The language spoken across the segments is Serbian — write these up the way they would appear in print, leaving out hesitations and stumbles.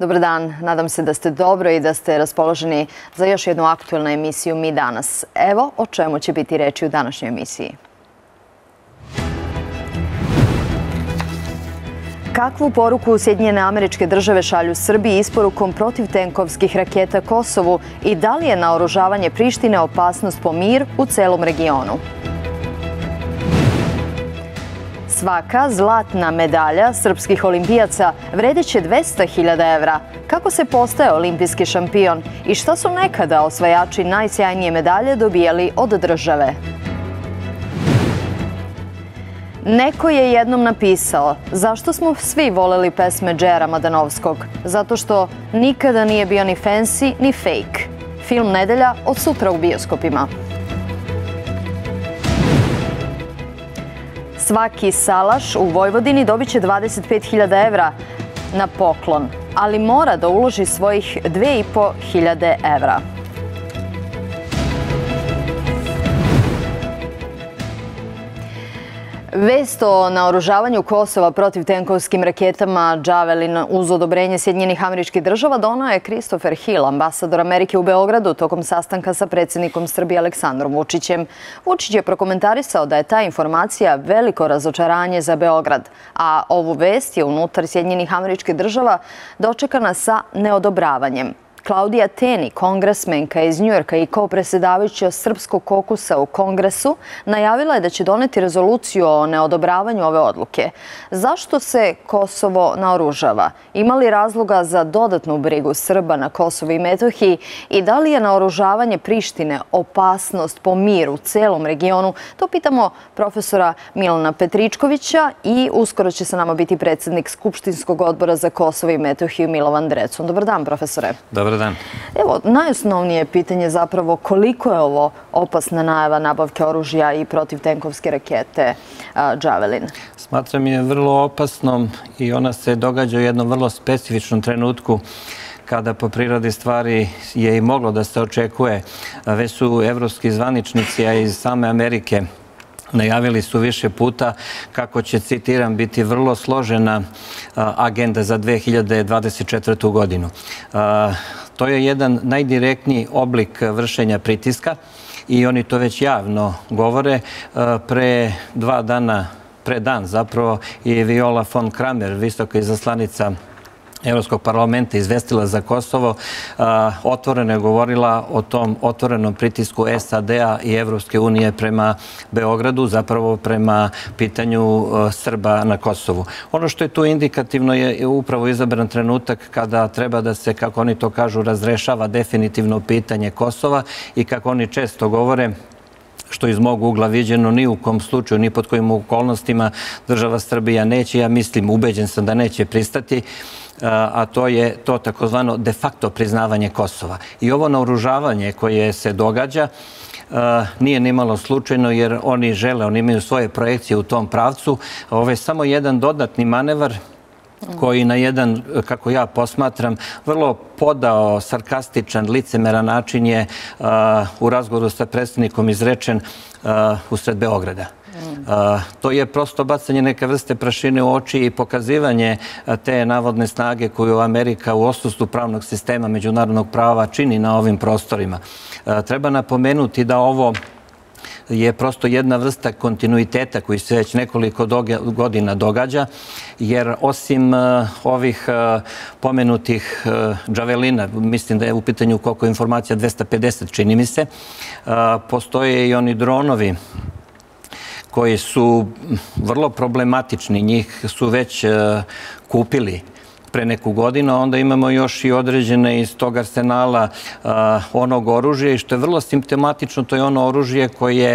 Dobar dan, nadam se da ste dobro i da ste raspoloženi za još jednu aktuelnu emisiju Mi danas. Evo o čemu će biti reči u današnjoj emisiji. Kakvu poruku Sjedinjene Američke Države šalju Srbiji isporukom protivtenkovskih raketa Kosovu i da li je naoružavanje Prištine opasnost po mir u celom regionu? Svaka zlatna medalja srpskih olimpijaca vredeće 200.000 evra. Kako se postaje olimpijski šampion i šta su nekada osvajači najsjajnije medalje dobijali od države? Neko je jednom napisao zašto smo svi voleli pesme Džera Madanovskog. Zato što nikada nije bio ni fancy ni fake. Film Nedelja od sutra u bioskopima. Svaki salaš u Vojvodini dobit će 25.000 evra na poklon, ali mora da uloži svojih 2.500 evra. Vest o naoružavanju Kosova protivtenkovskim raketama Javelin uz odobrenje Sjedinjenih Američkih Država doneo je Christopher Hill, ambasador Amerike u Beogradu, tokom sastanka sa predsjednikom Srbije Aleksandrom Vučićem. Vučić je prokomentarisao da je ta informacija veliko razočaranje za Beograd, a ovu vest je unutar Sjedinjenih Američkih Država dočekana sa neodobravanjem. Klaudija Teni, kongresmenka iz Njujorka i ko-predsjedavajuća Srpskog kokusa u Kongresu, najavila je da će doneti rezoluciju o neodobravanju ove odluke. Zašto se Kosovo naoružava? Ima li razloga za dodatnu brigu Srba na Kosovu i Metohiji i da li je naoružavanje Prištine opasnost po miru u celom regionu? To pitamo profesora Milana Petričkovića i uskoro će sa nama biti predsjednik Skupštinskog odbora za Kosovo i Metohiju Milovan Drecun. Dobar dan, profesore. Dobar dan. Evo, najosnovnije pitanje zapravo koliko je ovo opasna najava nabavke oružja i protivtenkovske rakete Javelin? Smatram je vrlo opasnom i ona se događa u jednom vrlo specifičnom trenutku kada po prirodi stvari je i moglo da se očekuje. Već su evropski zvaničnici, a iz same Amerike najavili su više puta kako će, citiram, biti vrlo složena agenda za 2024. godinu. To je jedan najdirektniji oblik vršenja pritiska i oni to već javno govore. Pre 2 dana, pre dan zapravo, je Viola von Kramer, visoka izaslanica Evropskog parlamenta, izvestila za Kosovo, otvoreno je govorila o tom otvorenom pritisku SAD-a i Evropske unije prema Beogradu, zapravo prema pitanju Srba na Kosovu. Ono što je tu indikativno je upravo izabran trenutak kada treba da se, kako oni to kažu, razrešava definitivno pitanje Kosova i kako oni često govore, što iz mog ugla viđeno, ni u kom slučaju, ni pod kojim okolnostima država Srbija neće, ja mislim, ubeđen sam da neće pristati, a to je to takozvano de facto priznavanje Kosova. I ovo naoružavanje koje se događa nije nimalo slučajno jer oni žele, oni imaju svoje projekcije u tom pravcu. Ovo je samo jedan dodatni manevar koji na jedan, kako ja posmatram, vrlo podao, sarkastičan, licemeran način je u razgovoru sa predsjednikom izrečen usred Beograda. To je prosto bacanje neke vrste prašine u oči i pokazivanje te navodne snage koju Amerika u odsustvu pravnog sistema međunarodnog prava čini na ovim prostorima. Treba napomenuti da ovo je prosto jedna vrsta kontinuiteta koji se već nekoliko godina događa, jer osim ovih pomenutih Javelina, mislim da je u pitanju koliko informacija 250, čini mi se, postoje i oni dronovi koji su vrlo problematični, njih su već kupili pre neku godinu, a onda imamo još i određene iz tog arsenala onog oružja i što je vrlo simptomatično, to je ono oružje koje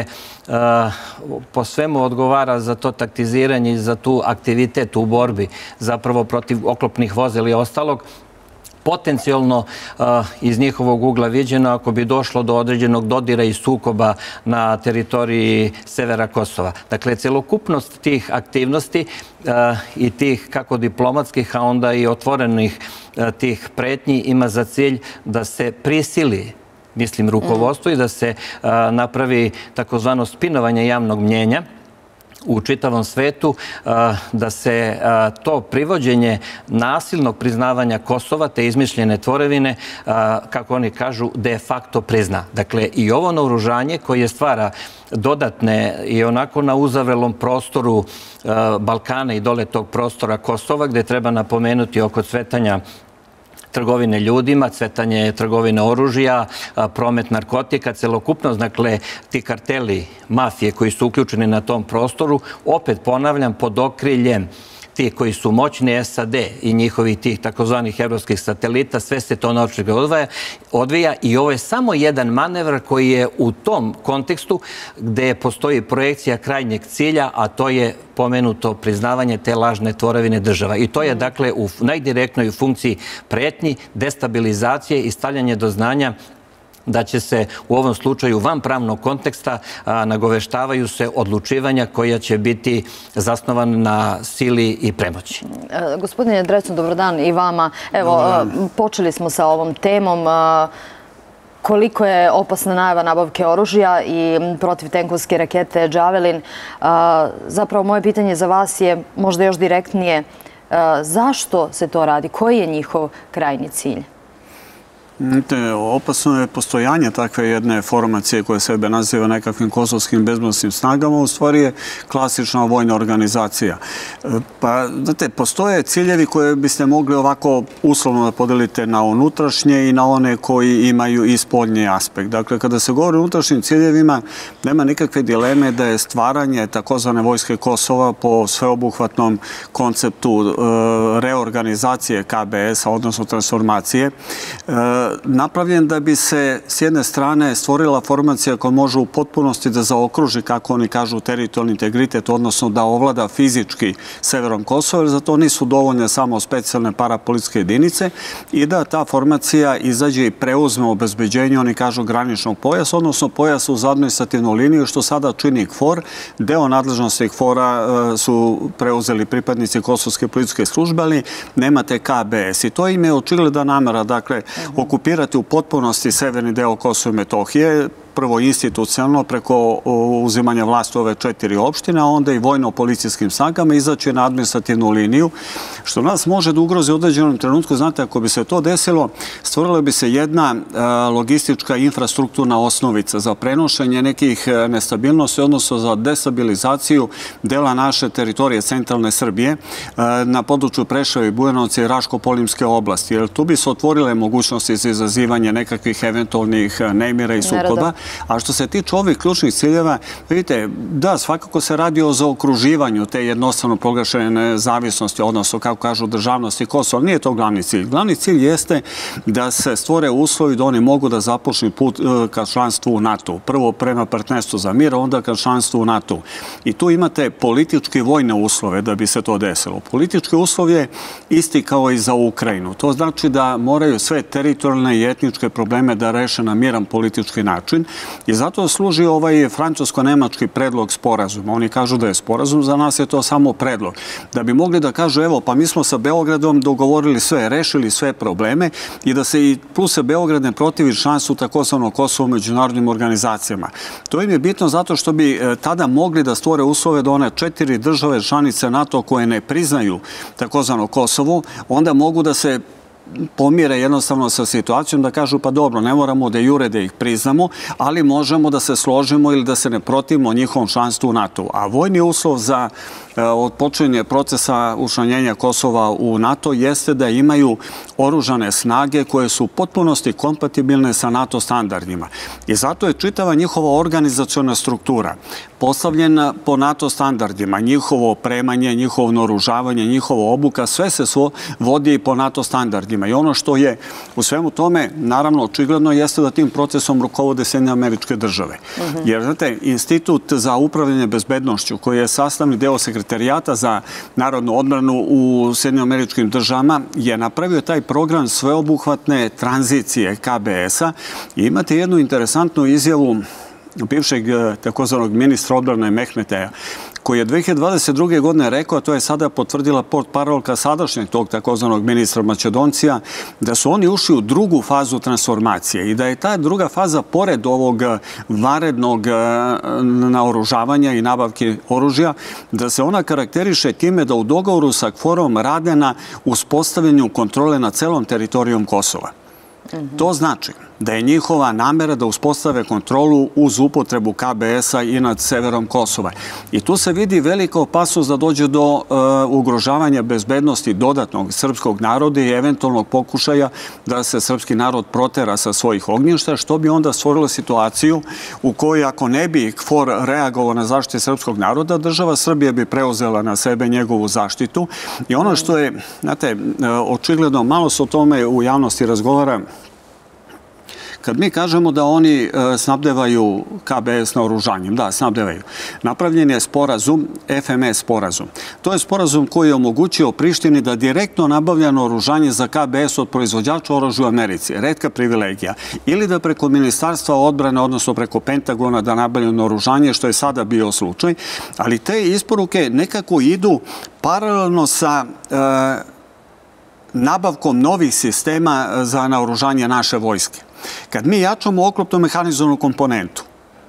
po svemu odgovara za to taktiziranje i za tu aktivitet u borbi zapravo protiv oklopnih vozila i ostalog. Potencijalno iz njihovog ugla viđeno ako bi došlo do određenog dodira i sukoba na teritoriji severa Kosova. Dakle, celokupnost tih aktivnosti i tih kako diplomatskih, a onda i otvorenih tih pretnji ima za cilj da se prisili, mislim, rukovodstvo i da se napravi takozvano spinovanje javnog mnjenja u čitavom svetu, da se to privođenje nasilnog priznavanja Kosova, te izmišljene tvorevine, kako oni kažu, de facto prizna. Dakle, i ovo naoružanje koje stvara dodatne i onako na uzavrelom prostoru Balkana i dole tog prostora Kosova, gde treba napomenuti oko cvetanja trgovine ljudima, cvetanje trgovine oružja, promet narkotika, celokupnost, dakle, ti karteli mafije koji su uključeni na tom prostoru, opet ponavljam, pod okriljem ti koji su moćni SAD i njihovi tih takozvanih evropskih satelita, sve se to naočito odvija i ovo je samo jedan manevr koji je u tom kontekstu gde postoji projekcija krajnjeg cilja, a to je pomenuto priznavanje te lažne tvorevine država. I to je, dakle, u najdirektnoj funkciji pretnji, destabilizacije i stavljanje do znanja da će se u ovom slučaju van pravnog konteksta nagoveštavaju se odlučivanja koja će biti zasnovan na sili i premoći. Gospodine Drecun, dobar dan i vama. Evo, počeli smo sa ovom temom. Koliko je opasna najava nabavke oružja i protivtenkovske rakete Javelin. Zapravo, moje pitanje za vas je možda još direktnije. Zašto se to radi? Koji je njihov krajnji cilj? Opasno je postojanje takve jedne formacije koja sebe naziva nekakvim kosovskim bezbednosnim snagama, u stvari je klasična vojna organizacija. Pa, znate, postoje ciljevi koje biste mogli ovako uslovno da podelite na unutrašnje i na one koji imaju i spoljni aspekt. Dakle, kada se govori o unutrašnjim ciljevima, nema nikakve dileme da je stvaranje takozvane vojske Kosova po sveobuhvatnom konceptu reorganizacije KBS-a, odnosno transformacije, napravljen da bi se s jedne strane stvorila formacija koja može u potpunosti da zaokruži, kako oni kažu, teritorijalni integritet, odnosno da ovlada fizički severom Kosova, jer za to nisu dovoljne samo specijalne parapolicijske jedinice, i da ta formacija izađe i preuzme obezbeđenje, oni kažu, graničnog pojasa, odnosno pojasa uz administrativnu liniju, što sada čini KFOR. Deo nadležnosti KFOR-a su preuzeli pripadnici kosovske policijske službe, ali nemate KBS. I to im je očigledna namera, dakle, okupirati u potpunosti severni deo Kosova i Metohije, prvo institucionalno preko uzimanja vlasti ove 4 opštine, a onda i vojno-policijskim snagama izaći na administrativnu liniju, što nas može da ugrozi u određenom trenutku. Znate, ako bi se to desilo, stvorila bi se jedna logistička infrastrukturna osnovica za prenošenje nekih nestabilnosti, odnosno za destabilizaciju dela naše teritorije centralne Srbije na području Preševa i Bujanovca i Raško-Polimske oblasti. Jer tu bi se otvorile mogućnosti za izazivanje nekakvih eventualnih nemira i sukoba. A što se tiče ovih ključnih ciljeva, vidite, da, svakako se radi o zaokruživanju te jednostavno proglašene nezavisnosti, odnosno, kako kažu, državnosti Kosova. Nije to glavni cilj. Glavni cilj jeste da se stvore uslovi da oni mogu da započnu put ka članstvu u NATO. Prvo prema partnerstvu za mir, onda ka članstvu u NATO. I tu imate politički vojne uslove da bi se to desilo. Politički uslov je isti kao i za Ukrajinu. To znači da moraju sve teritorijalne i etničke probleme da reše na miran politički način. I zato služi ovaj francusko-nemački predlog sporazuma. Oni kažu da je sporazum, za nas je to samo predlog. Da bi mogli da kažu, evo, pa mi smo sa Beogradom dogovorili sve, rešili sve probleme i da se i plus se Beograd ne protivi članstvu takozvanog Kosova u međunarodnim organizacijama. To im je bitno zato što bi tada mogli da stvore uslove da one 4 države članice NATO koje ne priznaju takozvano Kosovo, onda mogu da se pomire jednostavno sa situacijom, da kažu, pa dobro, ne moramo da jure da ih priznamo, ali možemo da se složimo ili da se ne protivimo njihovom članstvu u NATO. A vojni uslov za odpočinjenje procesa učlanjenja Kosova u NATO jeste da imaju oružane snage koje su u potpunosti kompatibilne sa NATO standardima. I zato je čitava njihova organizaciona struktura postavljena po NATO standardima. Njihovo opremanje, njihovo naoružavanje, njihova obuka, sve se vodi po NATO standardima. I ono što je u svemu tome, naravno, očigledno jeste da tim procesom rukovode Sjedinjene Američke Države. Jer, znate, Institut za upravljanje bezbednošću, koji je sastavni deo Sekretarijata za narodnu odbranu u Sjedinjenim Američkim Državama, je napravio taj program sveobuhvatne tranzicije KBS-a. I imate jednu interesantnu izjavu bivšeg takozvanog ministra odbrane Mehmeteja, koji je 2022. godine rekao, a to je sada potvrdila portparolka sadašnjeg tog takozvanog ministra Makedoncija, da su oni ušli u drugu fazu transformacije i da je ta druga faza, pored ovog vanrednog naoružavanja i nabavke oružja, da se ona karakteriše time da u dogovoru sa KFOR-om rade na uspostavljanju kontrole na celom teritorijom Kosova. To znači da je njihova namera da uspostave kontrolu uz upotrebu KBS-a i nad severom Kosova. I tu se vidi velika opasnost da dođe do ugrožavanja bezbednosti dodatnog srpskog naroda i eventualnog pokušaja da se srpski narod protera sa svojih ognjišta, što bi onda stvorilo situaciju u kojoj, ako ne bi KFOR reagovao na zaštitu srpskog naroda, država Srbija bi preuzela na sebe njegovu zaštitu. I ono što je, znate, očigledno, malo se o tome u javnosti razgovara. Kad mi kažemo da oni snabdevaju KBS naoružanjem, da, snabdevaju. Napravljen je sporazum, FMS sporazum. To je sporazum koji je omogućio Prištini da direktno nabavlja naoružanje za KBS od proizvođača oružja u Americi. Retka privilegija. Ili da preko Ministarstva odbrane, odnosno preko Pentagona, da nabavljaju naoružanje, što je sada bio slučaj. Ali te isporuke nekako idu paralelno sa nabavkom novih sistema za naoružanje naše vojske. Kad mi jačamo oklopnu mehanizovanu komponentu,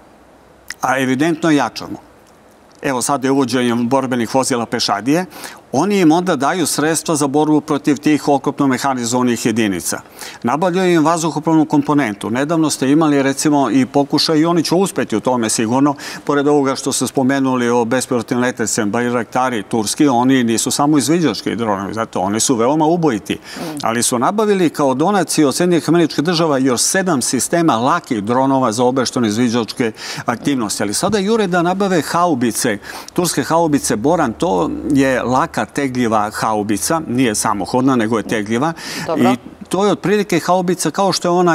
a evidentno jačamo, evo sad je uvođenjem borbenih vozila pešadije, oni im onda daju sredstva za borbu protiv tih oklopno mehanizovanih jedinica. Nabavljaju im vazduhoplovnu komponentu. Nedavno ste imali, recimo, i pokušaj, i oni će uspeti u tome sigurno, pored ovoga što ste spomenuli o bespilotnim letecima, Bajraktari turski, oni nisu samo izviđački dronovi, zato oni su veoma ubojiti. Ali su nabavili kao donaciju od Sjedinjenih Američkih Država još 7 sistema lakih dronova za obeštene izviđačke aktivnosti. Ali sada jure da nabave haubice, turske haubice Boran, to je laka tegljiva haubica, nije samohodna, nego je tegljiva. I to je otprilike haubica kao što je ona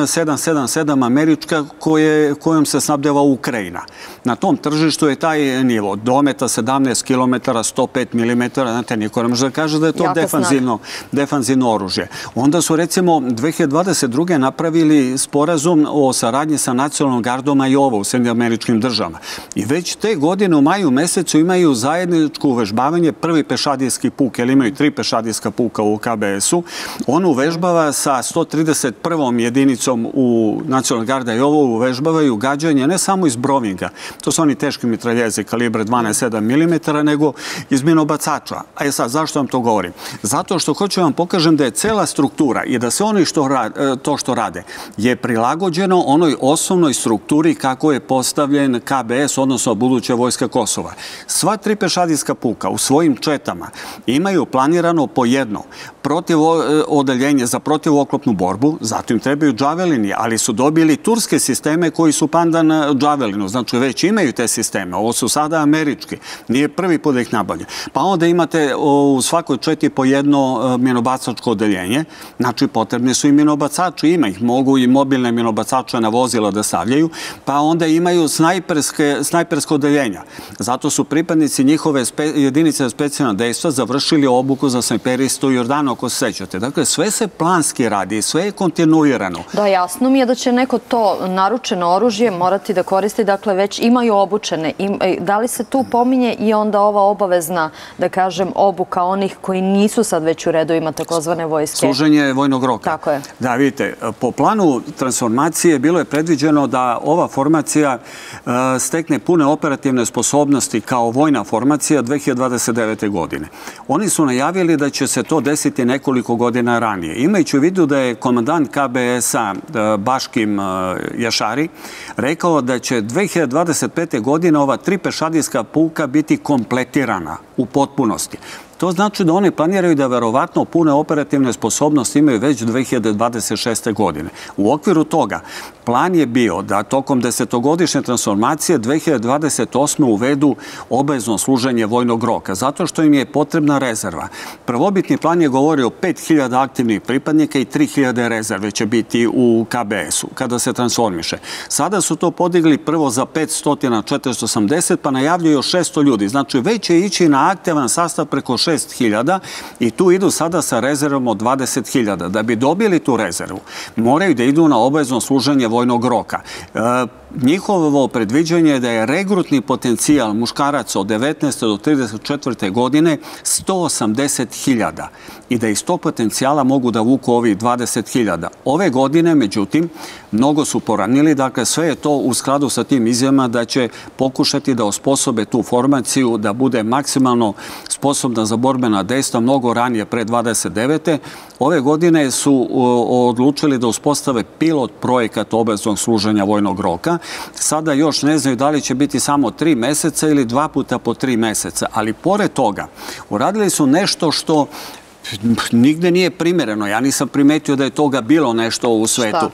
M777 američka kojom se snabdeva Ukrajina. Na tom tržištu je taj nivo. Dometa 17 km, 105 mm. Znate, niko ne može da kaže da je to defanzivno oružje. Onda su, recimo, 2022. napravili sporazum o saradnji sa nacionalnom gardom Ajova u Sjedinjenim Američkim Državama. I već te godine u maju mesecu imaju zajedničko uvežbavanje prvi pešadijski puk, jer imaju 3 pešadijska puka u KBS-u. On uvežbava sa 131. jedinicom u nacionalnoj gardi Ajova, uvežbavaju gađanje ne samo iz Brovinga, to su oni teški mitraljezi kalibre 12,7 mm, nego iz minobacača. A sad, zašto vam to govorim? Zato što hoću vam pokažem da je cela struktura i da se oni to što rade je prilagođeno onoj osnovnoj strukturi kako je postavljen KBS, odnosno buduća vojska Kosova. Sva 3 pešadijska puka u svojim četama imaju planirano po jedno odeljenje za protivoklopnu borbu, zato im trebaju džavelini, ali su dobili turske sisteme koji su pandan džavelinu, znači već imaju te sisteme, ovo su sada američki, nije prvi put da ih nabavlja. Pa onda imate u svakoj četi po jedno minobacačko odeljenje, znači potrebni su i minobacači, ima ih, mogu i mobilne minobacače na vozila da stavljaju, pa onda imaju snajperske odeljenja. Zato su pripadnici njihove jedinice za specijalna dejstva završili obuku za snajperistu u Jordanu, ako se sećate. Dakle, sve se planski radi, sve je kontinuirano. Da, jasno mi je da će neko to naručeno oružje morati da koristi, dakle, već imaju obučene. Da li se tu pominje i onda ova obavezna, da kažem, obuka onih koji nisu sad već u redovima takozvane vojske? Služenje vojnog roka. Tako je. Da, vidite, po planu transformacije bilo je predviđeno da ova formacija stekne pune operativne sposobnosti kao vojna formacija 2029. godine. Oni su najavili da će se to desiti nekoliko godina ranije. Imajući u vidu da je komandant KBS-a Baškim Jašari rekao da će 2025. godine ova 3 pešadijska puka biti kompletirana u potpunosti. To znači da oni planiraju da verovatno pune operativne sposobnosti imaju već 2026. godine. U okviru toga plan je bio da tokom 10-godišnje transformacije 2028. uvedu obavezno služenje vojnog roka, zato što im je potrebna rezerva. Prvobitni plan je govorio o 5.000 aktivnih pripadnika i 3.000 rezerve će biti u KBS-u kada se transformiše. Sada su to podigli prvo za 500-480, pa najavljuju još 600 ljudi. Znači, već će ići na aktivan sastav preko 6.000 i tu idu sada sa rezervom od 20.000. Da bi dobili tu rezervu, moraju da idu na obavezno služenje vojnog roka. njihovo predviđanje je da je regrutni potencijal muškaraca od 19. do 34. godine 180.000 i da iz tog potencijala mogu da vuku ovih 20.000. Ove godine, međutim, mnogo su poranili, dakle sve je to u skladu sa tim izjavama da će pokušati da osposobe tu formaciju da bude maksimalno sposobna za borbena dejstva mnogo ranije, pre 29. Ove godine su odlučili da uspostave pilot projekat obaveznog služenja vojnog roka. Sada još ne znaju da li će biti samo 3 meseca ili 2 puta po 3 meseca, ali pored toga uradili su nešto što nigde nije primjereno. Ja nisam primetio da je toga bilo nešto u svetu.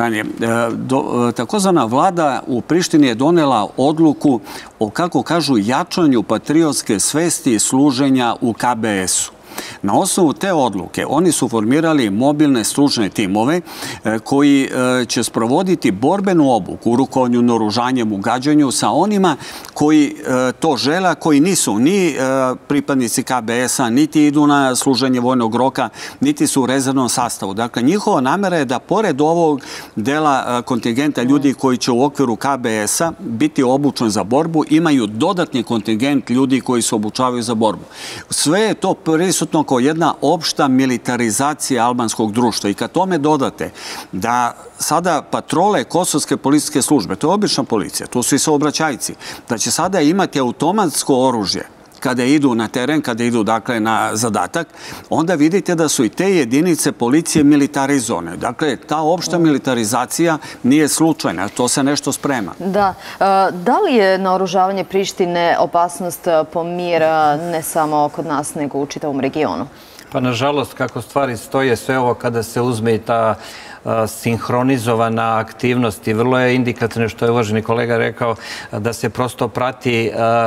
Takozvana vlada u Prištini je donela odluku o, kako kažu, jačanju patriotske svesti i služenja u KBS-u. Na osnovu te odluke oni su formirali mobilne stručne timove koji će sprovoditi borbenu obuku u rukovanju, naoružanjem, u gađanju sa onima koji to žele, koji nisu ni pripadnici KBS-a, niti idu na služenje vojnog roka, niti su u rezervnom sastavu. Dakle, njihova namera je da pored ovog dela kontingenta ljudi koji će u okviru KBS-a biti obučen za borbu, imaju dodatni kontingent ljudi koji se obučavaju za borbu. Sve je to prisutno kao jedna opšta militarizacija albanskog društva i kad tome dodate da sada patrole kosovske policijske službe, to je obična policija, to su i saobraćajci, da će sada imati automatsko oružje kada idu na teren, kada idu dakle na zadatak, onda vidite da su i te jedinice policije militarizovane. Dakle, ta opšta militarizacija nije slučajna, to se nešto sprema. Da. Da li je naoružavanje Prištine opasnost po mir ne samo kod nas, nego u čitavom regionu? Pa, nažalost, kako stvari stoje, sve ovo kada se uzme i ta sinhronizovana aktivnost i vrlo je indikativno što je uvaženi kolega rekao da se prosto prati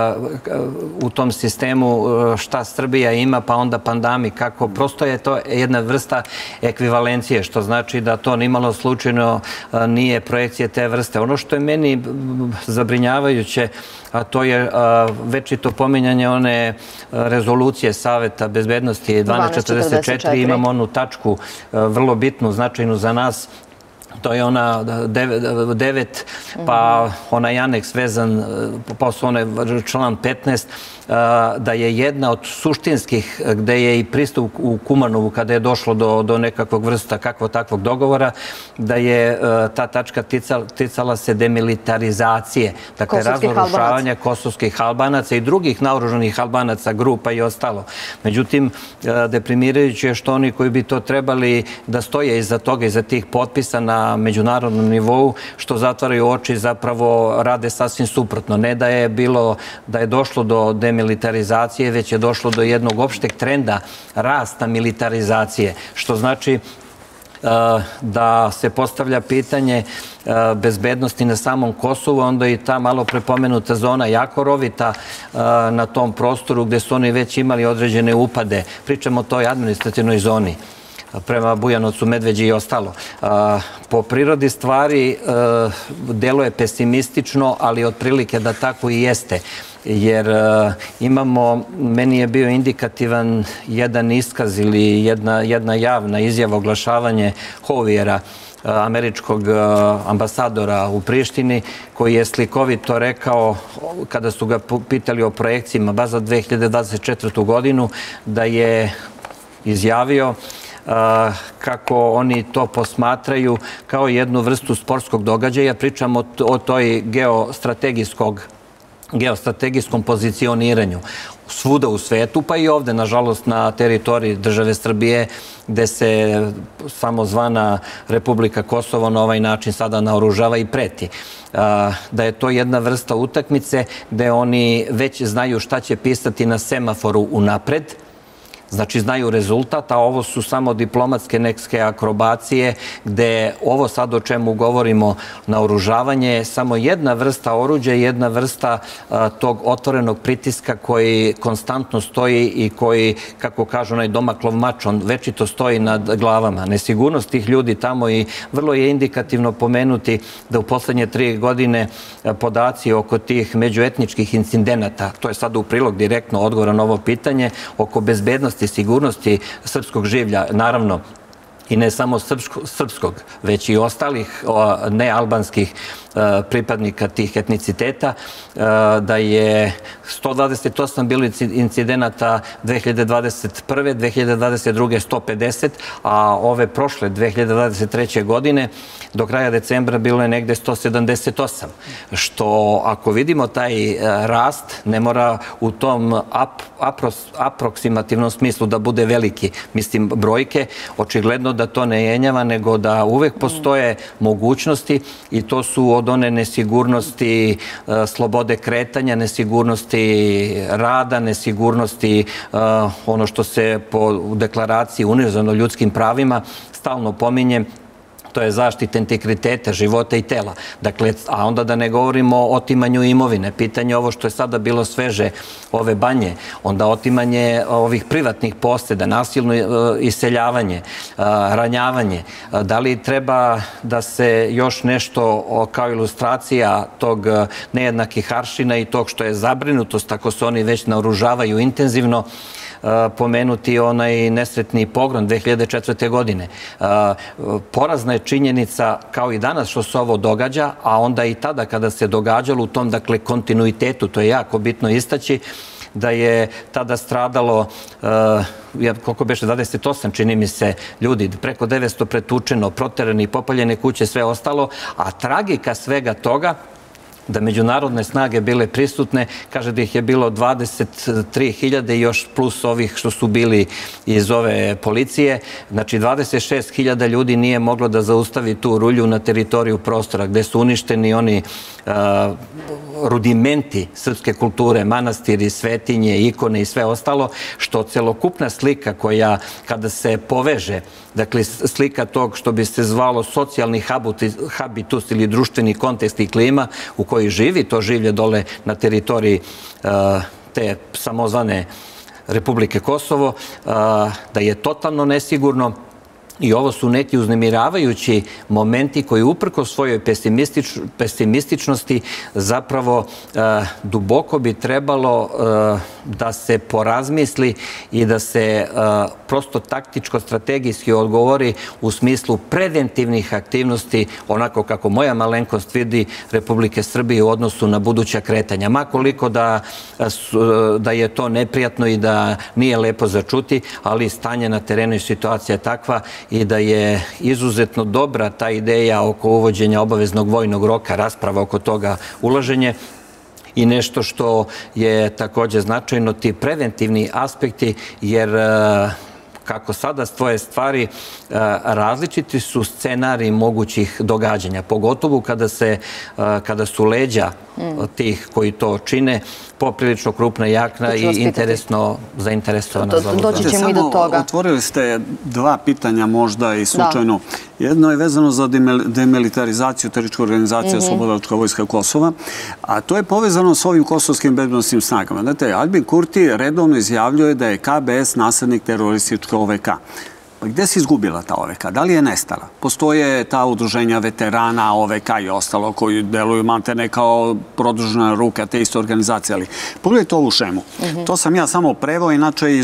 u tom sistemu šta Srbija ima, pa onda pandami, kako prosto je to jedna vrsta ekvivalencije, što znači da to nimalo slučajno nije projekcije te vrste. Ono što je meni zabrinjavajuće, a to je večito pominjanje one rezolucije Saveta bezbednosti 1244, imamo onu tačku vrlo bitnu, značajnu za nas, to je ona 9, pa onaj aneks vezan, posle onaj član 15, da je jedna od suštinskih, gde je i pristup u Kumanovu, kada je došlo do nekakvog vrsta kakvog takvog dogovora, da je ta tačka ticala se demilitarizacije, dakle razoružavanja kosovskih Albanaca i drugih naoružanih Albanaca, grupa i ostalo. Međutim, deprimirajuće je što oni koji bi to trebali da stoje iza toga, iza tih potpisa na međunarodnom nivou, što zatvaraju oči, zapravo rade sasvim suprotno. Ne da je bilo, da je došlo do demilitarizacije, već je došlo do jednog opšteg trenda rasta militarizacije, što znači da se postavlja pitanje bezbednosti na samom Kosovu, onda i ta malo prepomenuta zona jako rovita na tom prostoru gde su oni već imali određene upade. Pričamo o toj administrativnoj zoni prema Bujanovcu, Medveđi i ostalo. Po prirodi stvari deluje pesimistično, ali otprilike da tako i jeste. Jer imamo, meni je bio indikativan jedan iskaz ili jedna javna izjava, oglašavanje Hovijera, američkog ambasadora u Prištini, koji je slikovito rekao, kada su ga pitali o projekcijama baza 2024. godinu, da je izjavio kako oni to posmatraju kao jednu vrstu sportskog događaja. Pričamo o toj geostrategijskom pozicioniranju svuda u svetu, pa i ovde, nažalost, na teritoriji države Srbije, gde se samozvana Republika Kosovo na ovaj način sada naoružava i preti. Da je to jedna vrsta utakmice gde oni već znaju šta će pisati na semaforu unapred, znači znaju rezultat, a ovo su samo diplomatske neke akrobacije gde ovo sad o čemu govorimo, naoružavanje, je samo jedna vrsta oruđa i jedna vrsta tog otvorenog pritiska koji konstantno stoji i koji, kako kažu onaj Domaklov mač, on večito stoji nad glavama. Nesigurnost tih ljudi tamo i vrlo je indikativno pomenuti da u poslednje 3 godine podaci oko tih međuetničkih incidenata, to je sad u prilog direktno odgovora na ovo pitanje, oko bezbednosti i sigurnosti srpskog življa, naravno, i ne samo srpskog, već i ostalih nealbanskih pripadnika tih etniciteta, da je 128 bilo incidenata 2021. 2022. 150, a ove prošle 2023. godine do kraja decembra bilo je negde 178. Što ako vidimo taj rast, ne mora u tom aproksimativnom smislu da bude veliki. Mislim, brojke, očigledno da to ne jenjava, nego da uvek postoje mogućnosti i to su od one nesigurnosti slobode kretanja, nesigurnosti rada, nesigurnosti ono što se po deklaraciji univerzalno ljudskim pravima stalno pominje, to je zaštita integriteta, života i tela. Dakle, a onda da ne govorimo o otimanju imovine. Pitanje ovo što je sada bilo sveže, ove Banje, onda otimanje ovih privatnih poseda, nasilno iseljavanje, ranjavanje. Da li treba da se još nešto kao ilustracija tog nejednakih aršina i tog što je zabrinutost, ako se oni već naoružavaju intenzivno, pomenuti onaj nesretni pogrom 2004. godine. Porazna je činjenica, kao i danas što se ovo događa, a onda i tada kada se događalo u tom, dakle, kontinuitetu, to je jako bitno istaći, da je tada stradalo, koliko beše, 28, čini mi se, ljudi, preko 900 pretučeno, proterani, popaljene kuće, sve ostalo, a tragika svega toga, da međunarodne snage bile prisutne, kaže da ih je bilo 23.000 i još plus ovih što su bili iz ove policije. Znači 26.000 ljudi nije moglo da zaustavi tu rulju na teritoriju prostora gde su uništeni oni rudimenti srpske kulture, manastiri, svetinje, ikone i sve ostalo, što celokupna slika koja kada se poveže, dakle slika tog što bi se zvalo socijalni habitus ili društveni kontekst i klima u kojoj živi to življe dole na teritoriji te samozvane Republike Kosovo, da je totalno nesigurno. I ovo su neki uznemiravajući momenti koji uprkos svojoj pesimističnosti zapravo duboko bi trebalo da se porazmisli i da se prosto taktičko-strategijski odgovori u smislu preventivnih aktivnosti, onako kako moja malenkost vidi Republike Srbije u odnosu na buduća kretanja. Makoliko da je to neprijatno i da nije lepo za čuti, ali stanje na terenu i situacija je takva i da je izuzetno dobra ta ideja oko uvođenja obaveznog vojnog roka, rasprava oko toga, ulaženje. I nešto što je također značajno, ti preventivni aspekti, jer kako sada stoje stvari, različiti su scenariji mogućih događanja, pogotovo kada su leđa tih koji to čine poprilično krupna, jakna i interesno zainteresovana za ovu. Doći ćemo i do toga. Otvorili ste dva pitanja možda i slučajno. Jedno je vezano za demilitarizaciju terorističke organizacije Oslobodilačka vojska Kosova, a to je povezano s ovim kosovskim bezbednosnim snagama. Znate, Albin Kurti redovno izjavljuje da je KBS naslednik terorističke OVK. Pa gde se izgubila ta OVK? Da li je nestala? Postoje ta udruženja veterana, OVK i ostalo, koji deluju maltene kao produžena ruka te iste organizacije. Ali pogledajte ovu šemu. To sam ja samo preveo, inače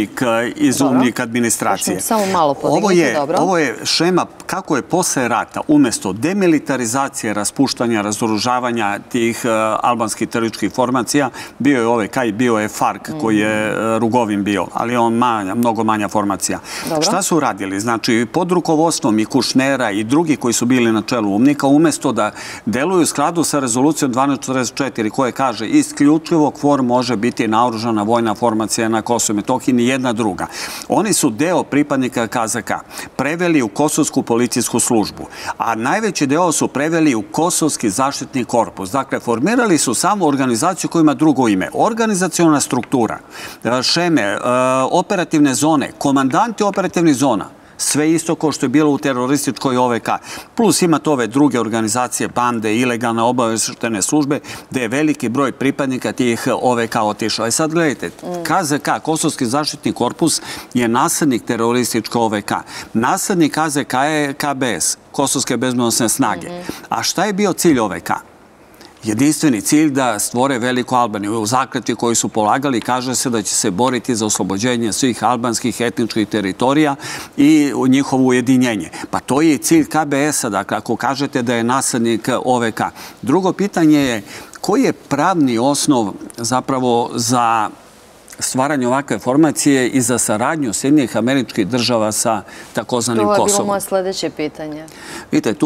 izumnik administracije. Samo malo podignuti, dobro. Ovo je šema kako je posle rata, umesto demilitarizacije, raspuštanja, razoružavanja tih albanskih terorističkih formacija, bio je OVK i bio je FARC, koji je Rugovin bio, ali on mnogo manja formacija. Šta su radili? Znači, pod rukovodstvom i Kušnera i drugi koji su bili na čelu UMNIK-a, umesto da deluju u skladu sa rezolucijom 1244, koja kaže isključivo KFOR može biti naoružana vojna formacija na Kosovu i Metohiji, ni jedna druga. Oni su deo pripadnika KZK preveli u Kosovsku policijsku službu, a najveći deo su preveli u Kosovski zaštitni korpus. Dakle, formirali su samo organizaciju koja ima drugo ime. Organizaciona struktura, šeme, operativne zone, komandanti operativnih zona, sve isto kao što je bilo u terorističkoj OVK. Plus imate ove druge organizacije, bande, ilegalne obaveštajne službe, gde je veliki broj pripadnika tih OVK otišao. Sad gledajte, KZK, Kosovski zaštitni korpus, je naslednik terorističke OVK. Naslednik KZK je KBS, Kosovske bezbednosne snage. A šta je bio cilj OVK? jedinstveni cilj da stvore veliku Albaniju. U zakletvi koju su polagali kaže se da će se boriti za oslobođenje svih albanskih etničkih teritorija i njihovo ujedinjenje. Pa to je i cilj KBS-a, dakle, ako kažete da je naslednik OVK. Drugo pitanje je koji je pravni osnov zapravo za stvaranje ovakve formacije i za saradnju Sjedinjenih Američkih Država sa takozvanim Kosovom? To je bilo moje sljedeće pitanje. Vidite,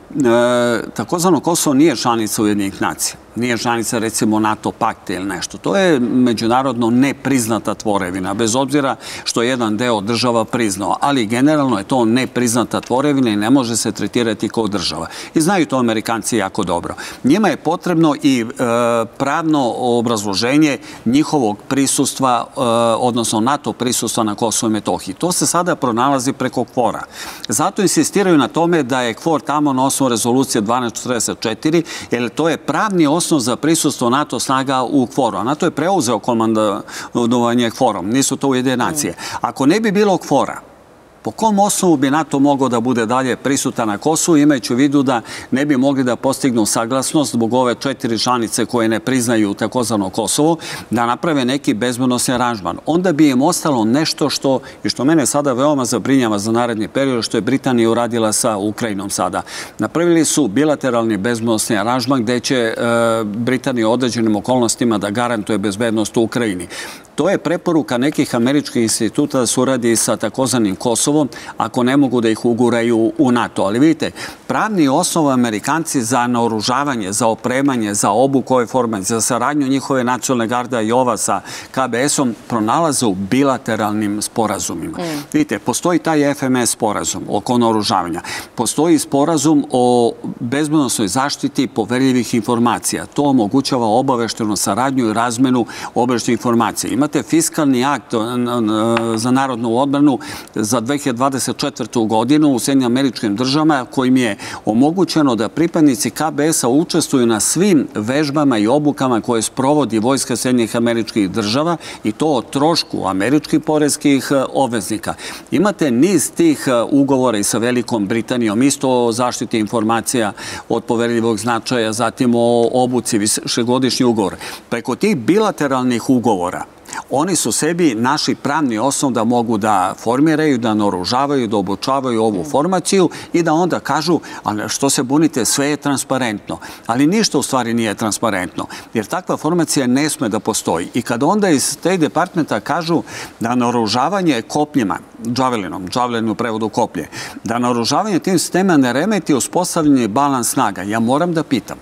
takozvano Kosovo nije članica Ujedinjenih nacija. Nije članica, recimo, NATO pakta ili nešto. To je međunarodno nepriznata tvorevina, bez obzira što je jedan deo država priznao. Ali generalno je to nepriznata tvorevina i ne može se tretirati kao država. I znaju to Amerikanci jako dobro. Njima je potrebno i pravno obrazloženje njihovog prisustva, odnosno NATO prisustva na Kosovo i Metohiji. To se sada pronalazi preko KFOR-a. Zato insistiraju na tome da je KFOR tamo na osnovu rezolucije 1244, jer to je pravni osnov za prisustvo NATO snaga u KFOR-u. A NATO je preuzeo komandovanje KFOR-om. Nisu to Ujedinjene nacije. Ako ne bi bilo KFOR-a, po kom osnovu bi NATO mogao da bude dalje prisutan na Kosovu, imajući u vidu da ne bi mogli da postignu saglasnost zbog ove 4 članice koje ne priznaju takozvano Kosovo, da naprave neki bezbednosni aranžman. Onda bi im ostalo nešto što mene sada veoma zabrinjava za naredni period, što je Britanija uradila sa Ukrajinom sada. Napravili su bilateralni bezbednosni aranžman gde će Britanija u određenim okolnostima da garantuje bezbednost u Ukrajini. To je preporuka nekih američkih instituta da se uradi sa takozvanim Kosovom, ako ne mogu da ih uguraju u NATO. Ali vidite, pravni osnov Amerikanci za naoružavanje, za opremanje, za obuku ove formacije, za saradnju njihove nacionalne garde i ova sa KBS-om pronalaze u bilateralnim sporazumima. Vidite, postoji taj FMS sporazum oko naoružavanja. Postoji sporazum o bezbednosnoj zaštiti poverljivih informacija. To omogućava obaveštenu saradnju i razmenu obaveštenih informacija. Imate fiskalni akt za narodnu odbranu za 2024. godinu u Sjedinjenim Američkim Državama kojim je omogućeno da pripadnici KBS-a učestvuju na svim vežbama i obukama koje sprovodi Vojska Sjedinjenih Američkih Država i to o trošku američkih poreskih obveznika. Imate niz tih ugovora i sa Velikom Britanijom, isto o zaštiti informacija od poverljivog značaja, zatim o obuci, višegodišnji ugovor. Preko tih bilateralnih ugovora oni su sebi našli pravni osnov da mogu da formiraju, da naoružavaju, da obučavaju ovu formaciju i da onda kažu, ali što se bunite, sve je transparentno. Ali ništa u stvari nije transparentno, jer takva formacija ne sme da postoji. I kada onda iz State Departmenta kažu da naoružavanje kopljima, Javelin u prevodu koplje, da naoružavanje tim sistema ne remeti uspostavljanje balans snaga, ja moram da pitam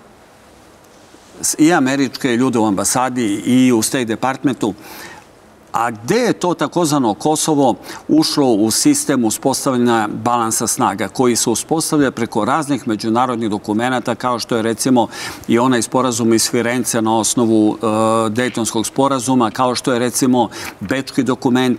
i američke ljude u ambasadi i u State Departmentu, a gde je to takozvano Kosovo ušlo u sistem uspostavljanja balansa snaga koji se uspostavlja preko raznih međunarodnih dokumenta kao što je recimo i onaj sporazum iz Firence na osnovu Dejtonskog sporazuma, kao što je recimo Bečki dokument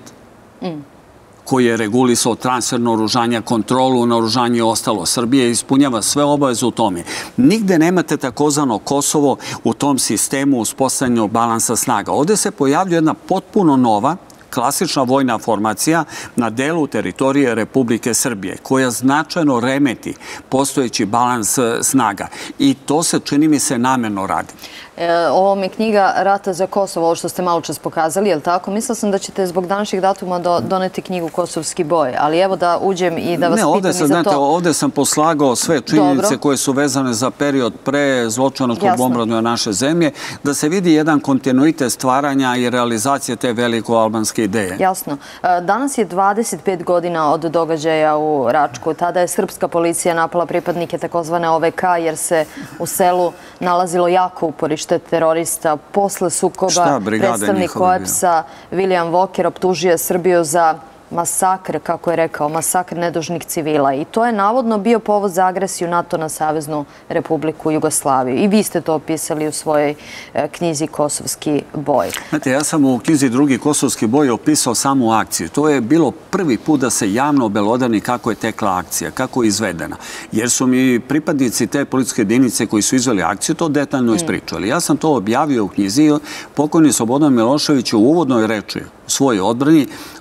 koji je regulisao transfer naoružanja, kontrolu naoružanja i ostalo. Srbija ispunjava sve obaveze u tome. Nigde nemate takozvano Kosovo u tom sistemu uspostavljanja balansa snaga. Ovde se pojavljuje jedna potpuno nova, klasična vojna formacija na delu teritorije Republike Srbije, koja značajno remeti postojeći balans snaga. I to se, čini mi se, namerno radi. Ovo mi je knjiga Rata za Kosovo, ovo što ste malo čas pokazali, je li tako? Mislila sam da ćete zbog današnjeg datuma doneti knjigu Kosovski boj, ali evo da uđem i da vas pitam i za to. Ovde sam poslagao sve činjenice koje su vezane za period pre zločinačkog bombardovanja naše zemlje, da se vidi jedan kontinuitet stvaranja i realizacije te veliko-albanske ideje. Jasno. Danas je 25 godina od događaja u Račku. Tada je srpska policija napala pripadnike takozvane OVK jer se u selu nalazilo jako uporište terorista. Posle sukoba predstavnik OEPS-a William Walker optužio Srbiju za masakr, kako je rekao, masakr nedužnih civila. I to je navodno bio povod za agresiju NATO na Saveznu Republiku Jugoslaviju. I vi ste to opisali u svojoj knjizi Kosovski boj. Znate, ja sam u knjizi Drugi Kosovski boj opisao samu akciju. To je bilo prvi put da se javno obelodani kako je tekla akcija, kako je izvedena. Jer su mi pripadnici te policijske jedinice koji su izveli akciju to detaljno ispričali. Ja sam to objavio u knjizi. Pokojni Slobodan Milošević u uvodnoj reči svojoj odbrani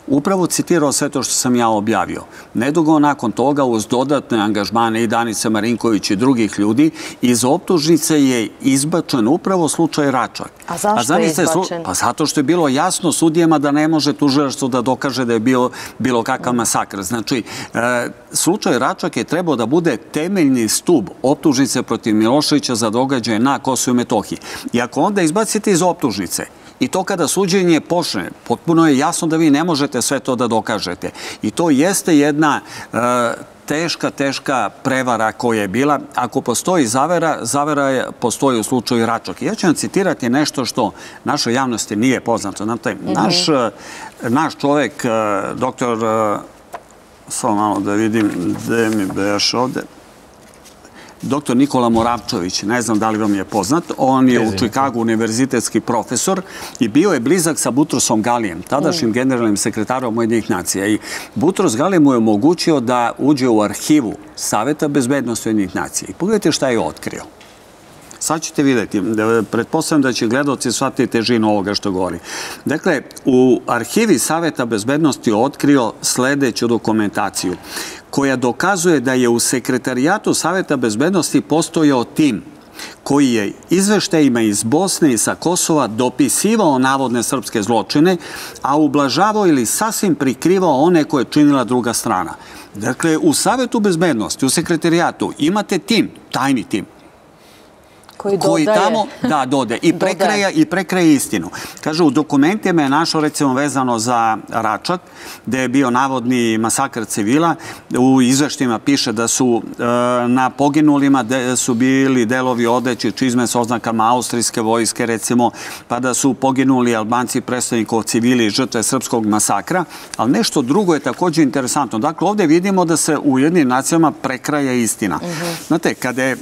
upravo citirao sve to što sam ja objavio. Nedugo nakon toga, uz dodatne angažmane i Danice Marinković i drugih ljudi, iz optužnice je izbačen upravo slučaj Račak. A zašto je izbačen? Pa zato što je bilo jasno sudijama da ne može tužilaštvo da dokaže da je bilo kakav masakr. Znači, slučaj Račak je trebao da bude temeljni stub optužnice protiv Miloševića za događaje na Kosovu i Metohiji. I ako onda izbacite iz optužnice i to kada suđenje počne, potpuno je jasno da vi ne možete sve to da dokažete. I to jeste jedna teška prevara koja je bila. Ako postoji zavera postoji u slučaju Račak. Ja ću vam citirati nešto što našoj javnosti nije poznato. Znate, naš čovek, doktor, samo malo da vidim gde mi beš ovde, doktor Nikola Moravčević, ne znam da li vam je poznat, on je u Čikagu univerzitetski profesor i bio je blizak sa Butrosom Galijem, tadašnjim generalnim sekretarom Ujedinjenih nacija. I Butros Galije mu je omogućio da uđe u arhivu Saveta bezbednosti Ujedinjenih nacija. I pogledajte šta je otkrio. Sad ćete vidjeti, pretpostavljam da će gledalci shvatiti težinu ovoga što govori. Dakle, u arhivi Saveta bezbednosti otkrio sledeću dokumentaciju koja dokazuje da je u sekretarijatu Saveta bezbednosti postojao tim koji je izveštajima iz Bosne i sa Kosova dopisivao navodne srpske zločine, a ublažavao ili sasvim prikrivao one koje je činila druga strana. Dakle, u Savetu bezbednosti, u sekretarijatu imate tim, tajni tim, koji tamo dode i prekraje istinu. Kaže, u dokumentima je našao, recimo, vezano za Račak, gde je bio navodni masakr civila. U izveštima piše da su na poginulima su bili delovi odeće, čizme s oznakama austrijske vojske, recimo, pa da su poginuli Albanci, predstavnikov civili i žrtve srpskog masakra. Ali nešto drugo je također interesantno. Dakle, ovdje vidimo da se u Ujedinjenim nacijama prekraja istina. Znate,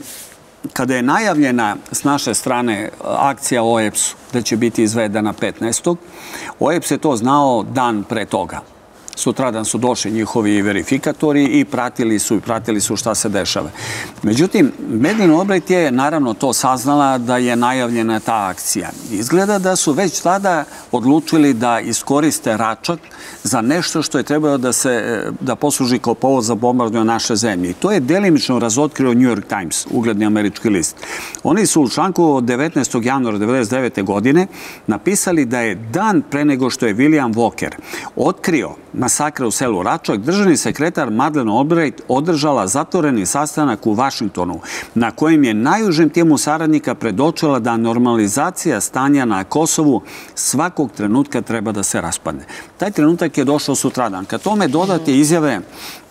kada je najavljena s naše strane akcija OEBS-u da će biti izvedena 15. OEBS je to znao dan pre toga. Sutradan su došli njihovi verifikatori i pratili su šta se dešava. Međutim, Medlin Albright je naravno to saznala da je najavljena ta akcija. Izgleda da su već tada odlučili da iskoriste Račak za nešto što je trebalo da posluži kao povod za bombardovanje naše zemlje. I to je delimično razotkrio New York Times, ugledni američki list. Oni su u članku od 19. januara 1999. godine napisali da je dan pre nego što je William Walker otkrio masakra u selu Račak, državni sekretar Madeleine Albright održala zatvoreni sastanak u Vašingtonu, na kojem je najužem timu saradnika predočila da normalizacija stanja na Kosovu svakog trenutka treba da se raspadne. Taj trenutak je došao sutradan. Kad tome dodate izjave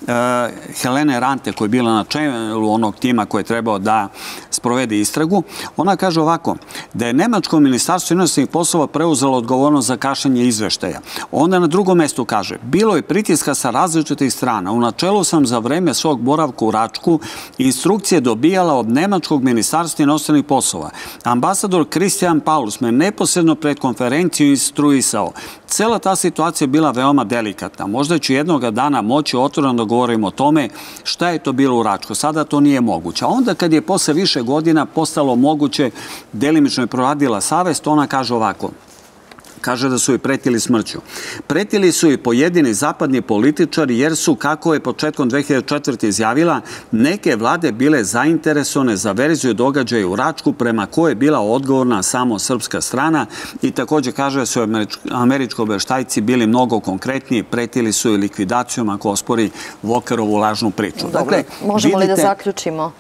Helene Rante, koja je bila na čelu onog tima koji je trebao da sprovede istragu, ona kaže ovako, da je Nemačko ministarstvo inostranih poslova preuzelo odgovornost za kašnjenje izveštaja. Onda na drugom mestu kaže, bilo je pritiska sa različitih strana. U načelu sam za vreme svog boravka u Račku instrukcije dobijala od Nemačkog ministarstva inostranih poslova. Ambasador Christian Paulus me neposredno pred konferenciju instruisao. Cela ta situacija je bila veoma delikatna. Možda ću jednoga dana moći otvoreno da govorim o tome šta je to bilo u Račku. Sada to nije moguće. A onda kad je posle više godina postalo moguće, delimično je proradila savest, ona kaže ovako. Kaže da su joj pretili smrću. Pretili su i pojedini zapadni političari jer su, kako je početkom 2004. izjavila, neke vlade bile zainteresovane za verziju događaja u Račku prema koje je bila odgovorna samo srpska strana i također kaže da su američki obaveštajci bili mnogo konkretniji, pretili su i likvidacijom ako ospori Walkerovu lažnu priču. Dakle, možemo li da zaključimo?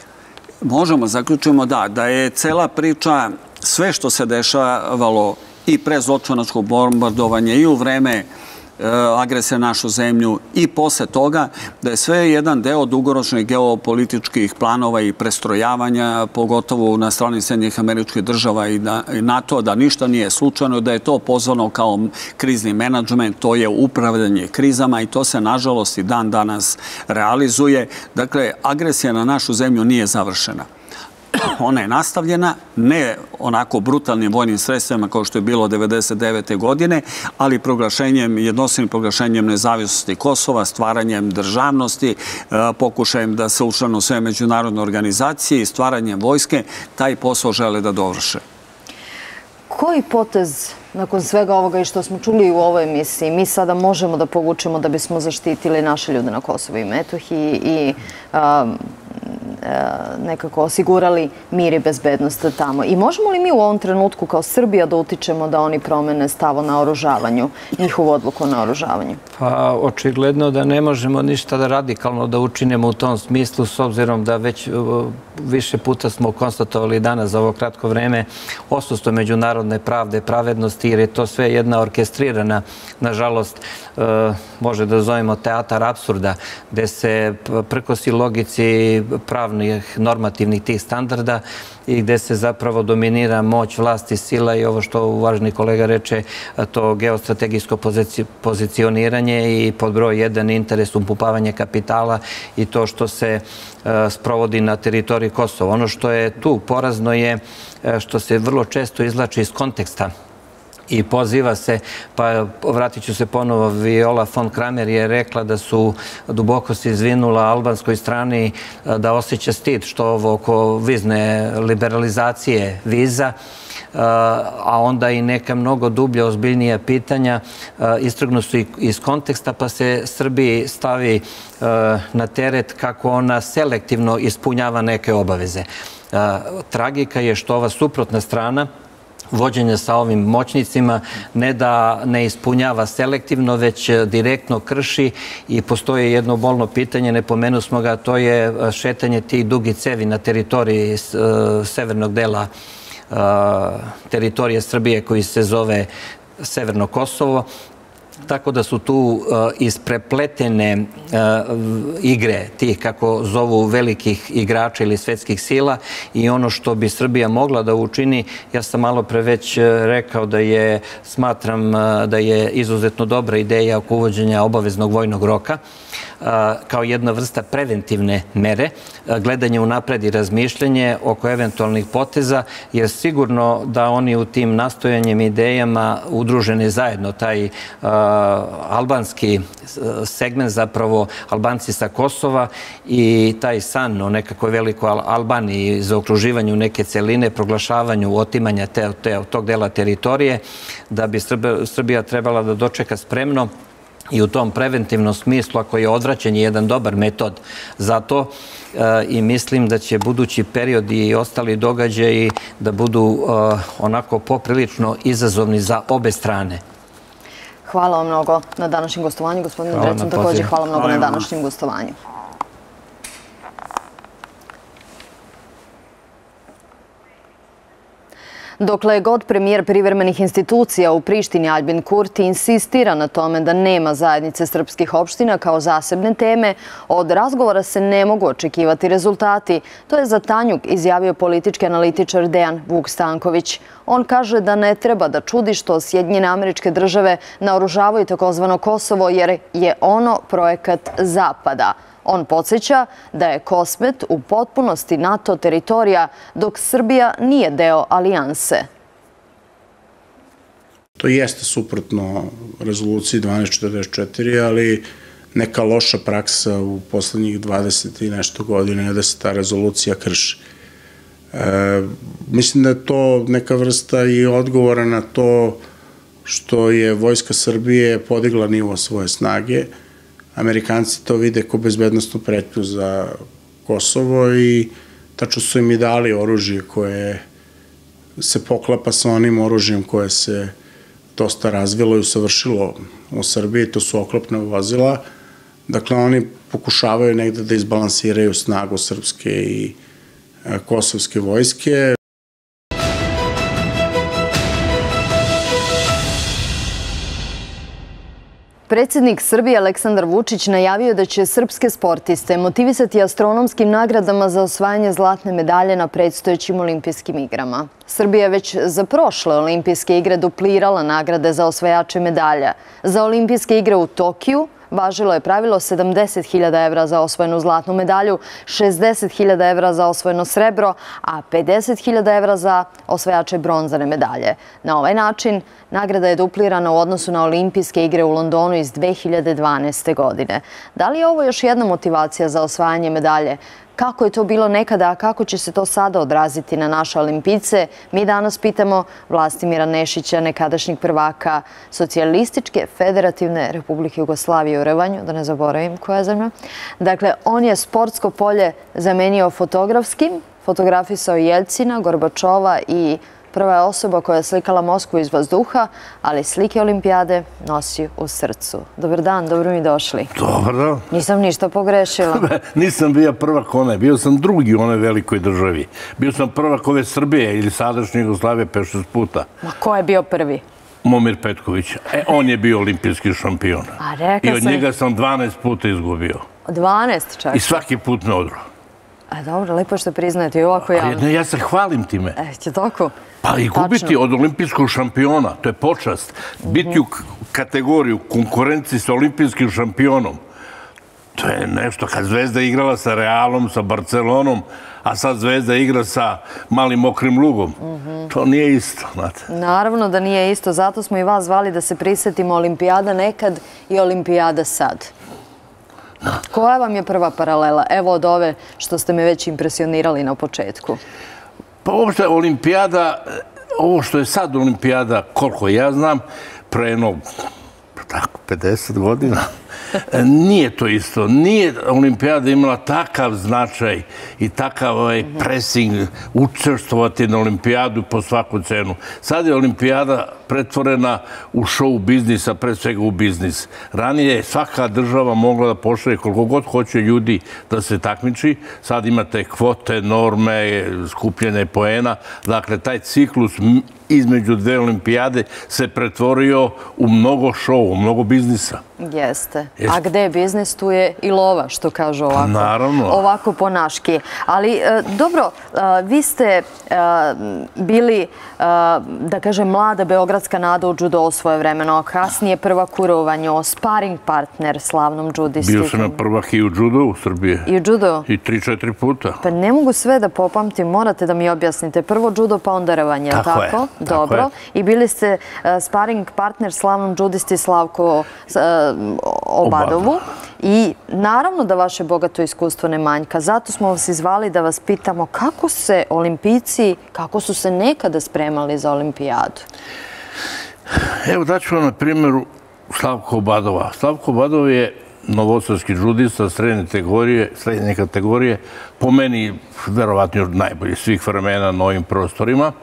Možemo zaključimo da je cela priča, sve što se dešavalo i pre zločinačkog bombardovanja i u vreme agresije na našu zemlju i posle toga, da je sve jedan deo dugoročnih geopolitičkih planova i prestrojavanja, pogotovo na strani Sjedinjenih Američkih Država i NATO, da ništa nije slučajno, da je to pozvano kao krizni menadžment, to je upravljanje krizama i to se nažalost i dan danas realizuje. Dakle, agresija na našu zemlju nije završena. Ona je nastavljena, ne onako brutalnim vojnim sredstvima kao što je bilo 1999. godine, ali jednostavnim proglašenjem nezavisnosti Kosova, stvaranjem državnosti, pokušajem da se učlane u sve međunarodne organizacije i stvaranjem vojske, taj posao žele da dovrše. Koji potez Nakon svega ovoga i što smo čuli u ovoj emisiji, mi sada možemo da povučemo da bismo zaštitili naše ljude na Kosovu i Metohiji i nekako osigurali mir i bezbednost tamo. I možemo li mi u ovom trenutku kao Srbija da utičemo da oni promene stav o naoružavanju, njihovu odluku o naoružavanju? Pa očigledno da ne možemo ništa da radikalno da učinimo u tom smislu, s obzirom da već više puta smo konstatovali danas za ovo kratko vreme odsustvo međunarodne pravde, pravednosti, jer je to sve jedna orkestrirana, nažalost, može da zovemo teatar apsurda, gde se prkosi logici pravnih, normativnih tih standarda i gde se zapravo dominira moć, vlast i sila i ovo što uvaženi kolega reče, to geostrategijsko pozicioniranje i pod broj 1 interes upumpavanje kapitala i to što se sprovodi na teritoriji Kosova. Ono što je tu porazno je što se vrlo često izvlači iz konteksta i poziva se, pa vratit ću se ponovo, Viola von Kramer je rekla da su duboko se izvinula albanskoj strani da osjeća stid što ovo oko vizne liberalizacije viza, a onda i neka mnogo dublja, ozbiljnija pitanja istrgnu su iz konteksta, pa se Srbiji stavi na teret kako ona selektivno ispunjava neke obaveze. Tragika je što ova suprotna strana vođenja sa ovim moćnicima ne da ne ispunjava selektivno, već direktno krši i postoji jedno bolno pitanje, ne pomenu smo ga, to je šetanje tih dugih cevi na teritoriji severnog dela teritorije Srbije koji se zove Severno Kosovo. Tako da su tu isprepletene igre tih, kako zovu, velikih igrača ili svetskih sila i ono što bi Srbija mogla da učini, ja sam malo pre već rekao da smatram da je izuzetno dobra ideja oko uvođenja obaveznog vojnog roka kao jedna vrsta preventivne mere, gledanje unapred i razmišljanje oko eventualnih poteza, jer sigurno da oni u tim nastojanjem idejama udruženi zajedno, taj albanski segment, zapravo Albanci sa Kosova i taj san o nekakvoj velikoj Albaniji za okruživanju neke celine, proglašavanju otimanja tog dela teritorije, da bi Srbija trebala da dočeka spremno i u tom preventivnom smislu, ako je odvraćanje jedan dobar metod za to, i mislim da će budući period i ostali događaji da budu onako poprilično izazovni za obe strane. Hvala vam mnogo na današnjem gostovanju, gospodine Drecun, također hvala mnogo na današnjem gostovanju. Dokle god premijer privremenih institucija u Prištini Aljbin Kurti insistira na tome da nema zajednice srpskih opština kao zasebne teme, od razgovora se ne mogu očekivati rezultati. To je za Tanjug izjavio politički analitičar Dejan Vuk Stanković. On kaže da ne treba da čudi što Sjedinjene Američke Države naoružavaju takozvano Kosovo jer je ono projekat Zapada. On podsjeća da je Kosmet u potpunosti NATO teritorija, dok Srbija nije deo alijanse. To jeste suprotno rezoluciji 1244, ali neka loša praksa u poslednjih 20 i nešto godina je da se ta rezolucija krši. Mislim da je to neka vrsta i odgovora na to što je Vojska Srbije podigla nivo svoje snage. Amerikanci to vide kao bezbednostnu pretnju za Kosovo i tačno su im i dali oružje koje se poklapa sa onim oružjem koje se dosta razvilo i usavršilo u Srbiji, to su oklopna vozila. Dakle, oni pokušavaju negde da izbalansiraju snagu srpske i kosovske vojske. Predsjednik Srbije Aleksandar Vučić najavio da će srpske sportiste motivisati astronomskim nagradama za osvajanje zlatne medalje na predstojećim olimpijskim igrama. Srbija je već za prošle olimpijske igre duplirala nagrade za osvajače medalja. Za olimpijske igre u Tokiju važilo je pravilo 70.000 evra za osvojenu zlatnu medalju, 60.000 evra za osvojeno srebro, a 50.000 evra za osvajače bronzane medalje. Na ovaj način nagrada je duplirana u odnosu na olimpijske igre u Londonu iz 2012. godine. Da li je ovo još jedna motivacija za osvajanje medalje? kako je to bilo nekada, a kako će se to sada odraziti na naše olimpijce. Mi danas pitamo Vlastimira Nešića, nekadašnjeg prvaka Socijalističke federativne Republike Jugoslavije u Revanju, da ne zaboravim koja je zemlja. Dakle, on je sportsko polje zamenio fotografskim, fotografisao Jeljcina, Gorbačova i prva je osoba koja je slikala Moskvu iz vazduha, ali slike olimpijade nosi u srcu. Dobar dan, dobro mi došli. Dobar dan. Nisam ništa pogrešila. Nisam bio prvak one, bio sam drugi u onoj velikoj državi. Bio sam prvak ove Srbije ili sadašnje Jugoslavije 5-6 puta. Ma ko je bio prvi? Momir Petković. On je bio olimpijski šampion. I od njega sam 12 puta izgubio. 12 čak? I svaki put me odro. Dobro, lepo što priznajete i ovako javno. Ja se hvalim time. Će tako? Pa i gubiti od olimpijskog šampiona, to je počast. Biti u kategoriju konkurenciji sa olimpijskim šampionom, to je nešto. Kad Zvezda igrala sa Realom, sa Barcelonom, a sad Zvezda igra sa Malim Mokrim Lugom, to nije isto, znate. Naravno da nije isto, zato smo i vas zvali da se prisetimo olimpijada nekad i olimpijada sad. Koja vam je prva paralela? Evo od ove što ste me već impresionirali na početku. Pa uopšte olimpijada, ovo što je sad olimpijada, koliko ja znam, pre jedno 50 godina, nije to isto. Nije olimpijada imala takav značaj i takav pressing učestvovati na olimpijadu po svaku cenu. Sad je olimpijada pretvorena u show biznisa, pre svega u biznis. Ranije je svaka država mogla da pošalje koliko god hoće ljudi da se takmiči. Sad imate kvote, norme, skupljene poena. Dakle, taj ciklus između dve olimpijade se pretvorio u mnogo show, u mnogo biznisa. Jeste. A gde je biznis, tu je i lova, što kažu ovako. Naravno. Ovako po naški. Ali, dobro, vi ste bili, da kažem, mlada beogradska nada u judo svoje vremeno, kasnije prvak u rovanju, sparing partner slavnom judisti. Bio sam na prvak i u judo u Srbiji. I u judo? I 3-4 puta. Pa ne mogu sve da popamtim, morate da mi objasnite. Prvo judo, pa onda rovanje, tako? Tako je. Dobro. I bili ste sparing partner slavnom judisti Slavko Obadovu. I naravno da vaše bogato iskustvo ne manjka. Zato smo vas izvali da vas pitamo kako se olimpijci, kako su se nekada spremali za olimpijadu. Evo daću vam na primjeru Slavko Obadova. Slavko Obadov je novosadski džudista srednje kategorije, po meni verovatno najbolji svih vremena na ovim prostorima.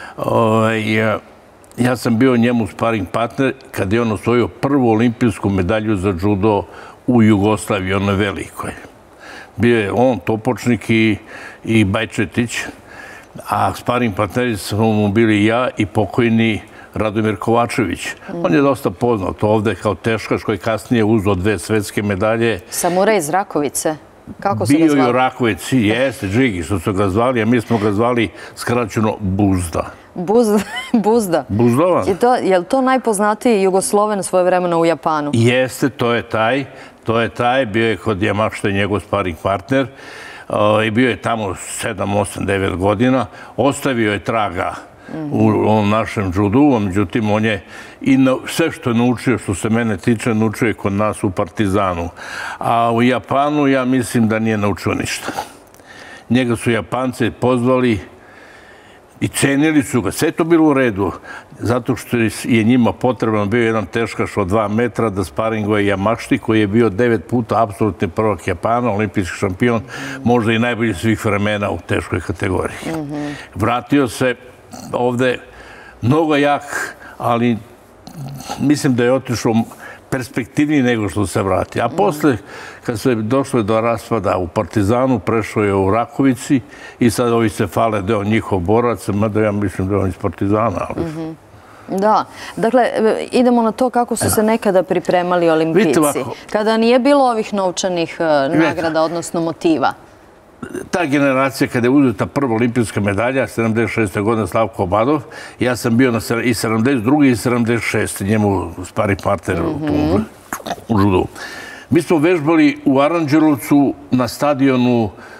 Ja sam bio njemu sparing partner kad je on osvojio prvu olimpijsku medalju za judo u Jugoslaviji, onoj velikoj. Bio je on, Topočnik i Bajčetić, a sparing partneri smo mu bili ja i pokojni Radomir Kovačević. On je dosta poznat ovde kao teškaš koji kasnije uzeo 2 svetske medalje. Samuraj iz Rakovice. Kako su ga zvali? Bio je u Rakovici, jeste, Džigi što su ga zvali, a mi smo ga zvali skraćeno Buzda. Buzda? Buzdovan. Je li to najpoznatiji Jugosloven svoje vremena u Japanu? Jeste, to je taj. Bio je kod Jamašte njegov sparing partner i bio je tamo 7, 8, 9 godina. Ostavio je traga u ovom našem judu, međutim, on je i sve što je naučio, što se mene tiče, naučio je kod nas u Partizanu. A u Japanu ja mislim da nije naučio ništa. Njega su Japanci pozvali i cenili su ga. Sve to bilo u redu, zato što je njima potreban bio jedan teškaš od 2 metra da sparinguje Jamašti, koji je bio 9 puta apsolutni prvak Japana, olimpijski šampion, možda i najbolji svih vremena u teškoj kategoriji. Vratio se ovde mnogo jak, ali mislim da je otišao perspektivniji nego što se vrati. A posle, kad se došlo do raspada u Partizanu, prešao je u Rakovici i sad ovi se fale deo njihov borac, mada ja mislim da je on iz Partizana. Da. Dakle, idemo na to kako su se nekada pripremali olimpijci. Kada nije bilo ovih novčanih nagrada, odnosno motiva. Ta generacija, kada je uzeta prva olimpijska medalja, 76. godine Slavko Obadov, ja sam bio i 72. i 76. njemu sparing partner u judu. Mi smo vežbali u Aranđelovcu na stadionu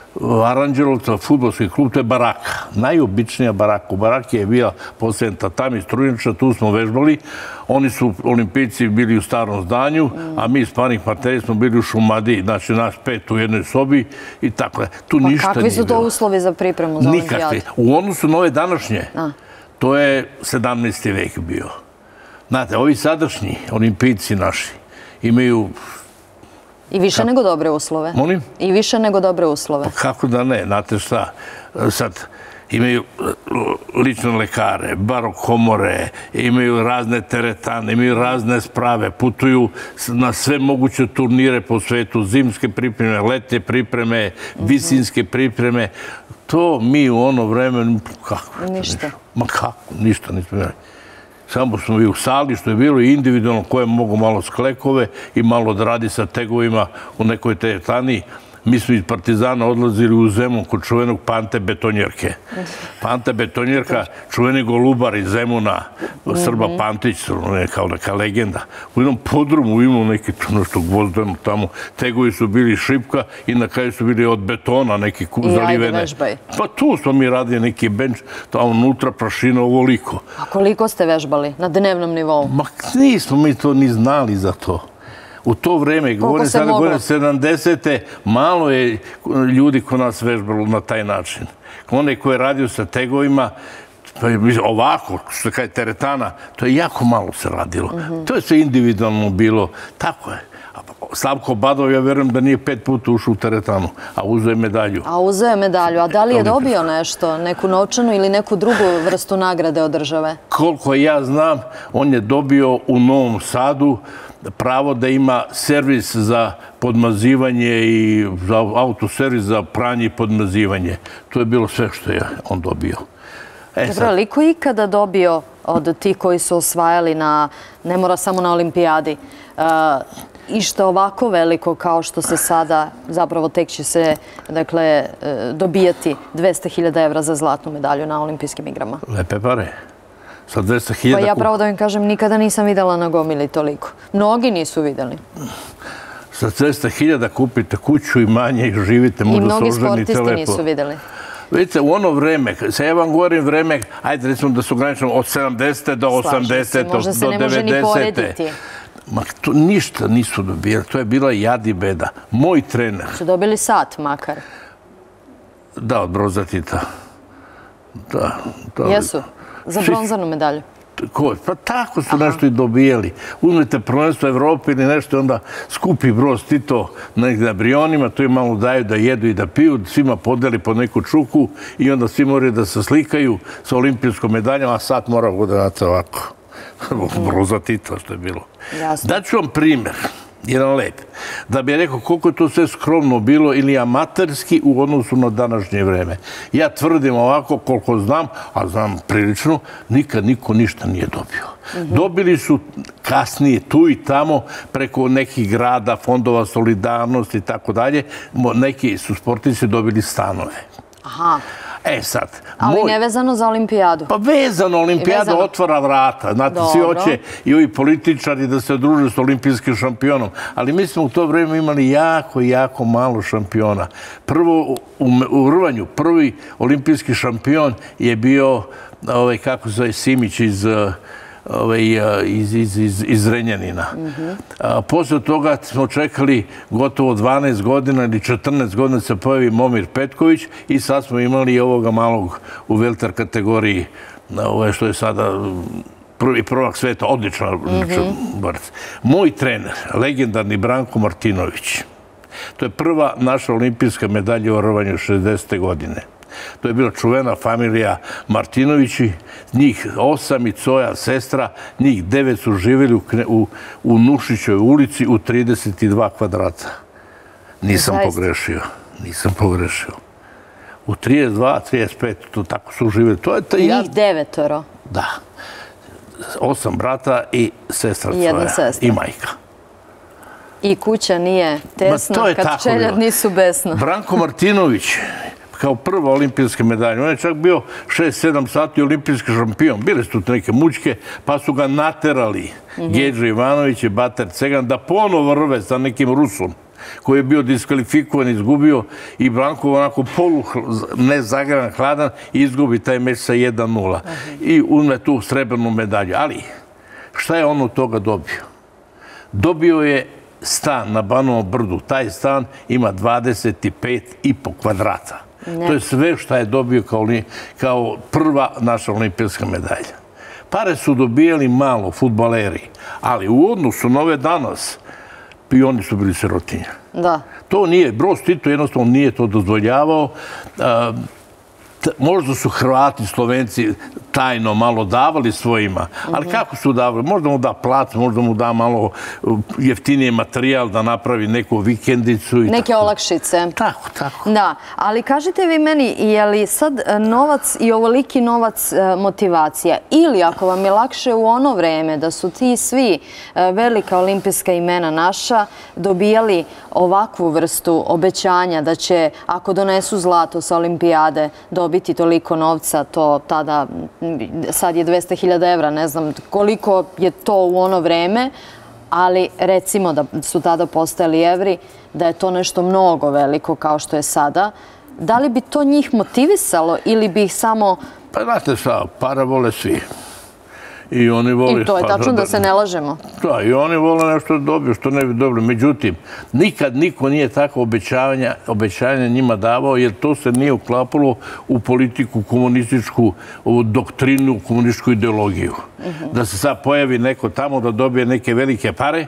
Aranđelovca, fudbalski klub, to je baraka. Najobičnija baraka. U baraki je bila posljedna tatami, strujniča, tu smo vežbali. Oni su, olimpijci, bili u starom zdanju, a mi, sparing partneri, smo bili u Šumadiji. Znači, naš 5 u jednoj sobi i tako. Tu ništa nije bilo. Kakvi su to uslovi za pripremu za olimpijadu? Nikakvi. U odnosu na ove današnje, to je 17. vek bio. Znate, ovi sadašnji olimpijci naši imaju... I više nego dobre uslove. Molim? I više nego dobre uslove. Pa kako da ne, znate šta, sad imaju lične lekare, barokomore, imaju razne teretane, imaju razne sprave, putuju na sve moguće turnire po svetu, zimske pripreme, letnje pripreme, visinske pripreme. To mi u ono vreme, kako? Ništa. Ma kako, ništa nismo imali. Samo smo i u sali, što je bilo i individualno, koje mogu malo sklekove i malo da radi sa tegovima u nekoj teretani. Mi smo iz Partizana odlazili u Zemun kod čuvenog Pante Betonjerke. Panta Betonjerka, čuveni golubar iz Zemuna, Srba Pantić, kao neka legenda. U jednom podrumu imao neki nešto gvozdeno tamo. Tegovi su bili šipka i na kraju su bili od betona neki zalivene. I ajde vežbaj. Pa tu smo mi radili neki benč, tamo unutra prašina ovoliko. A koliko ste vežbali na dnevnom nivou? Ma nismo mi to ni znali za to. U to vreme, govorim sada godine 70. malo je ljudi ko nas vežbalo na taj način. Onaj ko je radio sa tegovima, ovako, što kaže teretana, to je jako malo se radilo. To je sve individualno bilo. Tako je. Slavko Badov, ja verujem da nije 5 puta ušao u teretanu, a uzeo je medalju. A uzeo je medalju. A da li je dobio nešto, neku novčanu ili neku drugu vrstu nagrade od države? Koliko ja znam, on je dobio u Novom Sadu pravo da ima servis za podmazivanje i autoservis za pranje i podmazivanje. To je bilo sve što je on dobio. Dobro, li ko ikada dobio od tih koji su osvajali ne mora samo na olimpijadi, i što ovako veliko kao što se sada, zapravo tek će se dobijati 200.000 evra za zlatnu medalju na olimpijskim igrama? Lepe pare. Sa 200.000... Pa ja pravo da vam kažem, nikada nisam videla na gomili toliko. Mnogi nisu videli. Sa 200.000 kupite kuću i manje i živite, možda se oženite lepo. I mnogi sportisti nisu videli. Vidite, u ono vreme, sad ja vam govorim vreme, ajde recimo da su granično od 70. do 80. do 90. Možda se ne može ni porediti. Ma ništa nisu dobili, to je bila jad i beda. Moj trener... Su dobili sat makar? Da, od Broza Tita. Da. Jesu? Za bronzanu medalju? Pa tako su nešto i dobijali. Uzmete prvenstvo Evrope ili nešto, onda skupi Broz Tito negdje na Brionima, to im malo daju da jedu i da piju, svima podeli po neku čuku i onda svi moraju da se slikaju sa olimpijskom medaljama, a sat mora godanati ovako. Broza Tita, što je bilo. Daću vam primjer, jedan lep, da bi rekao koliko je to sve skromno bilo ili amaterski u odnosu na današnje vreme. Ja tvrdim ovako koliko znam, a znam prilično, nikad niko ništa nije dobio. Dobili su kasnije tu i tamo preko nekih grada, fondova solidarnosti i tako dalje, neki su sportisti dobili stanove. Aha. Sad... Ali nevezano za olimpijadu? Pa vezano, olimpijada otvara vrata. Znate, svi hoće i ovi političari da se druže s olimpijskim šampionom. Ali mi smo u to vreme imali jako malo šampiona. Prvo, u rvanju, prvi olimpijski šampion je bio, kako se zove, Simić iz Zrenjanina. Posle toga smo čekali gotovo 12 godina ili 14 godina se pojavi Momir Petković i sad smo imali i ovoga malog u welter kategoriji, što je sada prvi prvak sveta, odličan borac. Moj trener, legendarni Branko Martinović, to je prva naša olimpijska medalja u rvanju 60. godine. To je bila čuvena familija Martinovići, njih 8 i Coja, sestra, njih 9 su živjeli u Nušićoj ulici u 32 kvadrata. Nisam pogrešio. U 32, 35, to tako su živjeli. Njih 9? Da. 8 brata i sestra Coja i majka. I kuća nije tesna kad čeljad nisu besna. Branko Martinović, kao prva olimpijska medalja. On je čak bio 6-7 sati olimpijski šampion. Bile su tu neke mučke, pa su ga naterali Gedža Ivanović i Bater Cegan da ponovo rve sa nekim Rusom. koji je bio diskvalifikovan, izgubio i Branko onako ne zagrevan, hladan i izgubi taj meč sa 1-0. I uzme tu srebrnu medalju. Ali, šta je on od toga dobio? Dobio je stan na Banovom brdu. Taj stan ima 25,5 kvadrata. To je sve što je dobio kao prva naša olimpijska medalja. Pare su dobijali malo, fudbaleri, ali u odnosu na ove danas, i oni su bili sirotinja. Da. To nije, Broz Tito jednostavno nije to dozvoljavao. Možda su Hrvati, Slovenci tajno malo davali svojima, ali kako su davali? Možda mu da plac, možda mu da malo jeftiniji materijal da napravi neku vikendicu. Neke olakšice. Tako, tako. Da, ali kažite vi meni, je li sad novac i ovoliki novac motivacija? Ili ako vam je lakše u ono vreme da su ti svi velika olimpijska imena naša dobijali ovakvu vrstu obećanja da će, ako donesu zlato sa olimpijade, dobiti toliko novca, to tada, sad je 200.000 evra, ne znam koliko je to u ono vreme, ali recimo da su tada postojali evri, da je to nešto mnogo veliko kao što je sada. Da li bi to njih motivisalo ili bi ih samo... Pa znate šta, para vole svi. I oni vole... I to je tačno da se ne lažemo. Da, i oni vole nešto da dobiju, što ne bi dobro. Međutim, nikad niko nije tako obećanja njima davao, jer to se nije uklapalo u politiku, komunističku doktrinu, komunističku ideologiju. Da se sad pojavi neko tamo da dobije neke velike pare,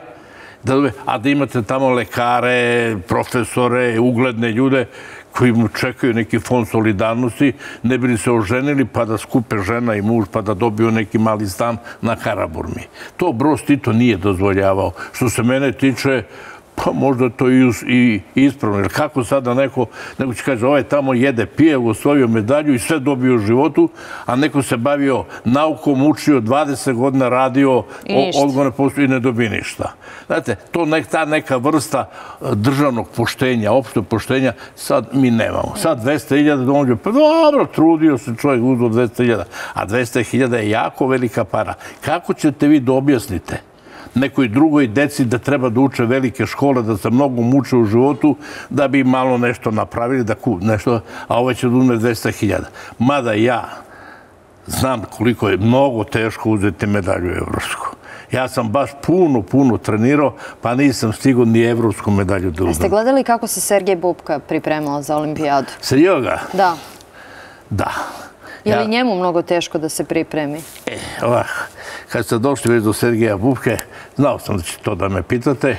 a da imate tamo lekare, profesore, ugledne ljude koji mu čekaju neki fond solidarnosti, ne bi li se oženili pa da skupe žena i muž pa da dobiju neki mali stan na Karaburmi. To Broz Tito nije dozvoljavao. Što se mene tiče, pa možda to i ispravno. Jer kako sada neko će kaže, ovaj tamo jede, pije, osvojio medalju i sve dobio u životu, a neko se bavio naukom, učio, 20 godina radio, odgovorne postoji i ne dobije ništa. Znate, ta neka vrsta državnog poštenja, opštog poštenja, sad mi nemamo. Sad 200.000 dođe, pa dobro, trudio se čovjek, uzeo 200.000, a 200.000 je jako velika para. Kako ćete vi da objasnite nekoj drugoj deci da treba da uče velike škole, da se mnogo muče u životu, da bi malo nešto napravili, da kup nešto, a ovo će da uzme 200.000. Mada ja znam koliko je mnogo teško uzeti medalju evropsku. Ja sam baš puno trenirao, pa nisam stigao ni evropsku medalju da uzmem. Jeste gledali kako se Sergej Bubka pripremao za olimpijadu? Serioga? Da. Da. Je li njemu mnogo teško da se pripremi? Ovako, kad ste došli već do Sergeja Bubke, znao sam da će to da me pitate.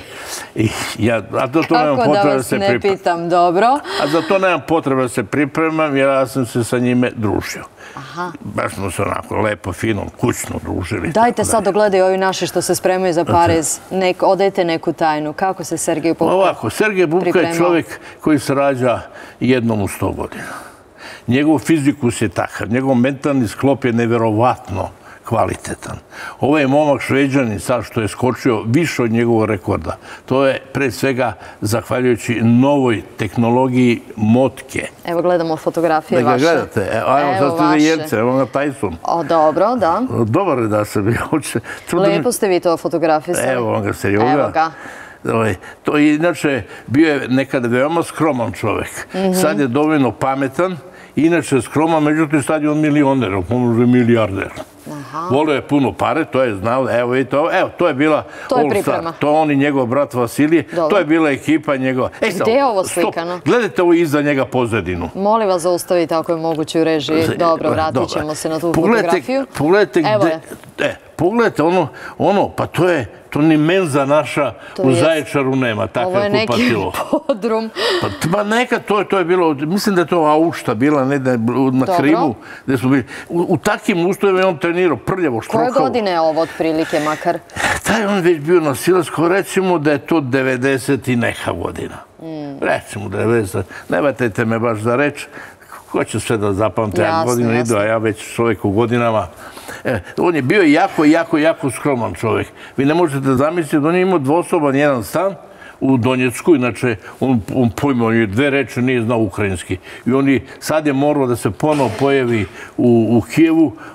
Kako da vas ne pitam, dobro? A za to nemam potrebe da se pripremam, jer ja sam se sa njime družio. Baš smo se onako lepo, fino, kućno družili. Dajte sad dogledaju ovi naši što se spremaju za Pariz. Odajte neku tajnu. Kako se Sergej Bubka pripremao? Ovako, Sergej Bubka je čovjek koji se rađa jednom u 100 godina. Njegov fizikus je takav, njegov mentalni sklop je neverovatno kvalitetan. Ovo je momak Šveđanin, sad što je skočio više od njegovog rekorda. To je pre svega zahvaljujući novoj tehnologiji motke. Evo gledamo fotografije vaše. Da ga gledate. Evo sad ste za Jelce, evo ga Tyson. Dobro, da. Dobar je da se bi hoće. Lepo ste vi to fotografisali. Evo ga Serioga. Evo ga. To je inače bio je nekada veoma skroman čovjek. Sad je dovoljno pametan. Inače skroman, međutim sad je on milioner, pomože milijarder. Volio je puno pare, to je znao, evo i to, evo, to je bila All-Star, to on i njegov brat Vasilije, to je bila ekipa njegova. Gdje je ovo slikano? Gledajte ovo iza njega pozadinu. Molim vas zaustavite ako je moguće u režiji. Dobro, vratit ćemo se na tu fotografiju. Pogledajte gde, pogledajte ono, pa to ni menza naša u Zaječaru nema, tako je kupatilo. Ovo je neki podrum. Pa nekad to je bilo, mislim da je to Aušta bila na Krimu, gde smo bili. U takvim uslovima je on trenirao prljavo, štrokavo. Koje godine je ovo otprilike makar? Taj on već bio na Silasko, recimo da je to 90 i neka godina. Recimo 90, ne vatajte me baš za reč, ko će sve da zapamte, ja godinu idu, a ja već čovjek u godinama. On je bio jako skroman čovjek. Vi ne možete da zamisliti da on je imao dvosoban jedan stan u Donjecku, inače on pojma, on je 2 reči nije znao ukrajinski. I sad je morao da se ponovo pojavi u Kijevu,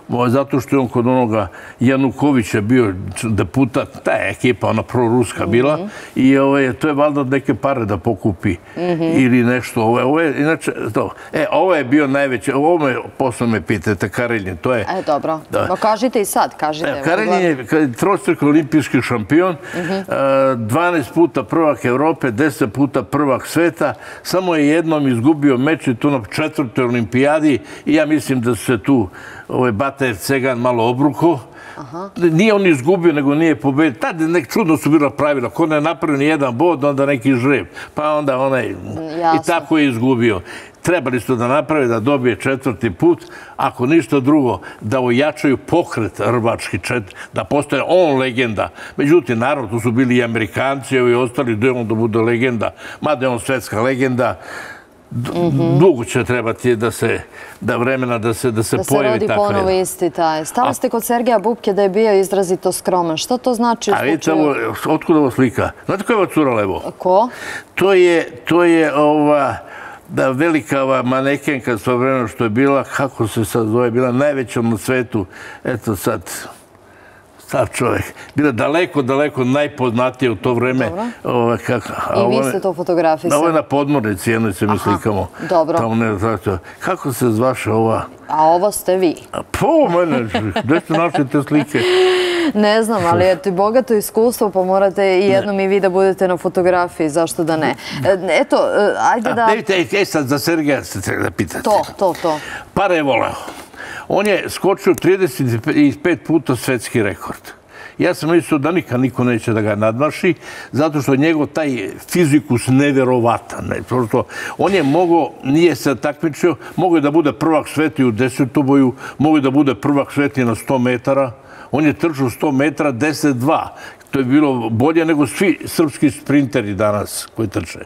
zato što je on kod onoga Janukovića bio deputat, ta je ekipa, ona proruska bila, i to je valjda neke pare da pokupi ili nešto. Ovo je bio najveće, posle me pitate, Kareljin, to je... Dobro, kažite i sad, kažite. Kareljin je trostruki olimpijski šampion, 12 puta prvak Evrope, 10 puta prvak sveta, samo je jednom izgubio meč i to na 4. olimpijadi i ja mislim da se tu Batajev Cegan malo obruko. Nije on izgubio, nego nije pobedio. Tada nek čudno su bila pravila. Ko ne napravio ni jedan bod, onda neki žreb. Pa onda onaj... I tako je izgubio. Trebali su da naprave, da dobije 4. put, ako ništa drugo, da ojačaju pokret rvački, da postaje on legenda. Međutim, naravno, tu su bili i Amerikanci, i ostali, da je on da bude legenda. Mada je on svetska legenda. Dugo će trebati da vremena da se pojavi Da se tako. rodi ponovo isti taj. Stali ste kod Sergeja Bubke da je bio izrazito skroman. Što to znači u slučaju? A vidite ovo, otkud ovo slika? Znate koja je ova cura levo? Ko? To je ova velika manekenka svoje vremena što je bila, kako se sad zove, bila najveća na svetu. Eto sad... Stav čovjek. Bila daleko najpoznatija u to vreme. I vi ste to fotografisali? Ovo je na podmornici, jednoj se mi slikamo. Dobro. Kako se zvaše ova? A ovo ste vi? Mene, gde ste našli te slike? Ne znam, ali je to bogato iskustvo, pa morate i jednom i vi da budete na fotografiji, zašto da ne. Eto, ajde da... Vidite, sad za Sergeja se treba da pitate. To. Pare je voleo. On je skočio 35 puta svetski rekord. Ja sam mislio da nikad niko neće da ga nadmaši, zato što je njegov taj fizikus neverovatan. On je mogao, nije se takmičio, mogao je da bude prvak sveta u 10-boju, mogao je da bude prvak sveta na 100 metara. On je trčao 100 metara 10-2. To je bilo bolje nego svi srpski sprinteri danas koji trče.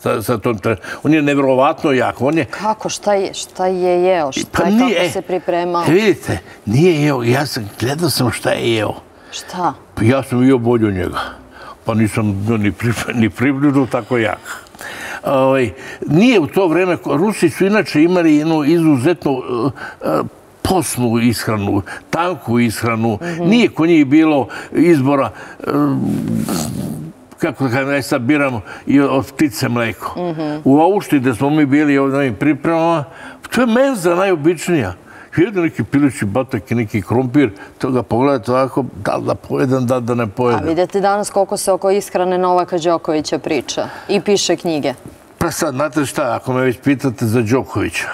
On je nevjerovatno jak. Kako? Šta je jeo? Kako se pripremao? Vidite, nije jeo. Ja sam gledao šta je jeo. Šta? Ja sam jeo bolje od njega. Pa nisam ni približno tako jak. Nije u to vreme... Rusi su inače imali jednu izuzetno posnu ishranu, tanku ishranu. Nije kod njih bilo izbora... kako da sad biramo i od ptice mleko. U Aušti gde smo mi bili ovdje na ovim pripremama, to je menza najobičnija. Jede neki pilići batak i neki krompir, to ga pogledate ovako, da li da pojedem, da li da ne pojedem. A vidite danas koliko se oko ishrane Novaka Đokovića priča i piše knjige. Pa sad, znate šta, ako me već pitate za Đokovića.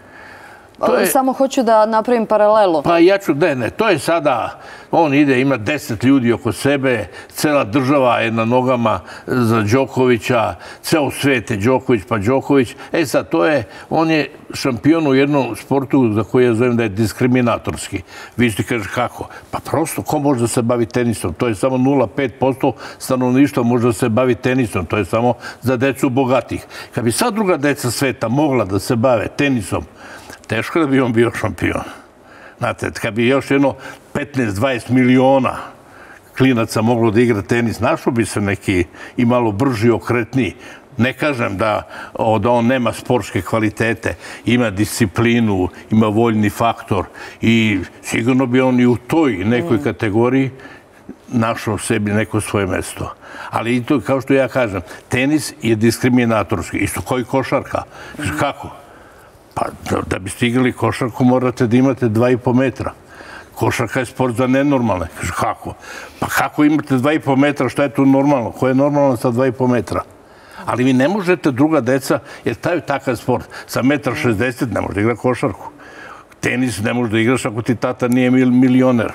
Samo hoću da napravim paralelu. Pa ja ću, ne, to je sada, on ide, ima 10 ljudi oko sebe, cela država je na nogama za Đokovića, ceo svet je Đoković pa Đoković. Sad, on je šampion u jednom sportu za koji ja zovem da je diskriminatorski. Vi ćete kažete kako? Pa prosto, ko može da se bavi tenisom? To je samo 0,5% stanovništva može da se bavi tenisom. To je samo za decu bogatih. Kad bi sad druga deca sveta mogla da se bave tenisom, teško da bi on bio šampion. Znate, kad bi još jedno 15-20 miliona klinaca moglo da igra tenis, našao bi se neki i malo brži, okretniji. Ne kažem da on nema sportske kvalitete, ima disciplinu, ima voljni faktor i sigurno bi on i u toj nekoj kategoriji našao sebi neko svoje mesto. Ali i to, kao što ja kažem, tenis je diskriminatorski, isto kao i košarka. Kako? Pa da biste igrali košarku morate da imate 2,5 metra. Košarka je sport za nenormalne. Kako? Pa kako imate 2,5 metra, šta je tu normalno? Ko je normalno sa 2,5 metra? Ali vi ne možete, druga deca, jer taj je takav sport. Sa 1,60 m ne možete igrati košarku. Tenis ne možete igraš ako ti tata nije milioner.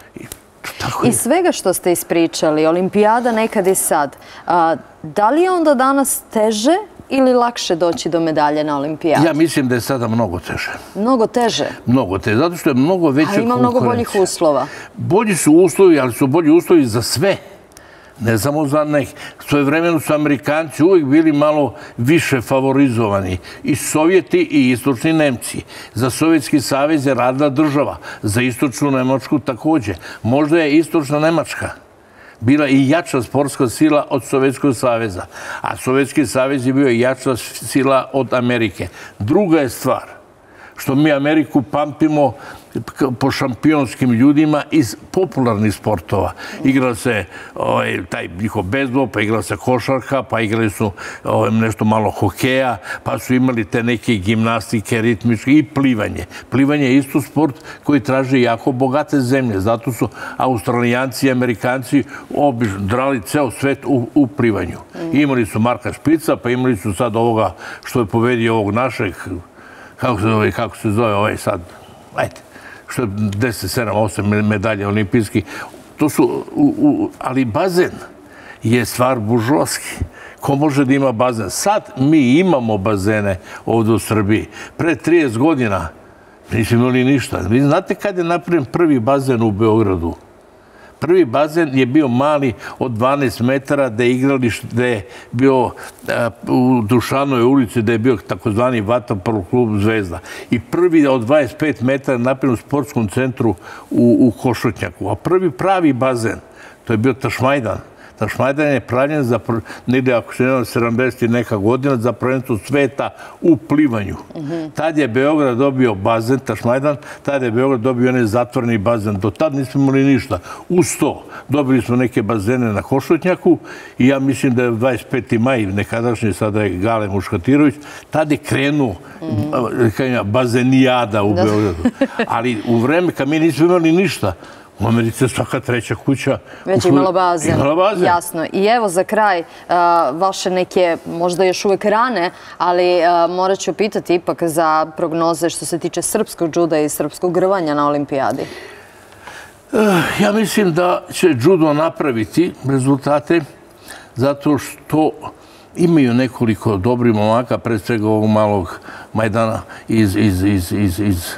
Iz svega što ste ispričali, olimpijada nekad i sad, da li je onda danas teže ili lakše doći do medalje na olimpijadu? Ja mislim da je sada mnogo teže. Mnogo teže? Mnogo teže, zato što je mnogo veća konkurencija. A ima mnogo boljih uslova? Bolji su uslovi, ali su bolji uslovi za sve. Ne samo za nekih. Svoje vremenu su Amerikanci uvijek bili malo više favorizovani. I Sovjeti i istočni Nemci. Za Sovjetski savez je radila država. Za istočnu Nemačku također. Možda je istočna Nemačka bila i jača sportska sila od Sovjetskog saveza. A Sovjetski savez je bio i jača sila od Amerike. Druga je stvar što mi Ameriku pamtimo po šampionskim ljudima iz popularnih sportova. Igrali se taj njihov bejzbol, pa igrala se košarka, pa igrali su nešto malo hokeja, pa su imali te neke gimnastike, ritmičke i plivanje. Plivanje je isto sport koji traži jako bogate zemlje. Zato su Australijanci i Amerikanci drali ceo svet u plivanju. Imali su Marka Špica, pa imali su sad ovoga što je pobedio ovog našeg, kako se zove ovaj sad, ajde, što je 10, 7, 8 medalje olimpijskih. To su, ali bazen je stvar buržoaski. Ko može da ima bazen? Sad mi imamo bazene ovdje u Srbiji. Pre 30 godina nismo imali ništa. Vi znate kad je napravljen prvi bazen u Beogradu? Prvi bazen je bio mali od 12 metara gde je bio u Dušanoj ulici, gde je bio takozvani vaterpolo klub Zvezda. I prvi od 25 metara napravljen u sportskom centru u Košutnjaku. A prvi pravi bazen, to je bio Tašmajdan. Tašmajdan je pravljen za, negde ako se nema 70 neka godina, za prvenstvo sveta u plivanju. Tad je Beograd dobio bazen, Tašmajdan, tad je Beograd dobio onaj zatvoreni bazen. Do tad nismo imali ništa. Uz to dobili smo neke bazene na Košutnjaku i ja mislim da je 25. maj, nekadašnji sada je Gale Muškatirović, tad je krenuo bazenijada u Beogradu. Ali u vreme kad mi nismo imali ništa, u Americi svaka treća kuća već imala bazen. Jasno. I evo za kraj vaše neke, možda još uvek rane, ali morat ću pitati ipak za prognoze što se tiče srpskog džuda i srpskog rvanja na olimpijadi. Ja mislim da će džudo napraviti rezultate zato što imaju nekoliko dobrih momaka, pred svega ovog malog Majdana iz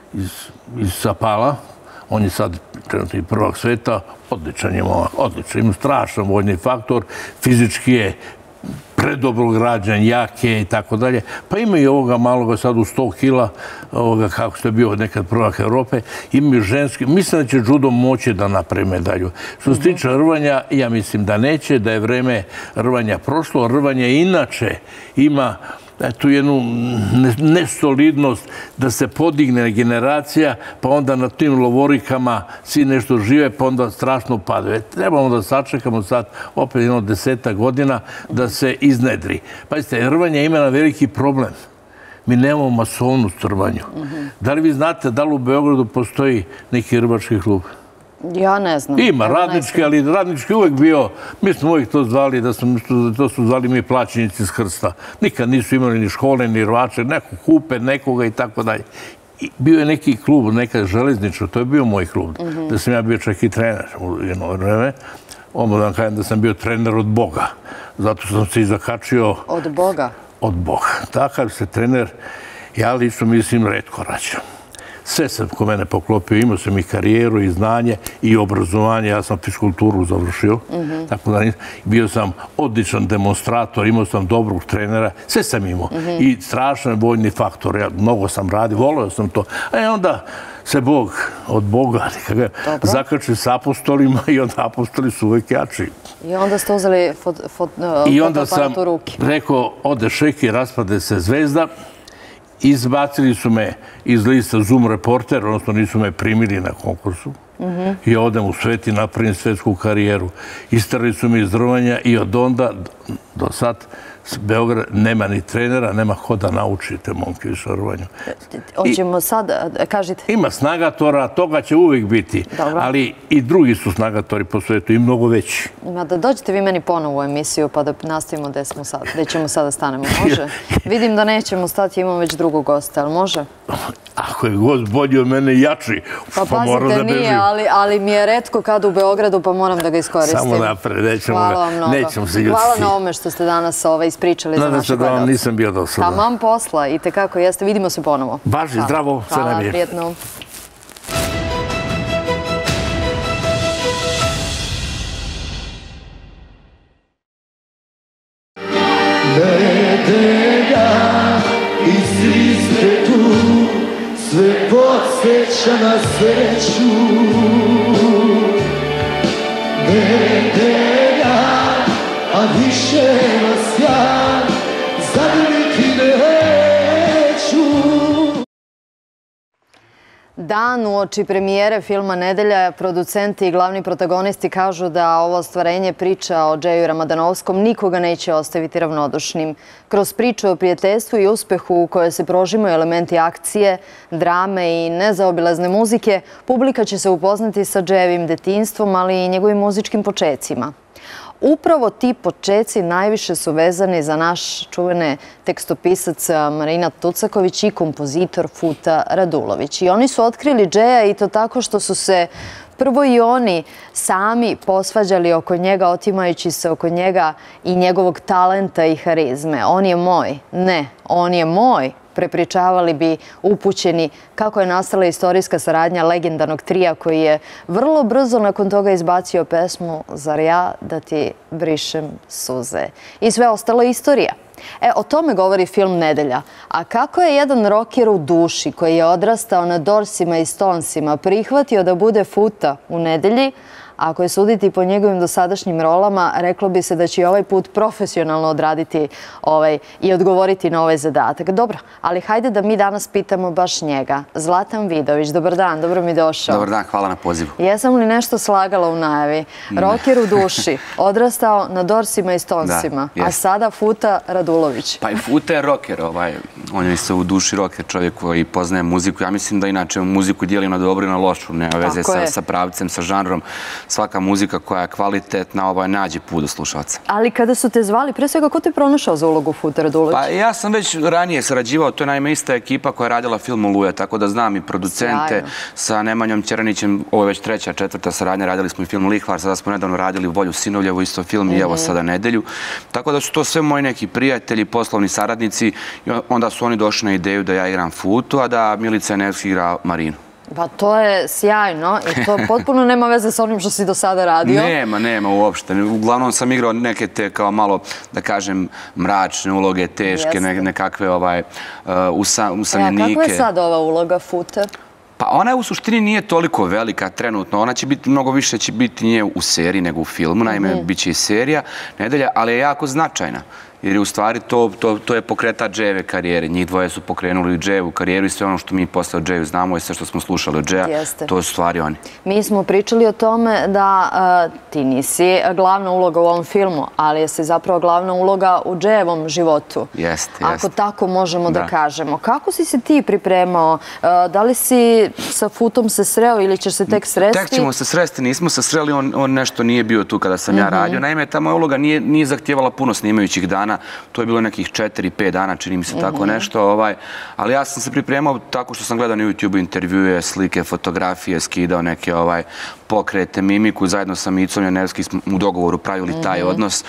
Sapala. On je sad trenutni prvak sveta, odličan je momak, odličan, ima strašan vojni faktor, fizički je predobro građan, jak je i tako dalje. Pa ima i ovoga maloga sad u 100 kila, kako što je bio nekad prvak Evrope, imaju ženski. Mislim da će džudo moći da napravi medalju. Što se tiče rvanja, ja mislim da neće, da je vreme rvanja prošlo. Rvanje inače ima tu jednu nesolidnost da se podigne generacija, pa onda na tim lovorikama svi nešto žive, pa onda strašno padaju. Trebamo da sačekamo sad opet 10 godina da se iznedri. Pazite, rvanje ima veliki problem. Mi nemamo masovnost u rvanju. Da li vi znate da li u Beogradu postoji neki rvački klub? Ja ne znam. Ima radnički, ali radnički uvek bio, mi smo uvijek to zvali, to su zvali mi plaćenici iz krsta. Nikad nisu imali ni škole, ni rvače, neko kupe, nekoga i tako dalje. Bio je neki klub, neka železnička, to je bio moj klub, da sam ja bio čak i trener u jedno vreme. Odmah da vam kažem da sam bio trener od Boga, zato sam se i zakačio... Od Boga? Od Boga. Takav se trener, ja lično mislim, retko rađam. Sve sam ko mene poklopio, imao sam i karijeru, i znanje, i obrazovanje. Ja sam fiskulturu završio, tako da bio sam odličan demonstrator, imao sam dobrog trenera, sve sam imao. I strašan vojni faktor, ja mnogo sam radio, volio sam to. A onda se Bog od Boga zakači s apostolima i onda apostoli su uvek jači. I onda ste uzeli fotoaparat u ruke. I onda sam rekao, ode šeki, raspade se Zvezda. Izbacili su me iz lista Zoom reporter, odnosno nisu me primili na konkursu. I odem u svet i napravim svetsku karijeru. Istarali su me iz rvanja i od onda do sad Beograd nema ni trenera, nema ko da nauči te momke u rvanju. Hoćemo sad, kažite. Ima snagatora, toga će uvijek biti. Ali i drugi su snagatori po svetu i mnogo veći. Da dođete vi meni ponovo u emisiju pa da nastavimo gde ćemo sada stanemo. Može? Vidim da nećemo stati, imamo već drugog gosta, ali može? Ako je gost bolji od mene jači, pa moram da bežim. Pa pazite, nije, ali mi je retko kad u Beogradu, pa moram da ga iskoristim. Samo napred, nećemo se ljuditi. Hvala na ome što ste danas ispričali za naše gledalce. Nadam se da vam nisam bio dosadan. Tamam posla, i tekako jeste. Vidimo se ponovo. Važi, zdravo, sve najbolje. Hvala, prijetno. Nedelja i svi ste tu, sve podsjeća na sreću. Nedelja, a više vas ja zagrliti neću. Dan uoči premijere filma Nedelja, producenti i glavni protagonisti kažu da ovo ostvarenje priča o Džeju Ramadanovskom nikoga neće ostaviti ravnodušnim. Kroz priču o prijateljstvu i uspehu u kojoj se prožimaju elementi akcije, drame i nezaobilazne muzike, publika će se upoznati sa Džejevim detinjstvom, ali i njegovim muzičkim počecima. Upravo ti počeci najviše su vezani za naš čuvene tekstopisac Marina Tucaković i kompozitor Futa Radulović. I oni su otkrili Džeja i to tako što su se prvo i oni sami posvađali oko njega, otimajući se oko njega i njegovog talenta i harizme. On je moj. Ne, on je moj. Prepričavali bi upućeni kako je nastala istorijska saradnja legendarnog trija koji je vrlo brzo nakon toga izbacio pesmu Zar ja da ti brišem suze. I sve ostalo je istorija. O tome govori film Nedelja. A kako je jedan roker u duši koji je odrastao na Dorsima i Stonesima prihvatio da bude Futa u Nedelji, ako je suditi po njegovim dosadašnjim rolama, reklo bi se da će ovaj put profesionalno odraditi i odgovoriti na ovaj zadatak. Dobro, ali hajde da mi danas pitamo baš njega. Zlatan Vidović, dobar dan, dobro mi došao. Dobar dan, hvala na pozivu. Jesam li nešto slagala u najavi? Roker u duši, odrastao na Dorsima i Stonesima, a sada Futa Radulović. Pa i Futa je roker, on je isto u duši roker, čovjek koji poznaje muziku. Ja mislim da inače muziku dijeli na dobru i na lošu, nema veze sa pravcem, sa žanrom. Svaka muzika koja je kvalitetna nađe put do slušalca. Ali kada su te zvali, pre svega, ko te pronašao za ulogu Futa Radulović? Pa ja sam već ranije sarađivao, to je naime ista ekipa koja je radila film Oluja, tako da znam i producente sa Nemanjom Ćeranićem, ovo je već treća, četvrta saradnja, radili smo i film Lihvar, sada smo nedavno radili Volju Sinovljevu, isto film i evo sada Nedelju. Tako da su to sve moji neki prijatelji, poslovni saradnici i onda su oni došli na ideju da ja igram Futu, a da Milica Janevski igra Marinu. Pa to je sjajno i to potpuno nema veze sa onim što si do sada radio. Nema uopšte. Uglavnom sam igrao neke te kao malo, da kažem, mračne uloge, teške, nekakve usamljenike. Kakva je sad ova uloga Fute? Pa ona u suštini nije toliko velika trenutno. Ona će biti, mnogo više će biti nije u seriji nego u filmu. Naime, bit će i serija Nedelja, ali je jako značajna. Jer je u stvari to je pokretač Džejeve karijere. Njih dvoje su pokrenuli Džejevu karijeru i sve ono što mi posle o Džeju znamo i sve što smo slušali od Džeja, to su stvari oni. Mi smo pričali o tome da ti nisi glavna uloga u ovom filmu, ali jesi zapravo glavna uloga u Džejevom životu. Jeste. Ako tako možemo da kažemo. Kako si se ti pripremao? Da li si sa Futom se sreo ili ćeš se tek sresti? Tek ćemo se sresti, nismo se sreli, on nešto nije bio tu kada sam ja radio. Naime, ta moja uloga nije zahtijevala puno snimajućih dana. To je bilo nekih 4-5 dana, čini mi se tako nešto. Ali ja sam se pripremao tako što sam gledao na YouTube intervjue, slike, fotografije, skidao neke pokrete, mimiku. Zajedno sa Micom Janevski u dogovoru pravili taj odnos.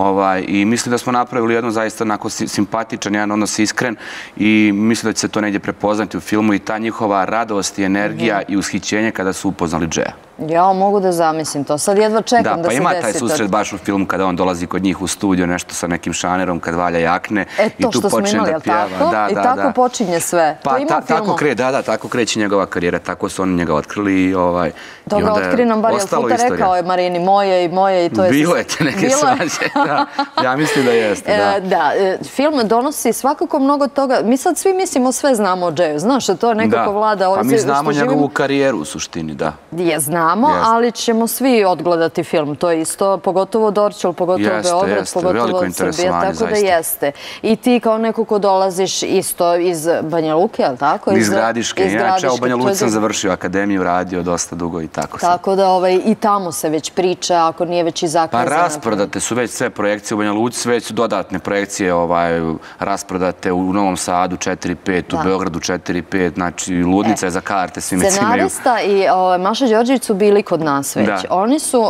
I mislim da smo napravili jedno zaista onako simpatičan, jedan odnos iskren i mislim da će se to negdje prepoznati u filmu i ta njihova radost i energija i ushićenje kada su upoznali Džeja. Ja mogu da zamislim to. Sad jedva čekam da se desi. Da, pa ima taj susret baš u filmu kada on dolazi kod njih u studio, nešto sa nekim šanerom kad valja jakne i tu počne da pjeva. I tako počinje sve. To ima u filmu. Da, tako kreće njegova karijera. Tako su oni njega otkrili i dobro, otkri nam bar je Futa rekao je Marini moje i to je... Bilo je te neke svađe, da. Ja mislim da jeste, da. Da, film donosi svakako mnogo toga. Mi sad svi mislimo sve znamo o Džeju. Znaš da to nekako vlada... Pa mi znamo njegovu karijeru u suštini, da. Znamo, ali ćemo svi odgledati film. To je isto, pogotovo Dorćol, pogotovo Beograd, pogotovo Srbija, tako da jeste. I ti kao neko ko dolaziš isto iz Banja Luke, je li tako? Iz Gradiške. Inače, u Banja Luci sam završio akademiju, radio dosta dugo i tako se. Tako da i tamo se već priča, ako nije već i zakazano. Pa rasprodate su već sve projekcije u Banja Luci, već su dodatne projekcije rasprodate u Novom Sadu 4-5, u Beogradu 4-5, znači ludnica je za karte, svi me cimaju. Scenarista i Maša Đorđević su bili kod nas već. Oni su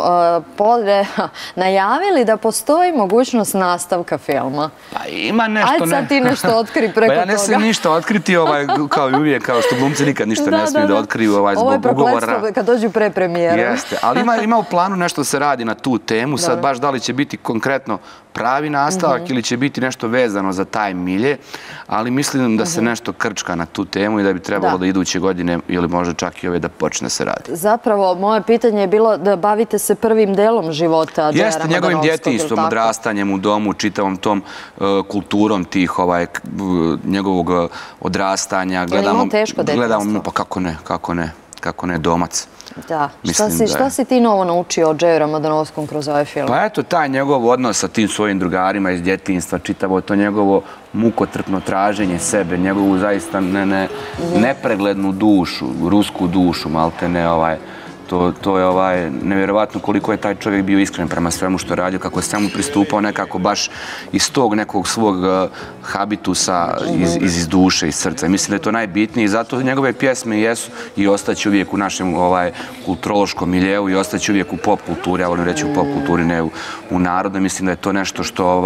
najavili da postoji mogućnost nastavka filma. Pa ima nešto... Ajde sad ti nešto otkri preko toga. Pa ja ne smijem ništa otkriti, kao i uvijek, kao što glumci nikad ništa ne smiju da otkriju zbog ugovora. Ovo je prokletstvo kad dođu pre premijera. Jeste, ali ima u planu nešto da se radi na tu temu, sad baš da li će biti konkretno pravi nastavak ili će biti nešto vezano za taj milje, ali mislim da se nešto krčka na tu temu i da bi trebalo da iduće godine ili možda čak i ove da počne se radi. Zapravo, moje pitanje je bilo da bavite se prvim delom života Džeja Ramadanovskog. Jeste, njegovim djetinjstvom, odrastanjem u domu, čitavom čitavom tom kulturom tih njegovog odrastanja. Gledamo teško detinjstvo. Pa kako ne, domac. Da. Šta si ti novo naučio o Džeju Ramadanovskom kroz ovaj film? Pa eto, taj njegov odnos sa tim svojim drugarima iz djetinjstva, čitavo to njegovo mukotrpno traženje sebe, njegovu zaista nepreglednu dušu, rusku dušu, malte ne, to je nevjerovatno koliko je taj čovjek bio iskren prema svemu što je radio, kako je svemu pristupao nekako baš iz tog nekog svog habitusa, iz duše, iz srca. Mislim da je to najbitnije i zato njegove pjesme jesu i ostaće uvijek u našem kulturološkom miljeu i ostaće uvijek u pop kulturi, ja volim reći u pop kulturi, ne u narodu. Mislim da je to nešto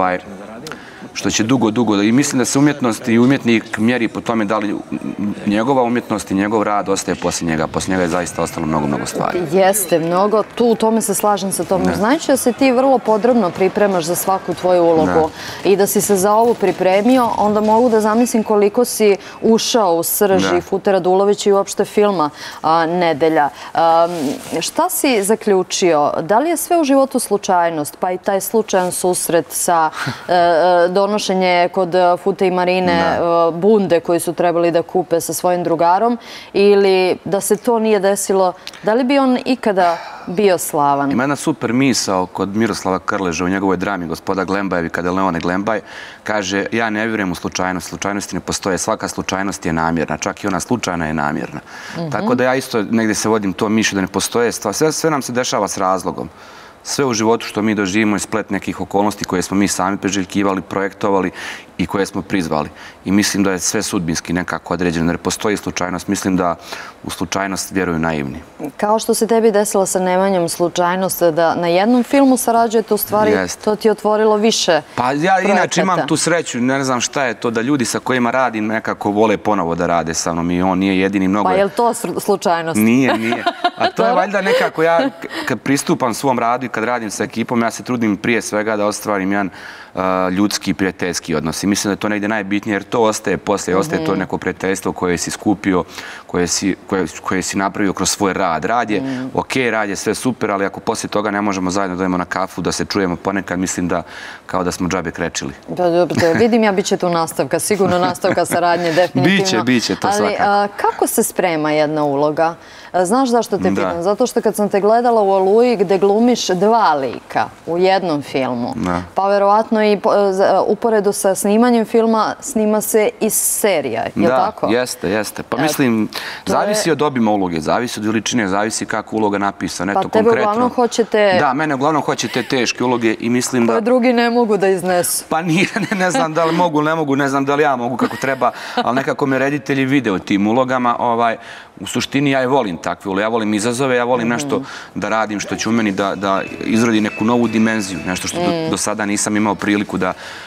što će dugo, i mislim da se umjetnost i umjetnik mjeri po tome da li njegova umjetnost i njegov rad ostaje poslije njega. Poslije njega je zaista ostalo mnogo stvari. Jeste, mnogo. U tome se slažem sa tom. Znajući da se ti vrlo podrobno pripremaš za svaku tvoju ulogu i da si se za ovu pripremio, onda mogu da zamislim koliko si ušao u srži Fute Radulovića i uopšte filma Nedelja. Šta si zaključio? Da li je sve u životu slučajnost? Pa i taj slučajan susret sa donošenje kod Fute i Marine bunde koji su trebali da kupe sa svojim drugarom, ili da se to nije desilo, da li bi on ikada bio slavan? Ima jedna super misao kod Miroslava Krleža u njegovoj drami Gospoda Glembajevi, kada je Leone Glembaj, kaže: ja ne vjerujem u slučajnost, slučajnosti ne postoje, svaka slučajnost je namjerna, čak i ona slučajna je namjerna. Tako da ja isto negdje se vodim to mišlju da ne postoje, sve nam se dešava s razlogom. Sve u životu što mi doživimo je splet nekih okolnosti koje smo mi sami preželjkivali, projektovali i koje smo prizvali. I mislim da je sve sudbinski nekako određeno, jer postoji slučajnost. Mislim da u slučajnost vjeruju naivni. Kao što se tebi desila sa Nemanjom slučajnost da na jednom filmu sarađujete, u stvari to ti je otvorilo više projekata. Pa ja inače imam tu sreću, ne znam šta je to, da ljudi sa kojima radim nekako vole ponovo da rade sa mnom i on nije jedini mnogo. Pa je li to slučajnost? Nije. A to je valjda nekako, ja kad pristupam svom radu i kad radim sa ekipom, ja se trudim prije svega da ostvarim jedan ljudski, prijateljski odnos. I mislim da je to negdje najbitnije, jer to ostaje poslije, ostaje to neko prijateljstvo koje si skupio, koje si napravio kroz svoj rad. Rad je ok, rad je sve super, ali ako poslije toga ne možemo zajedno da idemo na kafu, da se čujemo ponekad, mislim da kao da smo džabe krečili. Vidim ja, bit će tu nastavka, sigurno nastavka saradnje, definitivno. Biće to svakako. Ali kako se sprema jedna uloga? Znaš zašto te pitam? Zato što kad sam te gledala u Oluji gde glumiš dva lika u jednom filmu, pa verovatno i uporedo sa snimanjem filma snima se i serija, je li tako? Da, jeste. Pa mislim, zavisi od obima uloge, zavisi od veličine, zavisi kako uloga napisana. Pa tebe uglavnom hoćete... Da, mene uglavnom hoćete teške uloge i mislim da... Koje drugi ne mogu da iznesu. Pa ne znam da li mogu, ne mogu, ne znam da li ja mogu kako treba, ali nekako me reditelji vide u tim ulogama. U suštini ja je volim takve uloge, ja volim izazove, ja volim nešto da radim što će u meni da izrodi neku novu dimenziju, nešto što do sada nisam imao priliku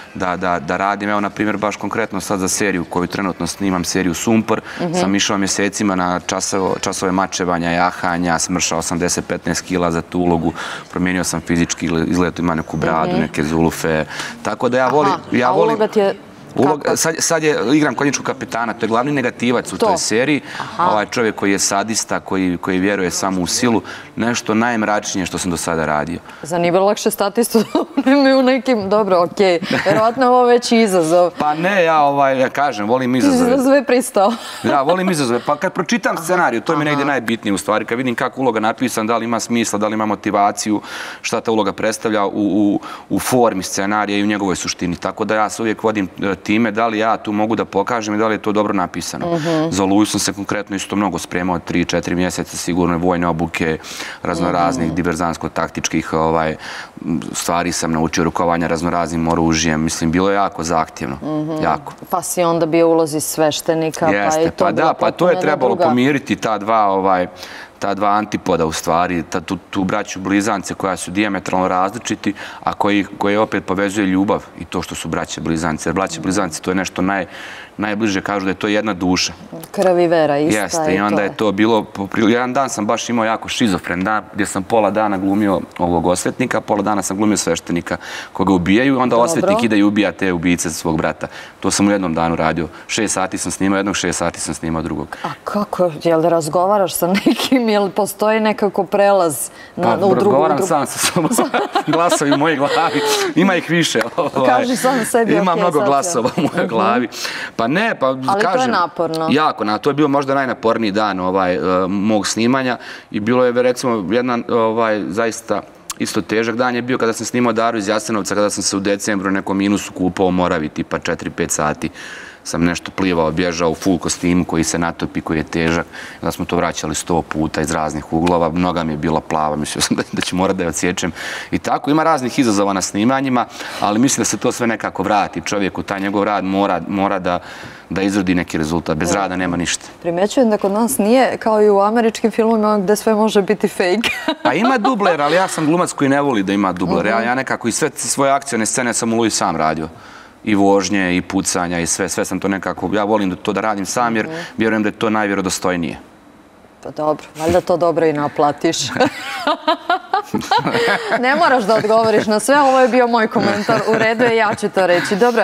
da radim. Evo, na primjer, baš konkretno sad za seriju koju trenutno snimam, seriju Sumpor, sam išao mjesecima na časove mačevanja, jahanja, smršao 10-15 kila za tu ulogu, promijenio sam fizički izgled, ima neku bradu, neke zulufe, tako da ja volim... A uloga ti je... Sad igram konjičkog kapetana, to je glavni negativac u toj seriji. Ovaj čovjek koji je sadista, koji vjeruje samo u silu, nešto najmračnije što sam do sada radio. Za nije bilo lakše statistu u nekim... Dobro, okej. Verovatno je ovo već izazov. Pa ne, ja kažem, volim izazove. Izazov je pristao. Da, volim izazove. Pa kad pročitam scenariju, to mi je negdje najbitnije u stvari. Kad vidim kako uloga napisan, da li ima smisla, da li ima motivaciju, šta ta uloga predstavlja u formi scenarija i u njegovoj suštini. Tako da ja se uvijek vodim time da li ja tu mogu da pokažem i da li je to dobro napisano. Za Oluju sam se konkretno isto mnogo spremao, 3-4 mjeseca sigurno, vojne obuke, raznoraznih diverzansko-taktičkih stvari sam naučio, rukovanja raznoraznim oružjem. Mislim, bilo je jako zahtjevno. Jako. Pa si onda bio u ulozi sveštenika, pa i to bilo potpuno jedna druga. Jeste, pa to je trebalo pomiriti ta dva antipoda u stvari, tu braću blizance koja su dijametralno različiti, a koje opet povezuje ljubav i to što su braće blizance. Jer braće blizance to je nešto najbliže, kažu da je to jedna duša. Krv i vera, ista je to. Jeste, i onda je to bilo, jedan dan sam baš imao jako šizofren dan, gdje sam pola dana glumio ovog osvetnika, pola dana sam glumio sveštenika koga ubijaju, onda osvetnik ide i ubija te ubijice za svog brata. To sam u jednom danu radio. 6 sati sam snimao jednog, 6 sati sam snimao drugog. A kako, jel da razgovaraš sa nekim jel postoji nekako prelaz u drugu? Govoram sam sa sobom, glasovi u mojoj glavi, ima ih više. Kaži sam sebi, ima mnogo glasova u mojoj glavi. Pa ne, pa kažem... Ali to je naporno. Jako, to je bio možda najnaporniji dan mog snimanja i bilo je, recimo, jedan zaista isto težak dan je bio kada sam snimao Daru iz Jasenovca, kada sam se u decembru u nekom minusu kupao u Moravi, tipa 4-5 sati. Sam nešto plivao, bježao u full kostimu koji se natopi, koji je težak. Onda smo to vraćali 100 puta iz raznih uglova. Noga mi je bila plava, mislio sam da ću morat da je odsječem. I tako, ima raznih izazova na snimanjima, ali mislim da se to sve nekako vrati. Čovjeku, taj njegov rad mora da izrodi neki rezultat. Bez rada nema ništa. Primećujem da kod nas nije kao i u američkim filmima gde sve može biti fake. Pa ima dubler, ali ja sam glumac koji ne voli da ima dubler. Ja nekako i sve svoje akcione scene sam u Oluji sam radio. I vožnje, i pucanja, i sve sam to nekako, ja volim to da radim sam jer vjerujem da je to najvjerodostojnije. Pa dobro, valjda to dobro i naplatiš. Ne moraš da odgovoriš na sve, ovo je bio moj komentar, u redu je, ja ću to reći. Dobro,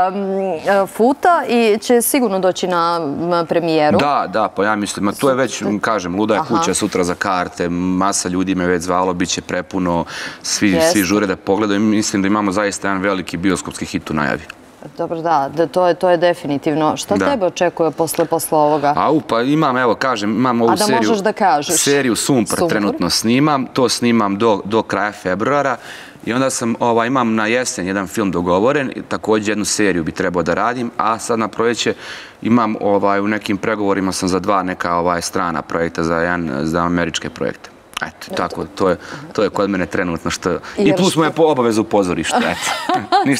Futa i će sigurno doći na premijeru. Da, pa ja mislim, to je već, kažem, luda je kuća sutra za karte, masa ljudi me već zvalo, bit će prepuno, svi žure da pogledaju, mislim da imamo zaista jedan veliki bioskopski hit u najavi. Dobro, da, to je definitivno. Šta tebe očekuje posle ovoga? Pa imam, evo, kažem, imam ovu seriju. A da možeš da kažeš? Seriju Sumpor trenutno snimam, to snimam do kraja februara i onda imam na jesen jedan film dogovoren, također jednu seriju bi trebao da radim, a sad na proljeće imam u nekim pregovorima sam za 2 neka strana projekta, za američke projekte. Eto, tako, to je kod mene trenutno što... I plus moja obavezu u pozorištu, eto.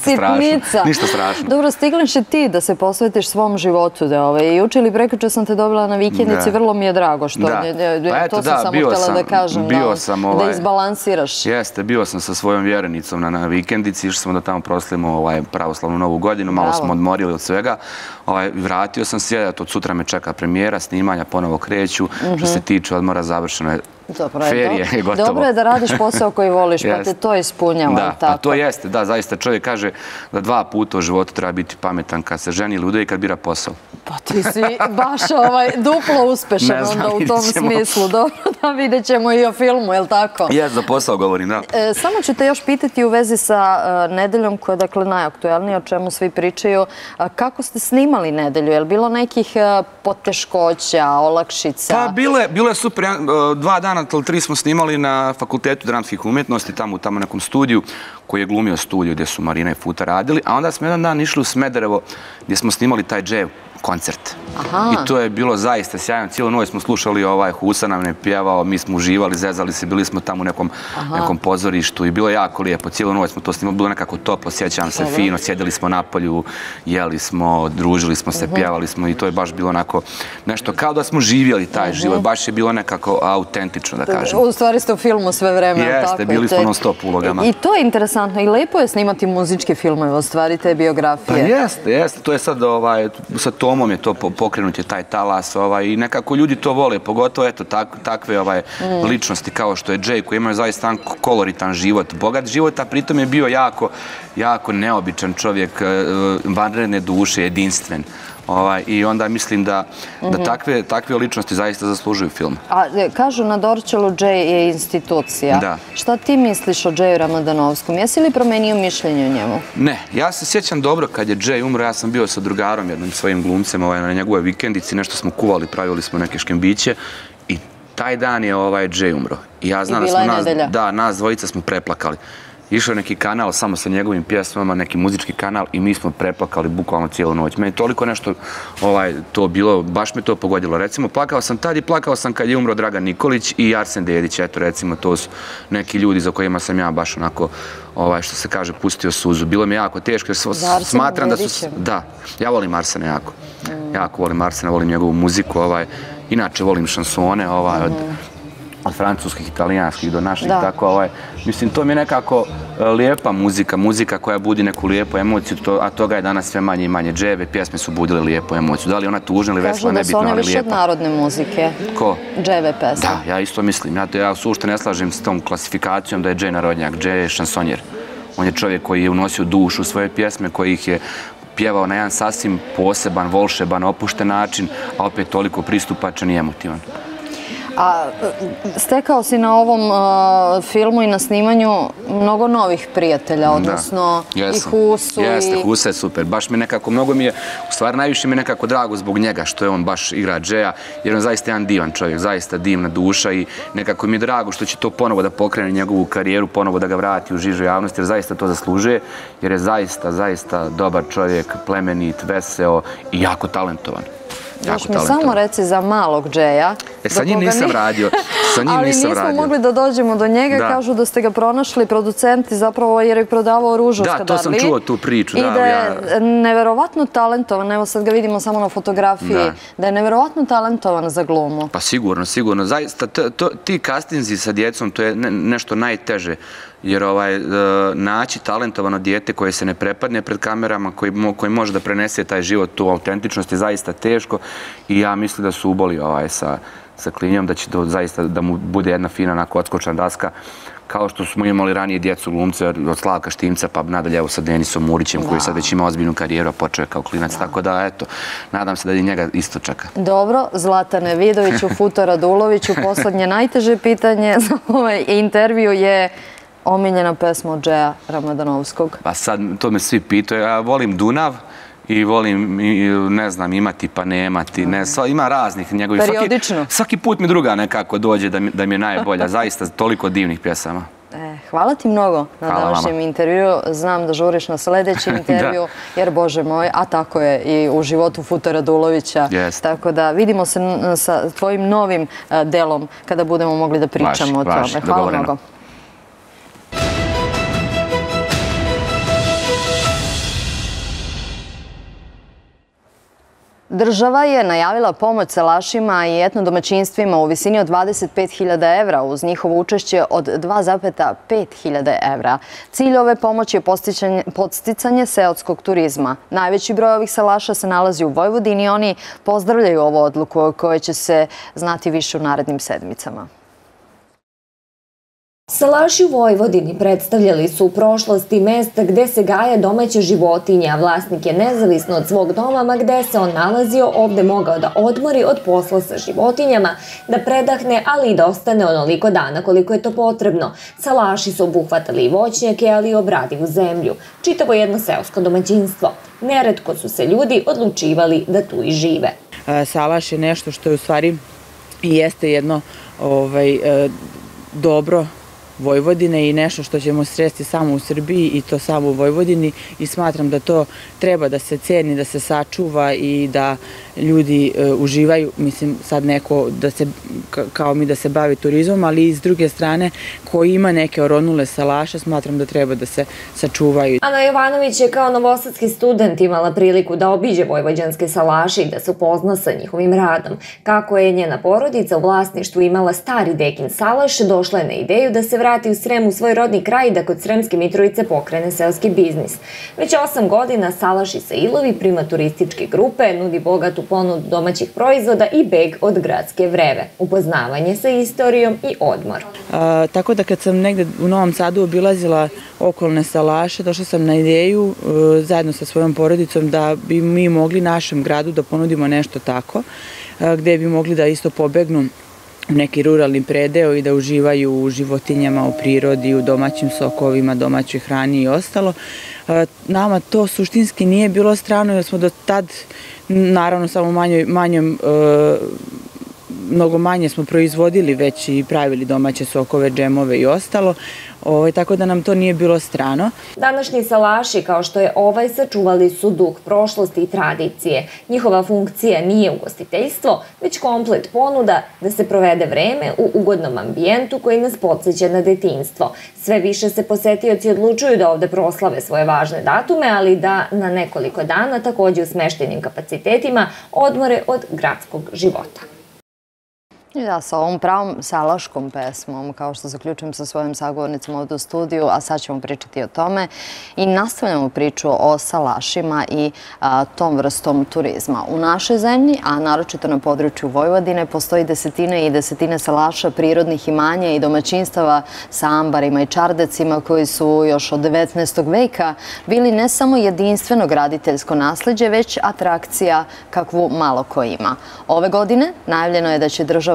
Ništa strašno. Dobro, stigliš i ti da se posvetiš svom životu. Juče ili prekjuče sam te dobila na vikendici, vrlo mi je drago što... To sam samo htjela da kažem, da izbalansiraš. Jeste, bio sam sa svojom vjerenicom na vikendici, išli smo da tamo proslavimo pravoslavnu novu godinu, malo smo odmorili od svega. Vratio sam se, od sutra me čeka premijera, snimanja, ponovo kreću. Što se tiče odmora, završeno je. Ferije je gotovo. Dobro je da radiš posao koji voliš, pa te to ispunjava. Da, pa to jeste, da, zaista čovjek kaže da 2 puta u životu treba biti pametan kad se ženi ili udaje i kad bira posao. Pa ti si baš duplo uspešan onda u tom smislu. Dobro, da vidjet ćemo i o filmu, je li tako? Jes, za posao govorim, da. Samo ću te još pitati u vezi sa Nedeljom, koja je dakle najaktuelnija, o čemu svi pričaju. Kako ste snimali Nedelju? Je li bilo nekih poteškoća, olakšica? Pa, bilo je super. 2 dana, 3 smo snimali na Fakultetu dramskih umjetnosti, tamo u nekom studiju, koji je glumio studiju gdje su Marina i Futa radili, a onda smo jedan dan išli u Smederevo gdje smo snimali taj džev koncert. I to je bilo zaista sjajno. Cijelu noć smo slušali Husa nam je pjevao, mi smo uživali, zezali se, bili smo tamo u nekom pozorištu i bilo je jako lijepo. Cijelu noć smo to snimali, bilo nekako toplo, sjećam se, fino, sjedili smo na polju, jeli smo, družili smo se, pjevali smo i to je baš bilo onako nešto kao da smo živjeli taj život. Baš je bilo nekako autentično, da kažem. U stvari ste u filmu sve vreme. Jeste, bili smo non stop ulogama. I to je interesantno i lepo je snimati muzičke filmove, u stvari te biografije. Pa jeste, to je sad sa Tomom je to pokrenut je taj talas i nekako ljudi to vole, pogotovo eto takve ličnosti kao što je Jay koji imaju zaista koloritan život, bogat život, a pritom je bio jako neobičan čovjek, vanredne duše, jedinstven. I onda mislim da takve ličnosti zaista zaslužuju film. A kažu na Dorćolu Jay je institucija. Da. Šta ti misliš o Jayu Ramadanovskom? Jesi li promenio mišljenje o njemu? Ne, ja se sjećam dobro kad je Jay umro, ja sam bio sa drugarom jednim svojim glumcem na njegove vikendici, nešto smo kuvali, pravili smo neke škembiće i taj dan je Jay umro. I ja znam da nas dvojica smo preplakali. Išao je neki kanal samo sa njegovim pjesmama, neki muzički kanal i mi smo preplakali bukvalno cijelu noć. Meni toliko nešto to bilo, baš me to pogodilo. Recimo, plakao sam tad i plakao sam kad je umro Dragan Nikolić i Arsen Dedić. Eto, recimo, to su neki ljudi za kojima sam ja baš onako, što se kaže, pustio suzu. Bilo mi jako teško jer smatram da su... Da, ja volim Arsena jako. Jako volim Arsena, volim njegovu muziku. Inače, volim šansone, od francuskih, italijanskih do naših, tako, mislim, to mi je nekako lijepa muzika koja budi neku lijepu emociju, a toga je danas sve manje i manje. Dževe, pjesme su budile lijepu emociju. Da li ona tužna ili vesela, nebitno, ali lijepa. Kažu da su one više od narodne muzike. Ko? Dževe pesme. Da, ja isto mislim. Ja sušte ne slažem s tom klasifikacijom da je Džej narodnjak. Džej je šansonjer. On je čovjek koji je unosio dušu u svoje pjesme, koji ih je pjevao na jedan sasvim poseban, volšeban, opušten način, a opet toliko pristupačan i emotivan. A stekao si na ovom filmu i na snimanju mnogo novih prijatelja, odnosno i Husu. Jeste, Husa je super. Baš mi nekako, mnogo mi je, u stvari najviše mi je nekako drago zbog njega što je on baš igra Džeja, jer on zaista jedan divan čovjek, zaista divna duša i nekako mi je drago što će to ponovo da pokrene njegovu karijeru, ponovo da ga vrati u žižu javnosti, jer zaista to zaslužuje, jer je zaista dobar čovjek, plemenit, veseo i jako talentovan. Još mi samo reci za malog Džeja. Sa njim nisam radio. Ali nismo mogli da dođemo do njega. Kažu da ste ga pronašli producenti zapravo jer je prodavao ružu u Skadarliji. Da, to sam čuo tu priču. I da je neverovatno talentovan. Evo sad ga vidimo samo na fotografiji. Da je neverovatno talentovan za glumu. Pa sigurno. Zaista, ti kastinzi sa djecom, to je nešto najteže. Jer naći talentovano dijete koje se ne prepadne pred kamerama, koji može da prenese taj život, tu autentičnost je zaista teško i ja mislim da su uboli sa Klinjom, da će to zaista da mu bude jedna fina odskočna daska, kao što smo imali ranije djecu glumce od Slavka Štimca pa nadalje evo sa Denisom Murićem koji sad već ima ozbiljnu karijeru, a počeo je kao klinac, tako da eto, nadam se da i njega isto čeka. Dobro, Zlatane Vidoviću, Futo Raduloviću, poslednje najteže pitanje za ovaj intervju je omiljena pesma od Džeja Ramadanovskog. Pa sad, to me svi pitaju. Ja volim Dunav i volim, ne znam, imati pa nemati. Ima raznih njegovih. Periodično. Svaki put mi druga nekako dođe da mi je najbolja. Zaista, toliko divnih pjesama. Hvala ti mnogo na današnjem intervju. Znam da žuriš na sledeći intervju, jer, Bože moj, a tako je i u životu Futa Radulovića. Tako da vidimo se sa tvojim novim delom kada budemo mogli da pričamo o tome. Hvala mnogo. Država je najavila pomoć salašima i etnodomaćinstvima u visini od 25.000 evra uz njihovo učešće od 2,5 evra. Cilj ove pomoći je podsticanje seoskog turizma. Najveći broj ovih salaša se nalazi u Vojvodini i oni pozdravljaju ovu odluku o kojoj će se znati više u narednim sedmicama. Salaši u Vojvodini predstavljali su u prošlosti mesta gde se gaje domaće životinje, a vlasnik je nezavisno od svog doma, ma gde se on nalazio, ovde mogao da odmori od posla sa životinjama, da predahne, ali i da ostane onoliko dana koliko je to potrebno. Salaši su obuhvatali i voćnjake, ali i obradivu zemlju. Čitavo jedno seosko domaćinstvo. Neretko su se ljudi odlučivali da tu i žive. Salaš je nešto što je u stvari i jeste jedno dobro Vojvodine i nešto što ćemo sresti samo u Srbiji i to samo u Vojvodini i smatram da to treba da se ceni, da se sačuva i da ljudi uživaju, mislim sad neko kao mi da se bavi turizmom, ali i s druge strane koji ima neke oronule salaše, smatram da treba da se sačuvaju. Ana Jovanović je kao novosadski student imala priliku da obiđe vojvođanske salaše i da se upozna sa njihovim radom. Kako je njena porodica u vlasništvu imala stari dekin salaš, došla je na ideju da se vrati u Srem u svoj rodni kraj i da kod Sremske Mitrovice pokrene seoski biznis. Već 8 godina Salaš i Sailovi prima turističke grupe, nudi bogatu ponudu domaćih proizvoda i beg od gradske vreve, upoznavanje sa istorijom i odmor. Tako da kad sam negde u Novom Sadu obilazila okolne salaše, došla sam na ideju zajedno sa svojom porodicom da bi mi mogli našem gradu da ponudimo nešto tako, gde bi mogli da isto pobegnu u neki ruralni predeo i da uživaju u životinjama, u prirodi, u domaćim sokovima, domaćoj hrani i ostalo. Nama to suštinski nije bilo strano jer smo do tad, naravno samo mnogo manje smo proizvodili već i pravili domaće sokove, džemove i ostalo, tako da nam to nije bilo strano. Današnji salaši, kao što je ovaj, sačuvali su duh prošlosti i tradicije. Njihova funkcija nije ugostiteljstvo, već komplet ponuda da se provede vreme u ugodnom ambijentu koji nas podsjeća na detinjstvo. Sve više se posetioci odlučuju da ovde proslave svoje važne datume, ali da na nekoliko dana, takođe u smeštenim kapacitetima, odmore od gradskog života. I da, sa ovom pravom salaškom pesmom, kao što zaključujem sa svojim sagovornicima ovdje u studiju, a sad ćemo pričati o tome i nastavljamo priču o salašima i tom vrstom turizma. U našoj zemlji, a naročito na području Vojvodine, postoji desetine i desetine salaša, prirodnih imanja i domaćinstava sa ambarima i čardacima koji su još od 19. veka bili ne samo jedinstveno graditeljsko nasleđe, već atrakcija kakvu malo ko ima. Ove godine najavljeno je da će država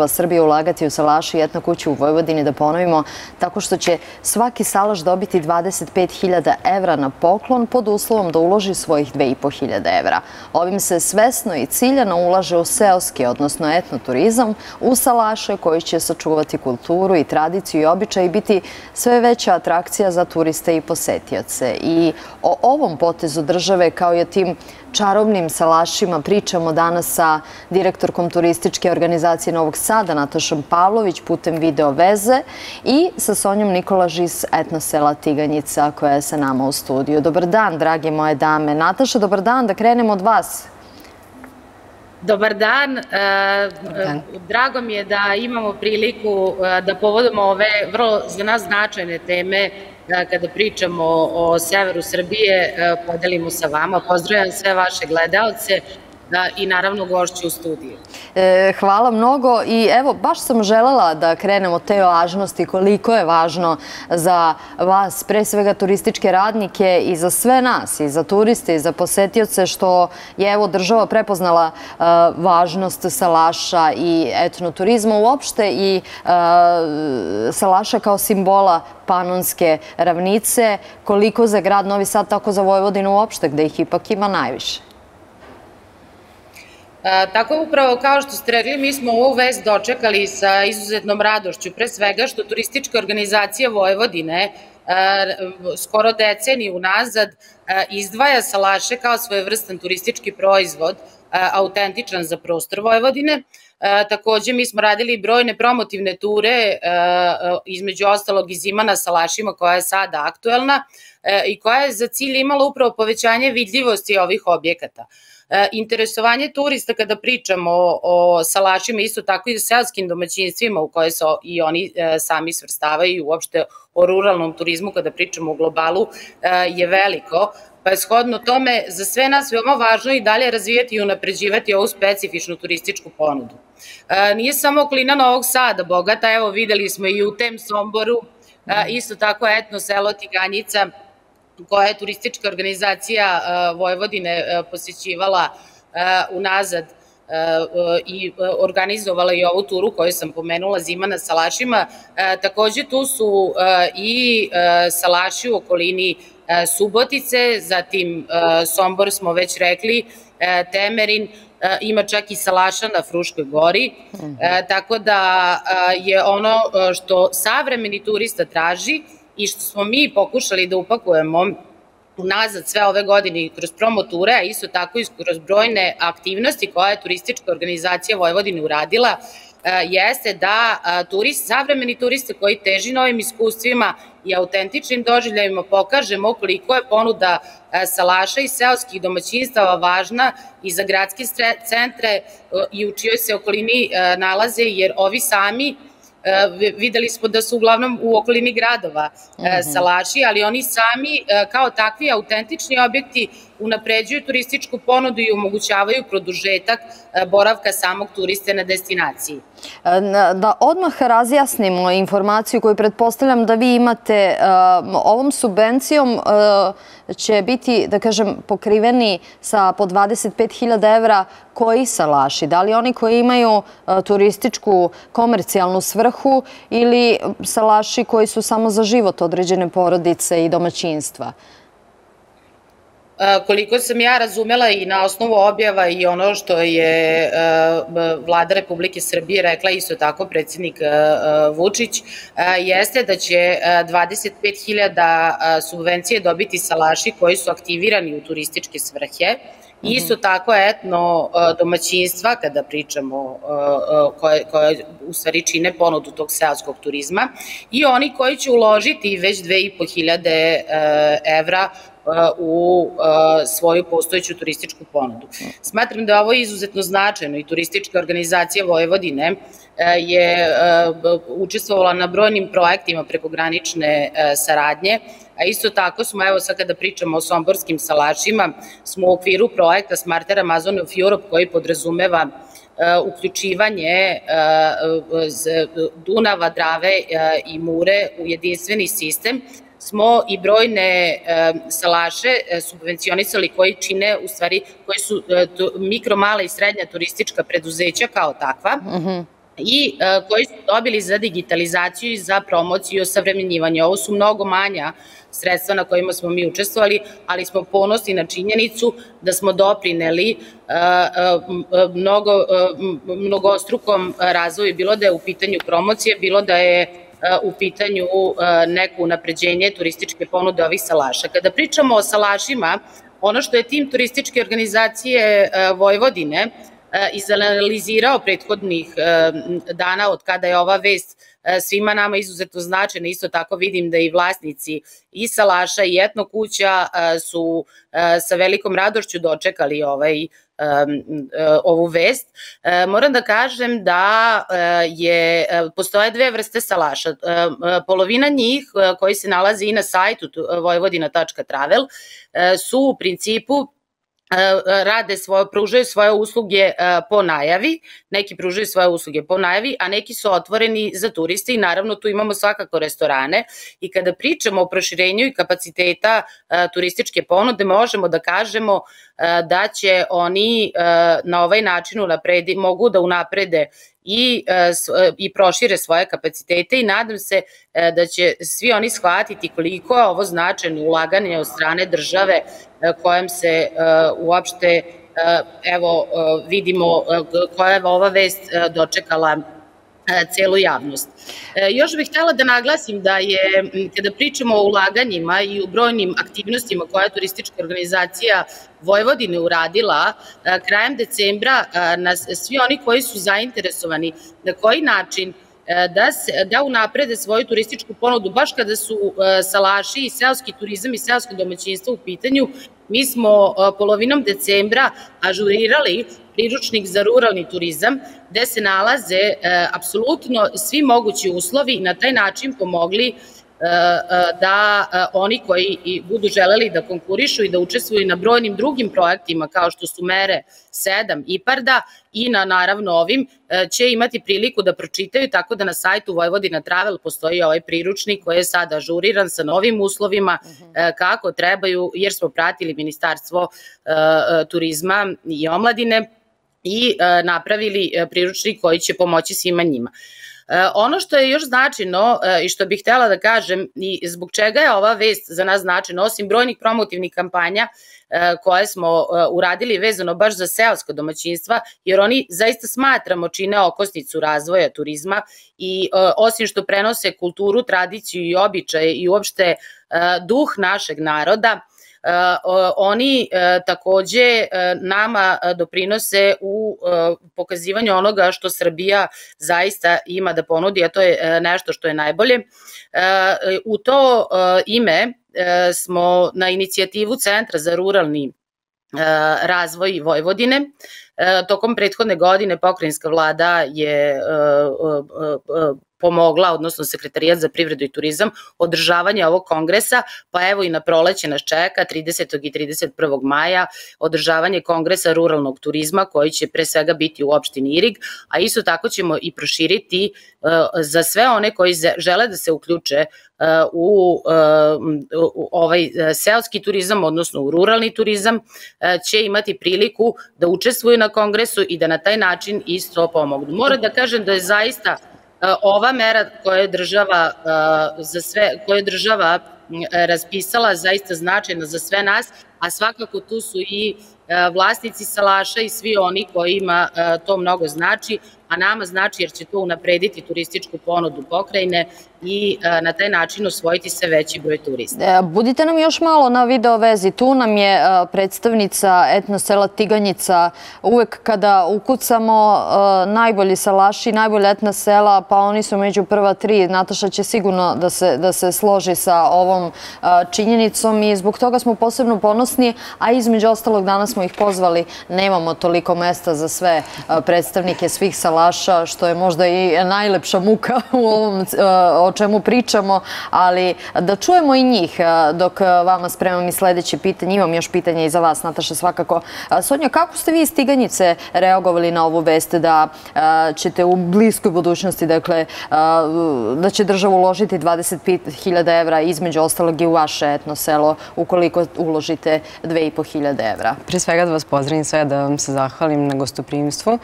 država Srbija ulagati u salaše i etno kuću u Vojvodini, da ponovimo, tako što će svaki salaš dobiti 25.000 evra na poklon pod uslovom da uloži svojih 2.500 evra. Ovim se svesno i ciljano ulaže u seoski, odnosno etnoturizam, u salaše koji će sačuvati kulturu i tradiciju i običaj i biti sve veća atrakcija za turiste i posetioce. I o ovom potezu države kao i o tim čarobnim salašima pričamo danas sa direktorkom turističke organizacije Novog Sada, Natašom Pavlović, putem video veze i sa Sonjom Nikolaž iz etnosela Tiganjica koja je sa nama u studiju. Dobar dan, drage moje dame. Nataša, dobar dan, da krenemo od vas. Dobar dan. Drago mi je da imamo priliku da povodom ove vrlo za nas značajne teme kada pričamo o severu Srbije podelimo sa vama. Pozdravljam sve vaše gledaoce i naravno gošću u studiju. Hvala mnogo i evo baš sam želela da krenemo te važnosti, koliko je važno za vas, pre svega turističke radnike i za sve nas, i za turiste i za posetioce, što je evo država prepoznala važnost salaša i etnoturizma uopšte i salaša kao simbola Panonske ravnice, koliko za grad Novi Sad, tako za Vojvodinu uopšte, gde ih ipak ima najviše. Tako upravo kao što ste rekli, mi smo ovu vest dočekali sa izuzetnom radošću, pre svega što turistička organizacija Vojvodine skoro deceniju unazad izdvaja salaše kao svojevrstan turistički proizvod, autentičan za prostor Vojvodine. Takođe, mi smo radili brojne promotivne ture, između ostalog i zima na salašima koja je sada aktuelna i koja je za cilj imala upravo povećanje vidljivosti ovih objekata. Interesovanje turista kada pričamo o salašima, isto tako i o seoskim domaćinstvima u koje se i oni sami svrstavaju i uopšte o ruralnom turizmu kada pričamo o globalu je veliko, pa je shodno tome za sve nas veoma važno i dalje razvijati i unapređivati ovu specifičnu turističku ponudu. Nije samo okolina Novog Sada bogata, evo videli smo i u tem Somboru, isto tako etno selo Tiganjica, koja je turistička organizacija Vojvodine posećivala unazad i organizovala i ovu turu koju sam pomenula, zima na salašima. Takođe tu su i salaši u okolini Subotice, zatim Sombor smo već rekli, Temerin, ima čak i salaša na Fruškoj gori, tako da je ono što savremeni turista traži i što smo mi pokušali da upakujemo unazad sve ove godine kroz promoture, a isto tako i kroz brojne aktivnosti koje je turistička organizacija Vojvodine uradila, jeste da savremeni turiste koji teži novim iskustvima i autentičnim doživljajima pokažemo koliko je ponuda salaša i seoskih domaćinstava važna i za gradske centre i u čijoj se okolini nalaze, jer ovi sami videli smo da su uglavnom u okolini gradova salaši, ali oni sami kao takvi autentični objekti unapređuju turističku ponudu i omogućavaju produžetak boravka samog turiste na destinaciji. Da odmah razjasnimo informaciju koju pretpostavljam da vi imate, ovom subvencijom će biti, da kažem, pokriveni sa po 25.000 evra koji salaši? Da li oni koji imaju turističku komercijalnu svrhu ili salaši koji su samo za život određene porodice i domaćinstva? Koliko sam ja razumela i na osnovu objava i ono što je Vlada Republike Srbije rekla, isto tako predsjednik Vučić, jeste da će 25.000 subvencije dobiti salaši koji su aktivirani u turističke svrhe. Isto tako etno domaćinstva, kada pričamo, koje u stvari čine ponudu tog seoskog turizma, i oni koji će uložiti već 2.500 evra u svoju postojeću turističku ponudu. Smatram da je ovo izuzetno značajno i turistička organizacija Vojvodine je učestvovala na brojnim projektima prekogranične saradnje, a isto tako smo, evo sad kada pričamo o somborskim salašima, smo u okviru projekta Smarter Amazon of Europe koji podrazumeva uključivanje Dunava, Drave i Mure u jedinstveni sistem, smo i brojne salaše subvencionisali koji čine, u stvari, koji su mikro, mala i srednja turistička preduzeća kao takva. i koji su dobili za digitalizaciju i za promociju i osavremenjivanje. Ovo su mnogo manja sredstva na kojima smo mi učestvovali, smo ponosni na činjenicu da smo doprineli mnogostrukom razvoju, bilo da je u pitanju promocije, bilo da je u pitanju neko unapređenje turističke ponude ovih salaša. Kada pričamo o salašima, ono što je tim turističke organizacije Vojvodine izanalizirao prethodnih dana od kada je ova vest svima nama izuzetno značajna, isto tako vidim da i vlasnici i salaša i etno kuća su sa velikom radošću dočekali ovu vest. Moram da kažem da postoje dve vrste salaša. Polovina njih koji se nalazi i na sajtu vojvodina.travel su u principu pružaju svoje usluge po najavi, neki pružaju svoje usluge po najavi, a neki su otvoreni za turiste i naravno tu imamo svakako restorane i kada pričamo o proširenju i kapaciteta turističke ponude možemo da kažemo da će oni na ovaj način mogu da unaprede i prošire svoje kapacitete i nadam se da će svi oni shvatiti koliko je ovo značajno ulaganje od strane države kojem se uopšte, evo vidimo koja je ova vest dočekala celu javnost. Još bih htela da naglasim da je, kada pričamo o ulaganjima i u brojnim aktivnostima koje je turistička organizacija Vojvodine uradila, krajem decembra svi oni koji su zainteresovani na koji način da unaprede svoju turističku ponudu, baš kada su salaši i seoski turizam i seosko domaćinstvo u pitanju, mi smo polovinom decembra ažurirali priručnik za ruralni turizam, gde se nalaze apsolutno svi mogući uslovi i na taj način pomogli da oni koji budu želeli da konkurišu i da učestvuju na brojnim drugim projektima kao što su mere 7 IPARD-a i na naravno ovim će imati priliku da pročitaju, tako da na sajtu Vojvodina Travel postoji ovaj priručnik koji je sada ažuriran sa novim uslovima kako trebaju, jer smo pratili Ministarstvo turizma i omladine i napravili priručnik koji će pomoći svima njima. Ono što je još značajno i što bih htela da kažem i zbog čega je ova vest za nas značajna, osim brojnih promotivnih kampanja koje smo uradili vezano baš za seosko domaćinstva, jer oni zaista smatramo čine okosnicu razvoja turizma i osim što prenose kulturu, tradiciju i običaje i uopšte duh našeg naroda, oni takođe nama doprinose u pokazivanju onoga što Srbija zaista ima da ponudi, a to je nešto što je najbolje. U to ime smo na inicijativu Centra za ruralni razvoj Vojvodine. Tokom prethodne godine pokrajinska vlada je pomogla, odnosno Sekretarijat za privredu i turizam, održavanje ovog kongresa, pa evo i na proleće nas čeka 30. i 31. maja održavanje kongresa ruralnog turizma koji će pre svega biti u opštini Irig, a isto tako ćemo i proširiti za sve one koji žele da se uključe u ovaj seoski turizam, odnosno u ruralni turizam, će imati priliku da učestvuju na kongresu i da na taj način isto pomognu. Moram da kažem da je zaista ova mera koju je država raspisala zaista značajna za sve nas, a svakako tu su i vlasnici salaša i svi oni kojima to mnogo znači, a nama znači jer će to unaprediti turističku ponudu pokrajine i na taj način osvojiti sve veći broj turista. Budite nam još malo na video vezi. Tu nam je predstavnica etno sela Tiganjica. Uvek kada ukucamo najbolji salaši, najbolja etna sela, pa oni su među prva 3. Nataša će sigurno da se složi sa ovom činjenicom i zbog toga smo posebno ponosni, a između ostalog danas smo ih pozvali. Nemamo toliko mesta za sve predstavnike svih salaša, što je možda i najlepša muka u ovom o čemu pričamo, ali da čujemo i njih dok vama spremam i sledeće pitanje. Imam još pitanje i za vas, Nataša, svakako. Sonja, kako ste vi iz Tiganjice reagovali na ovu vest da ćete u bliskoj budućnosti, dakle, da će država uložiti 25.000 evra, između ostalog i u vaše etno selo, ukoliko uložite 2.500 evra? Pre svega da vas pozdravim sve, da vam se zahvalim na gostoprimstvu.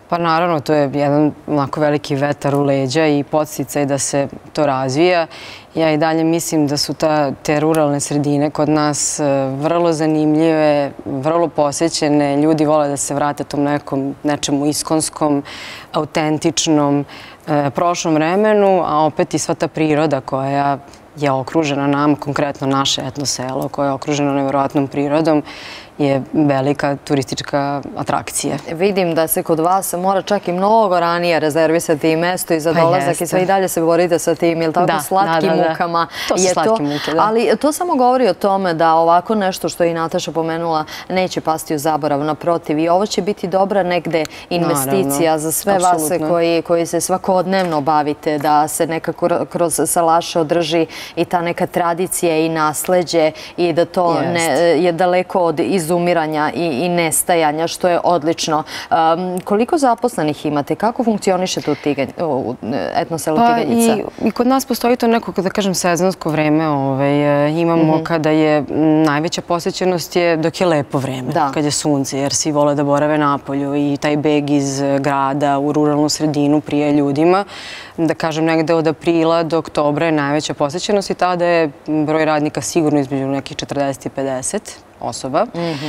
Pa naravno, to je jedan onako veliki vetar u leđa i podsticaj da se to razvija. Ja i dalje mislim da su te ruralne sredine kod nas vrlo zanimljive, vrlo posećene. Ljudi vole da se vrate tom nečemu iskonskom, autentičnom, prošlom vremenu, a opet i sva ta priroda koja je okružena nama, konkretno naše etno selo koje je okruženo nevjerojatnom prirodom, je velika turistička atrakcija. Vidim da se kod vas mora čak i mnogo ranije rezervisati i mesto i za dolazak i sve i dalje se borite sa tim, ili tako, slatkim mukama. To su slatke muke, da. Ali to samo govori o tome da ovako nešto što je i Nataša pomenula neće pasti u zaborav, naprotiv. I ovo će biti dobra negde investicija za sve vas koji se svakodnevno bavite, da se nekako kroz salaše održi i ta neka tradicija i nasleđe i da to je daleko od izumiranja i nestajanja, što je odlično. Koliko zaposlenih imate? Kako funkcioniše tu etno selo Tiganjica? I kod nas postoji to neko, da kažem, sezonsko vreme. Imamo kada je najveća posjećenost dok je lepo vreme, kad je sunce, jer svi vole da borave napolju i taj beg iz grada u ruralnu sredinu prije ljudima. Da kažem, negde od aprila do oktobra je najveća posjećenost i tada je broj radnika sigurno između nekih 40 i 50 osoba.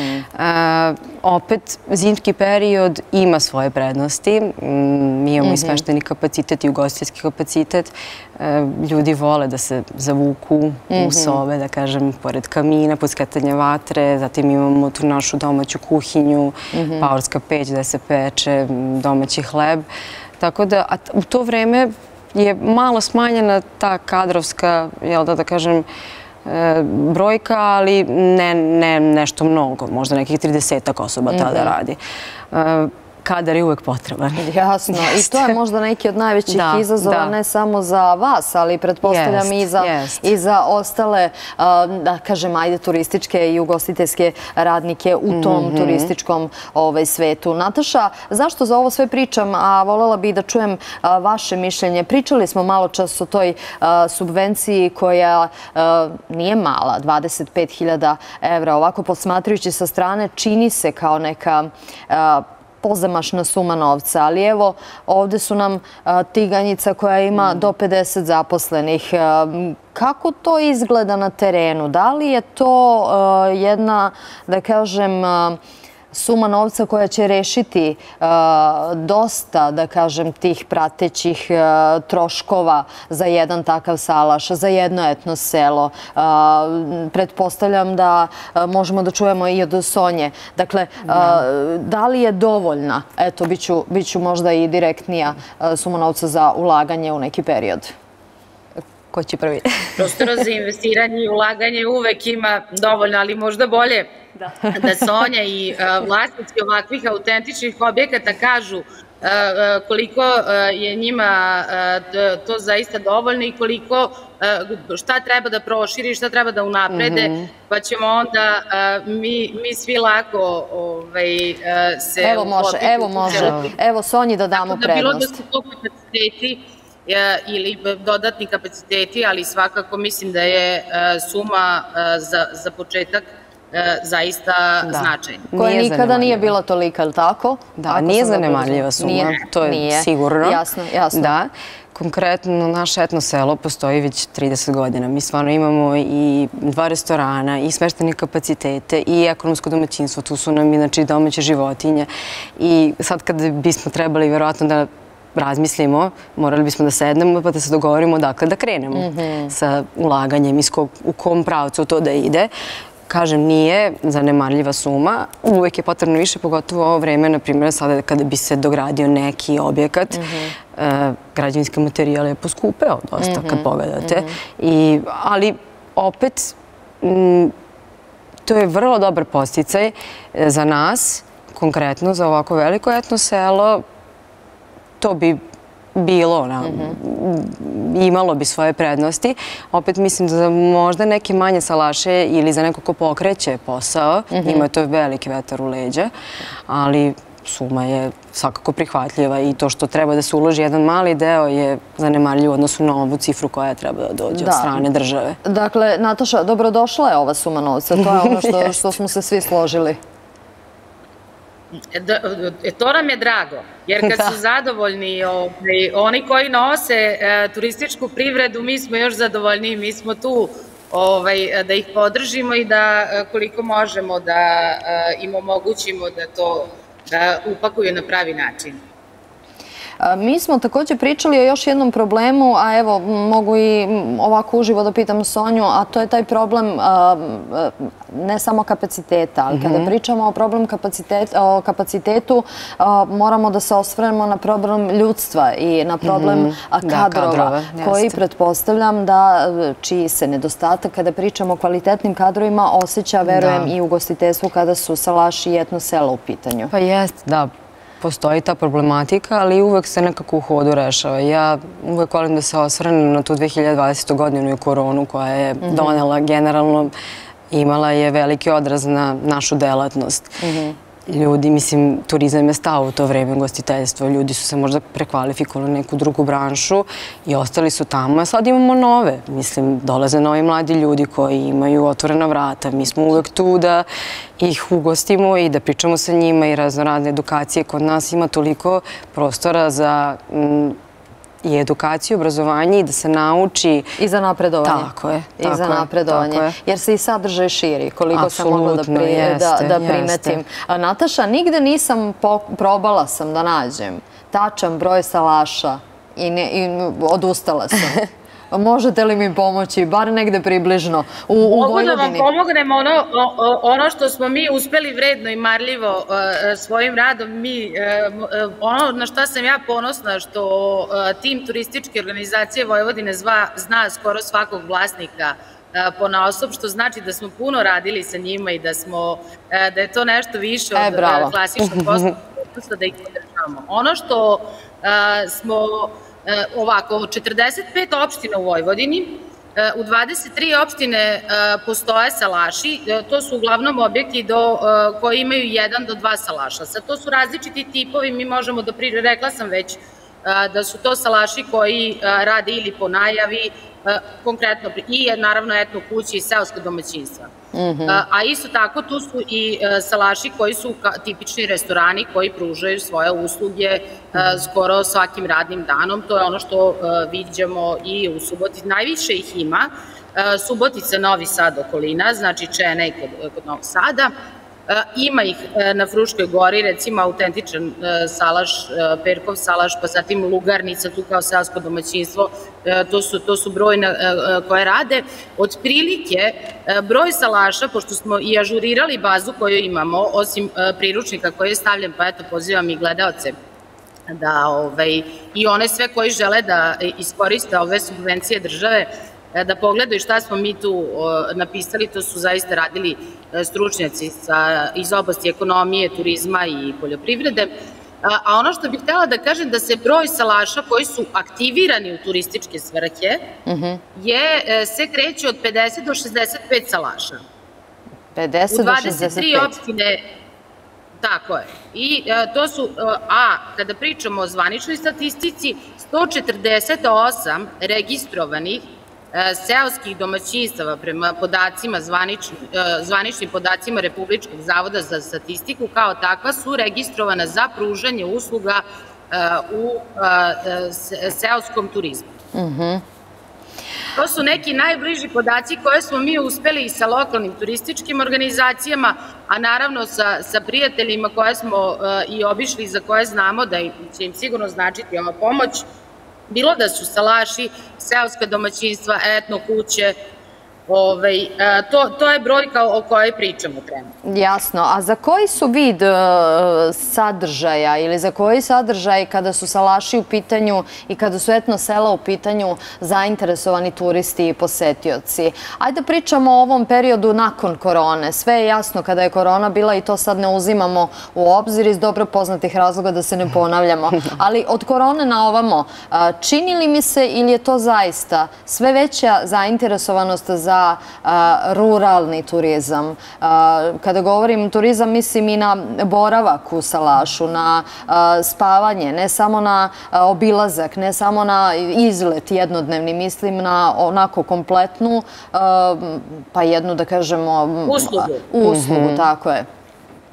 Opet, zimski period ima svoje prednosti. Mi imamo i smešteni kapacitet i ugostiteljski kapacitet. Ljudi vole da se zavuku u sobe, da kažem, pored kamina, pod skretanje vatre. Zatim imamo tu našu domaću kuhinju, paorska peć da se peče, domaći hleb. Tako da u to vreme je malo smanjena ta kadrovska, da kažem, brojka, ali ne nešto mnogo, možda nekih 30 osoba tada radi. Kadar je uvek potreban. Jasno. I to je možda neki od najvećih izazova, ne samo za vas, ali pretpostavljam i za ostale, da kažem, ajde, turističke i ugostiteljske radnike u tom turističkom svetu. Nataša, zašto za ovo sve pričam, a voljela bih da čujem vaše mišljenje. Pričali smo malo čas o toj subvenciji koja nije mala, 25.000 evra. Ovako, posmatrajući sa strane, čini se kao neka pozamašna suma novca, ali evo, ovde su nam Tiganjica koja ima do 50 zaposlenih. Kako to izgleda na terenu? Da li je to jedna, da kažem, suma novca koja će rešiti dosta, da kažem, tih pratećih troškova za jedan takav salaš, za jedno etno selo? Pretpostavljam da možemo da čujemo i od Sonje. Dakle, da li je dovoljna, eto, bit ću možda i direktnija suma novca za ulaganje u neki period? Ko će prvi? Prostora za investiranje i ulaganje uvek ima dovoljno, ali možda bolje da Sonja i vlasnici ovakvih autentičnih objekata kažu koliko je njima to zaista dovoljno i koliko šta treba da proširi, šta treba da unaprede, pa ćemo onda mi svi lako se... Evo može. Evo Sonji da damo prednost. Bilo da su to kapaciteti ili dodatni kapaciteti, ali svakako mislim da je suma za početak zaista značajna. Koja nikada nije bila tolika, ali tako? Da, nije zanemarljiva suma, to je sigurno. Jasno. Da. Konkretno, naše etno selo postoji već 30 godina. Mi stvarno imamo i 2 restorana, i smeštene kapacitete, i ekonomsko domaćinstvo. Tu su nam i domaće životinje. I sad kad bismo trebali vjerojatno da razmislimo, morali bismo da sednemo pa da se dogovorimo odakle da krenemo sa ulaganjem, u kom pravcu to da ide. Kažem, nije zanemarljiva suma. Uvek je potrebno više, pogotovo ovo vreme, na primjer, sada kada bi se dogradio neki objekat, građevinski materijal je poskupeo dosta, kad pogledate. Ali, opet, to je vrlo dobar podsticaj za nas, konkretno za ovako veliko etno selo. To bi bilo, imalo bi svoje prednosti. Opet mislim da za možda neke manje salaše ili za neko ko pokreće posao, ima to veliki vetar u leđa, ali suma je svakako prihvatljiva i to što treba da se uloži jedan mali deo je zanemarljiv u odnosu na ovu cifru koja treba da dođe od strane države. Dakle, Nataša, dobrodošla je ova suma novca, to je ono što smo se svi složili. To nam je drago, jer kad su zadovoljni oni koji nose turističku privredu, mi smo još zadovoljniji, mi smo tu da ih podržimo i da koliko možemo da im omogućimo da to upakuju na pravi način. Mi smo također pričali o još jednom problemu, a evo mogu i ovako uživo da pitam Sonju, a to je taj problem ne samo kapaciteta, ali kada pričamo o kapacitetu, moramo da se osvrnemo na problem ljudstva i na problem kadrova, koji pretpostavljam da čiji se nedostatak kada pričamo o kvalitetnim kadrovima osjeća, verujem, i u ugostiteljstvu kada su salaši i etno sela u pitanju. Pa jest, da. Postoji ta problematika, ali uvek se nekako u hodu rešava. Ja uvek volim da se osvrnem na tu 2020. godinu i koronu koja je donela generalno, imala je veliki odraz na našu delatnost. Ljudi, mislim, turizam je stao u to vreme, ugostiteljstvo. Ljudi su se možda prekvalifikovali neku drugu branšu i ostali su tamo. A sad imamo nove. Mislim, dolaze novi mladi ljudi koji imaju otvorena vrata. Mi smo uvek tu da ih ugostimo i da pričamo sa njima i raznorazne edukacije. Kod nas ima toliko prostora za i edukaciju, obrazovanje i da se nauči... I za napredovanje. Tako je. I za napredovanje. Jer se i sadržaj širi, koliko sam mogla da primetim. Nataša, nigde nisam probala sam da nađem tačan broj salaša i odustala sam. Možete li mi pomoći, bar negde približno, u Vojvodini? Mogu da vam pomognem ono što smo mi uspeli vredno i marljivo svojim radom. Ono na što sam ja ponosna, što tim turističke organizacije Vojvodine zna skoro svakog vlasnika ponaosob, što znači da smo puno radili sa njima i da je to nešto više od klasičnog posla, da ih podržavamo. Ono što smo... Ovako, 45 opština u Vojvodini, u 23 opštine postoje salaši, to su uglavnom objekti koji imaju 1 do 2 salaša. Sad to su različiti tipovi, mi možemo da, rekla sam već, da su to salaši koji rade ili po najavi, konkretno i naravno etno kuće i seoska domaćinstva. A isto tako tu su i salaši koji su tipični restorani koji pružaju svoje usluge skoro svakim radnim danom. To je ono što viđamo i u Subotici. Najviše ih ima. Subotica, Novi Sad, okolina, znači Čene kod Novog Sada. Ima ih na Fruškoj gori, recimo autentičan salaš, Perkov salaš, pa zatim Lugarnica, tu kao seosko domaćinstvo, to su broj koje rade. Otprilike, broj salaša, pošto smo i ažurirali bazu koju imamo, osim priručnika koji je stavljen, pa eto, pozivam i gledaoce i one sve koji žele da iskoriste ove subvencije države, da pogledaju šta smo mi tu napisali, to su zaista radili stručnjaci iz oblasti ekonomije, turizma i poljoprivrede. A ono što bih htjela da kažem, da se broj salaša koji su aktivirani u turističke svrhe se kreće od 50 do 65 salaša. 50 do 65? U 23 opštine, tako je. I to su, kada pričamo o zvaničnoj statistici, 148 registrovanih seoskih domaćinstava prema podacima, zvaničnim podacima Republičkog zavoda za statistiku, kao takva su registrovana za pružanje usluga u seoskom turizmu. To su neki najbliži podaci koje smo mi uspeli i sa lokalnim turističkim organizacijama, a naravno sa prijateljima koje smo i obišli, za koje znamo da će im sigurno značiti ova pomoć, bilo da su salaši, seoska domaćinstva, etno kuće, to je brojka o kojoj pričamo trenutno. Jasno. A za koji su vid sadržaja ili za koji sadržaj kada su salaši u pitanju i kada su etno sela u pitanju zainteresovani turisti i posetioci? Ajde pričamo o ovom periodu nakon korone. Sve je jasno kada je korona bila i to sad ne uzimamo u obzir iz dobro poznatih razloga da se ne ponavljamo. Ali od korone na ovamo, čini li mi se ili je to zaista sve veća zainteresovanost za ruralni turizam? Kada govorim turizam, mislim i na boravak u salašu, na spavanje, ne samo na obilazak, ne samo na izlet jednodnevni, mislim na onako kompletnu, pa jednu, da kažemo, uslugu, tako je.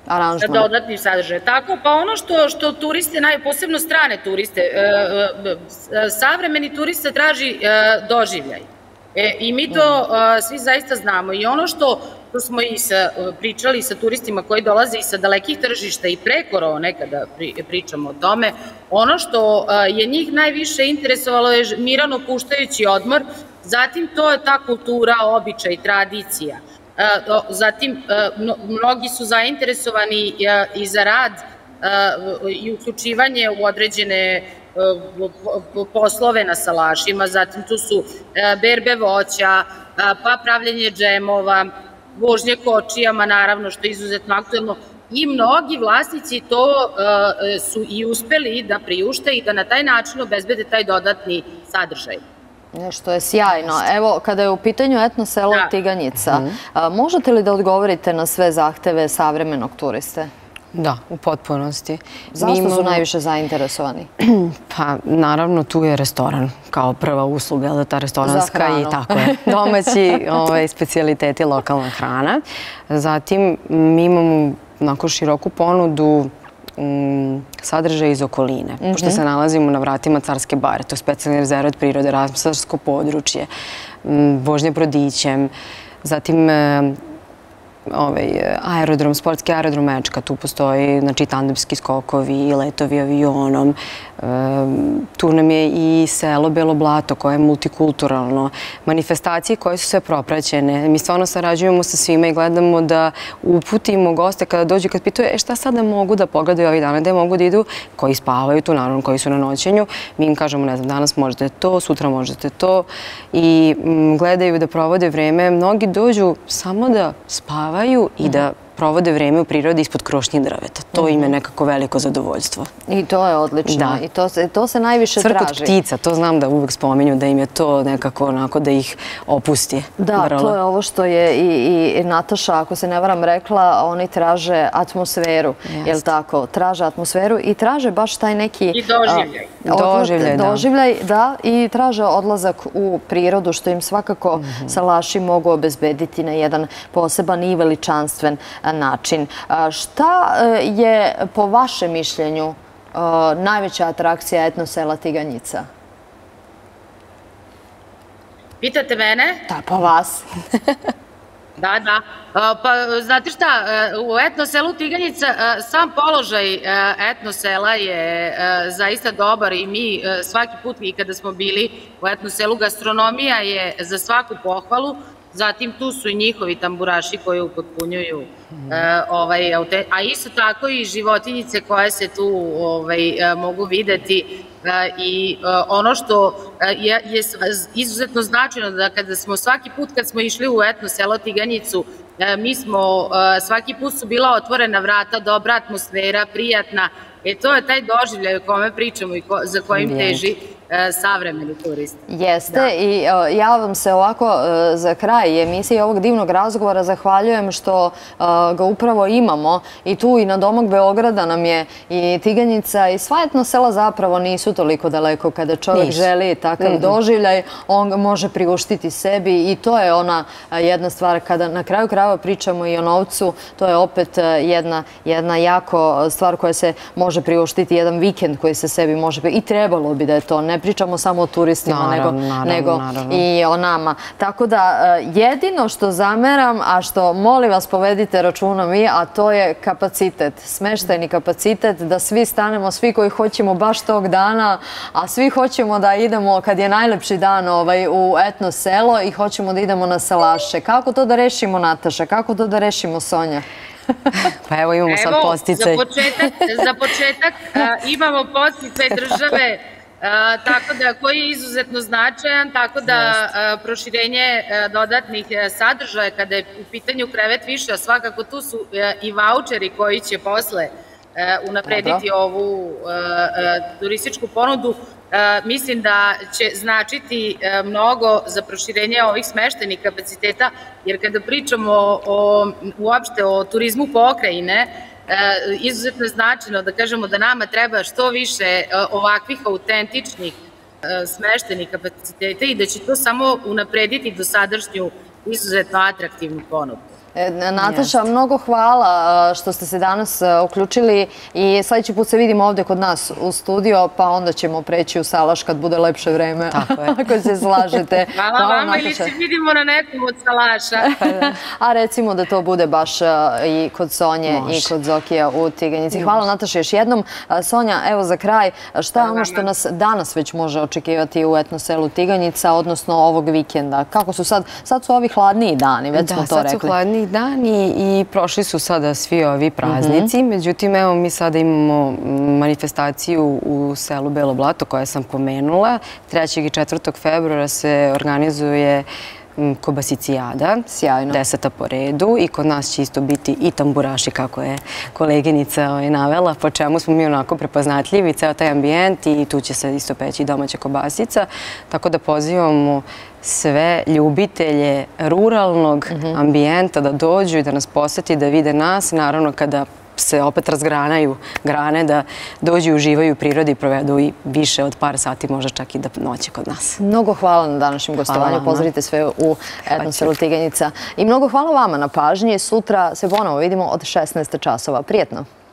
dodatnim sadržajem. Tako, pa ono što turiste, posebno strane turiste, savremeni turista traži doživljaj. I mi to svi zaista znamo. I ono što smo i pričali sa turistima koji dolaze i sa dalekih tržišta i pre korone, kada pričamo o tome, ono što je njih najviše interesovalo je miran opuštajući odmor, zatim to je ta kultura, običaj i tradicija. Zatim, mnogi su zainteresovani i za rad i uključivanje u određene poslove na salašima, zatim tu su berbe voća, pa pravljenje džemova, vožnje kočijama, naravno, što je izuzetno aktuelno, i mnogi vlasnici to su i uspeli da priušte i da na taj način obezbede taj dodatni sadržaj. Što je sjajno. Evo, kada je u pitanju etno selo Tiganjica, možete li da odgovorite na sve zahteve savremenog turiste? Da, u potpunosti. Zašto su najviše zainteresovani? Pa, naravno, tu je restoran kao prva usluga, ali ta restoranska i tako je. Domaći specijaliteti, lokalna hrana. Zatim, mi imamo onako široku ponudu sadržaja iz okoline. Pošto se nalazimo na vratima Carske bare, to je specijalni rezervat prirode, Ramsarsko područje, vožnje brodićem, zatim aerodrom, sportski aerodrom Mečka, tu postoji tandemski skokovi, letovi avionom. Tu nam je i selo Belo Blato koje je multikulturalno. Manifestacije koje su sve propraćene. Mi stvarno sarađujemo sa svima i gledamo da uputimo goste kada dođu, kad pitaju šta sada mogu da pogledaju ovih dana, gde mogu da idu, koji spavaju tu, naravno koji su na noćenju. Mi im kažemo, ne znam, danas možete to, sutra možete to i gledaju da provode vreme. Mnogi dođu samo da spavaju i da provode vreme u prirodi ispod krošnje drveta. To im je nekako veliko zadovoljstvo. I to je odlično. I to se najviše traži. Cvrkot ptica, to znam da uvek spominju, da im je to nekako onako da ih opusti. Da, to je ovo što je i Nataša, ako se ne varam, rekla, oni traže atmosferu, je li tako? Traže atmosferu i traže baš taj neki... I doživljaj. Doživljaj, da, i traže odlazak u prirodu, što im svakako salaši mogu obezbediti na jedan poseban i veličanstven način. Šta je po vašem mišljenju najveća atrakcija etno sela Tiganjica? Pitate mene? Da, po vas. Da. Pa, znate šta, u etno selu Tiganjica sam položaj etno sela je zaista dobar i mi svaki put i kada smo bili u etno selu, gastronomija je za svaku pohvalu. Zatim tu su i njihovi tamburaši koji upotpunjuju, a isto tako i životinjice koje se tu mogu videti. I ono što je izuzetno značajno da kada smo svaki put kad smo išli u etno selo Tiganjicu, mi smo, svaki put su bila otvorena vrata, dobra atmosfera, prijatna. To je taj doživljaj o kome pričamo i za kojim teži savremeni turist. Jeste i ja vam se ovako za kraj emisije ovog divnog razgovora zahvaljujem što ga upravo imamo i tu i na domak Beograda nam je i Tiganjica i sva etno sela zapravo nisu toliko daleko. Kada čovjek želi takav doživljaj, on ga može priuštiti sebi i to je ona jedna stvar. Kada na kraju krajeva pričamo i o novcu, to je opet jedna jako stvar koja se može priuštiti, jedan vikend koji se sebi može priuštiti i trebalo bi da je to. Ne pričamo samo o turistima, nego i o nama. Tako da jedino što zameram, a što molim vas povedite računa mi, a to je kapacitet, smeštajni kapacitet, da svi stanemo, svi koji hoćemo baš tog dana, a svi hoćemo da idemo kad je najlepši dan u etno selo i hoćemo da idemo na salaše. Kako to da rešimo, Nataša? Kako to da rešimo, Sonja? Pa evo imamo sad posticaj. Za početak imamo posticaj države koji je izuzetno značajan, tako da proširenje dodatnih sadržaja kada je u pitanju krevet više, a svakako tu su i vaučeri koji će posle unaprediti ovu turističku ponudu. Mislim da će značiti mnogo za proširenje ovih smeštajnih kapaciteta, jer kada pričamo uopšte o turizmu pokrajine, izuzetno je značajno da kažemo da nama treba što više ovakvih autentičnih smeštajnih kapaciteta i da će to samo unaprediti dosadašnju izuzetno atraktivnu ponudu. Nataša, mnogo hvala što ste se danas uključili i sljedeći put se vidimo ovdje kod nas u studio, pa onda ćemo preći u Salaš kad bude lepše vreme, ako se slažete. Hvala vama ili se vidimo na nekom od Salaša. A recimo da to bude baš i kod Sonje i kod Zokija u Tiganjici. Hvala Nataša još jednom. Sonja, evo za kraj, šta je ono što nas danas već može očekivati u etno selu Tiganjica, odnosno ovog vikenda? Kako su sad su ovi hladniji dani, već smo to rekli. Da, sad su hladniji dani i prošli su sada svi ovi praznici. Međutim, evo mi sada imamo manifestaciju u selu Belo Blato koje sam pomenula. 3. i 4. februara se organizuje Kobasicijada, 10. po redu i kod nas će isto biti i tamburaši kako je koleginica navela, po čemu smo mi onako prepoznatljivi, ceo taj ambijent i tu će se isto peći domaća kobasica, tako da pozivamo sve ljubitelje ruralnog ambijenta da dođu i da nas poseti, da vide nas, naravno kada se opet razgranaju grane, da dođu i uživaju u prirodi i provedu i više od par sati, možda čak i da noće kod nas. Mnogo hvala na današnjem gostovanju. Pozdravite sve u etno selu Tiganjica. I mnogo hvala vama na pažnji. Sutra se ponovo vidimo od 16 časova. Prijetno!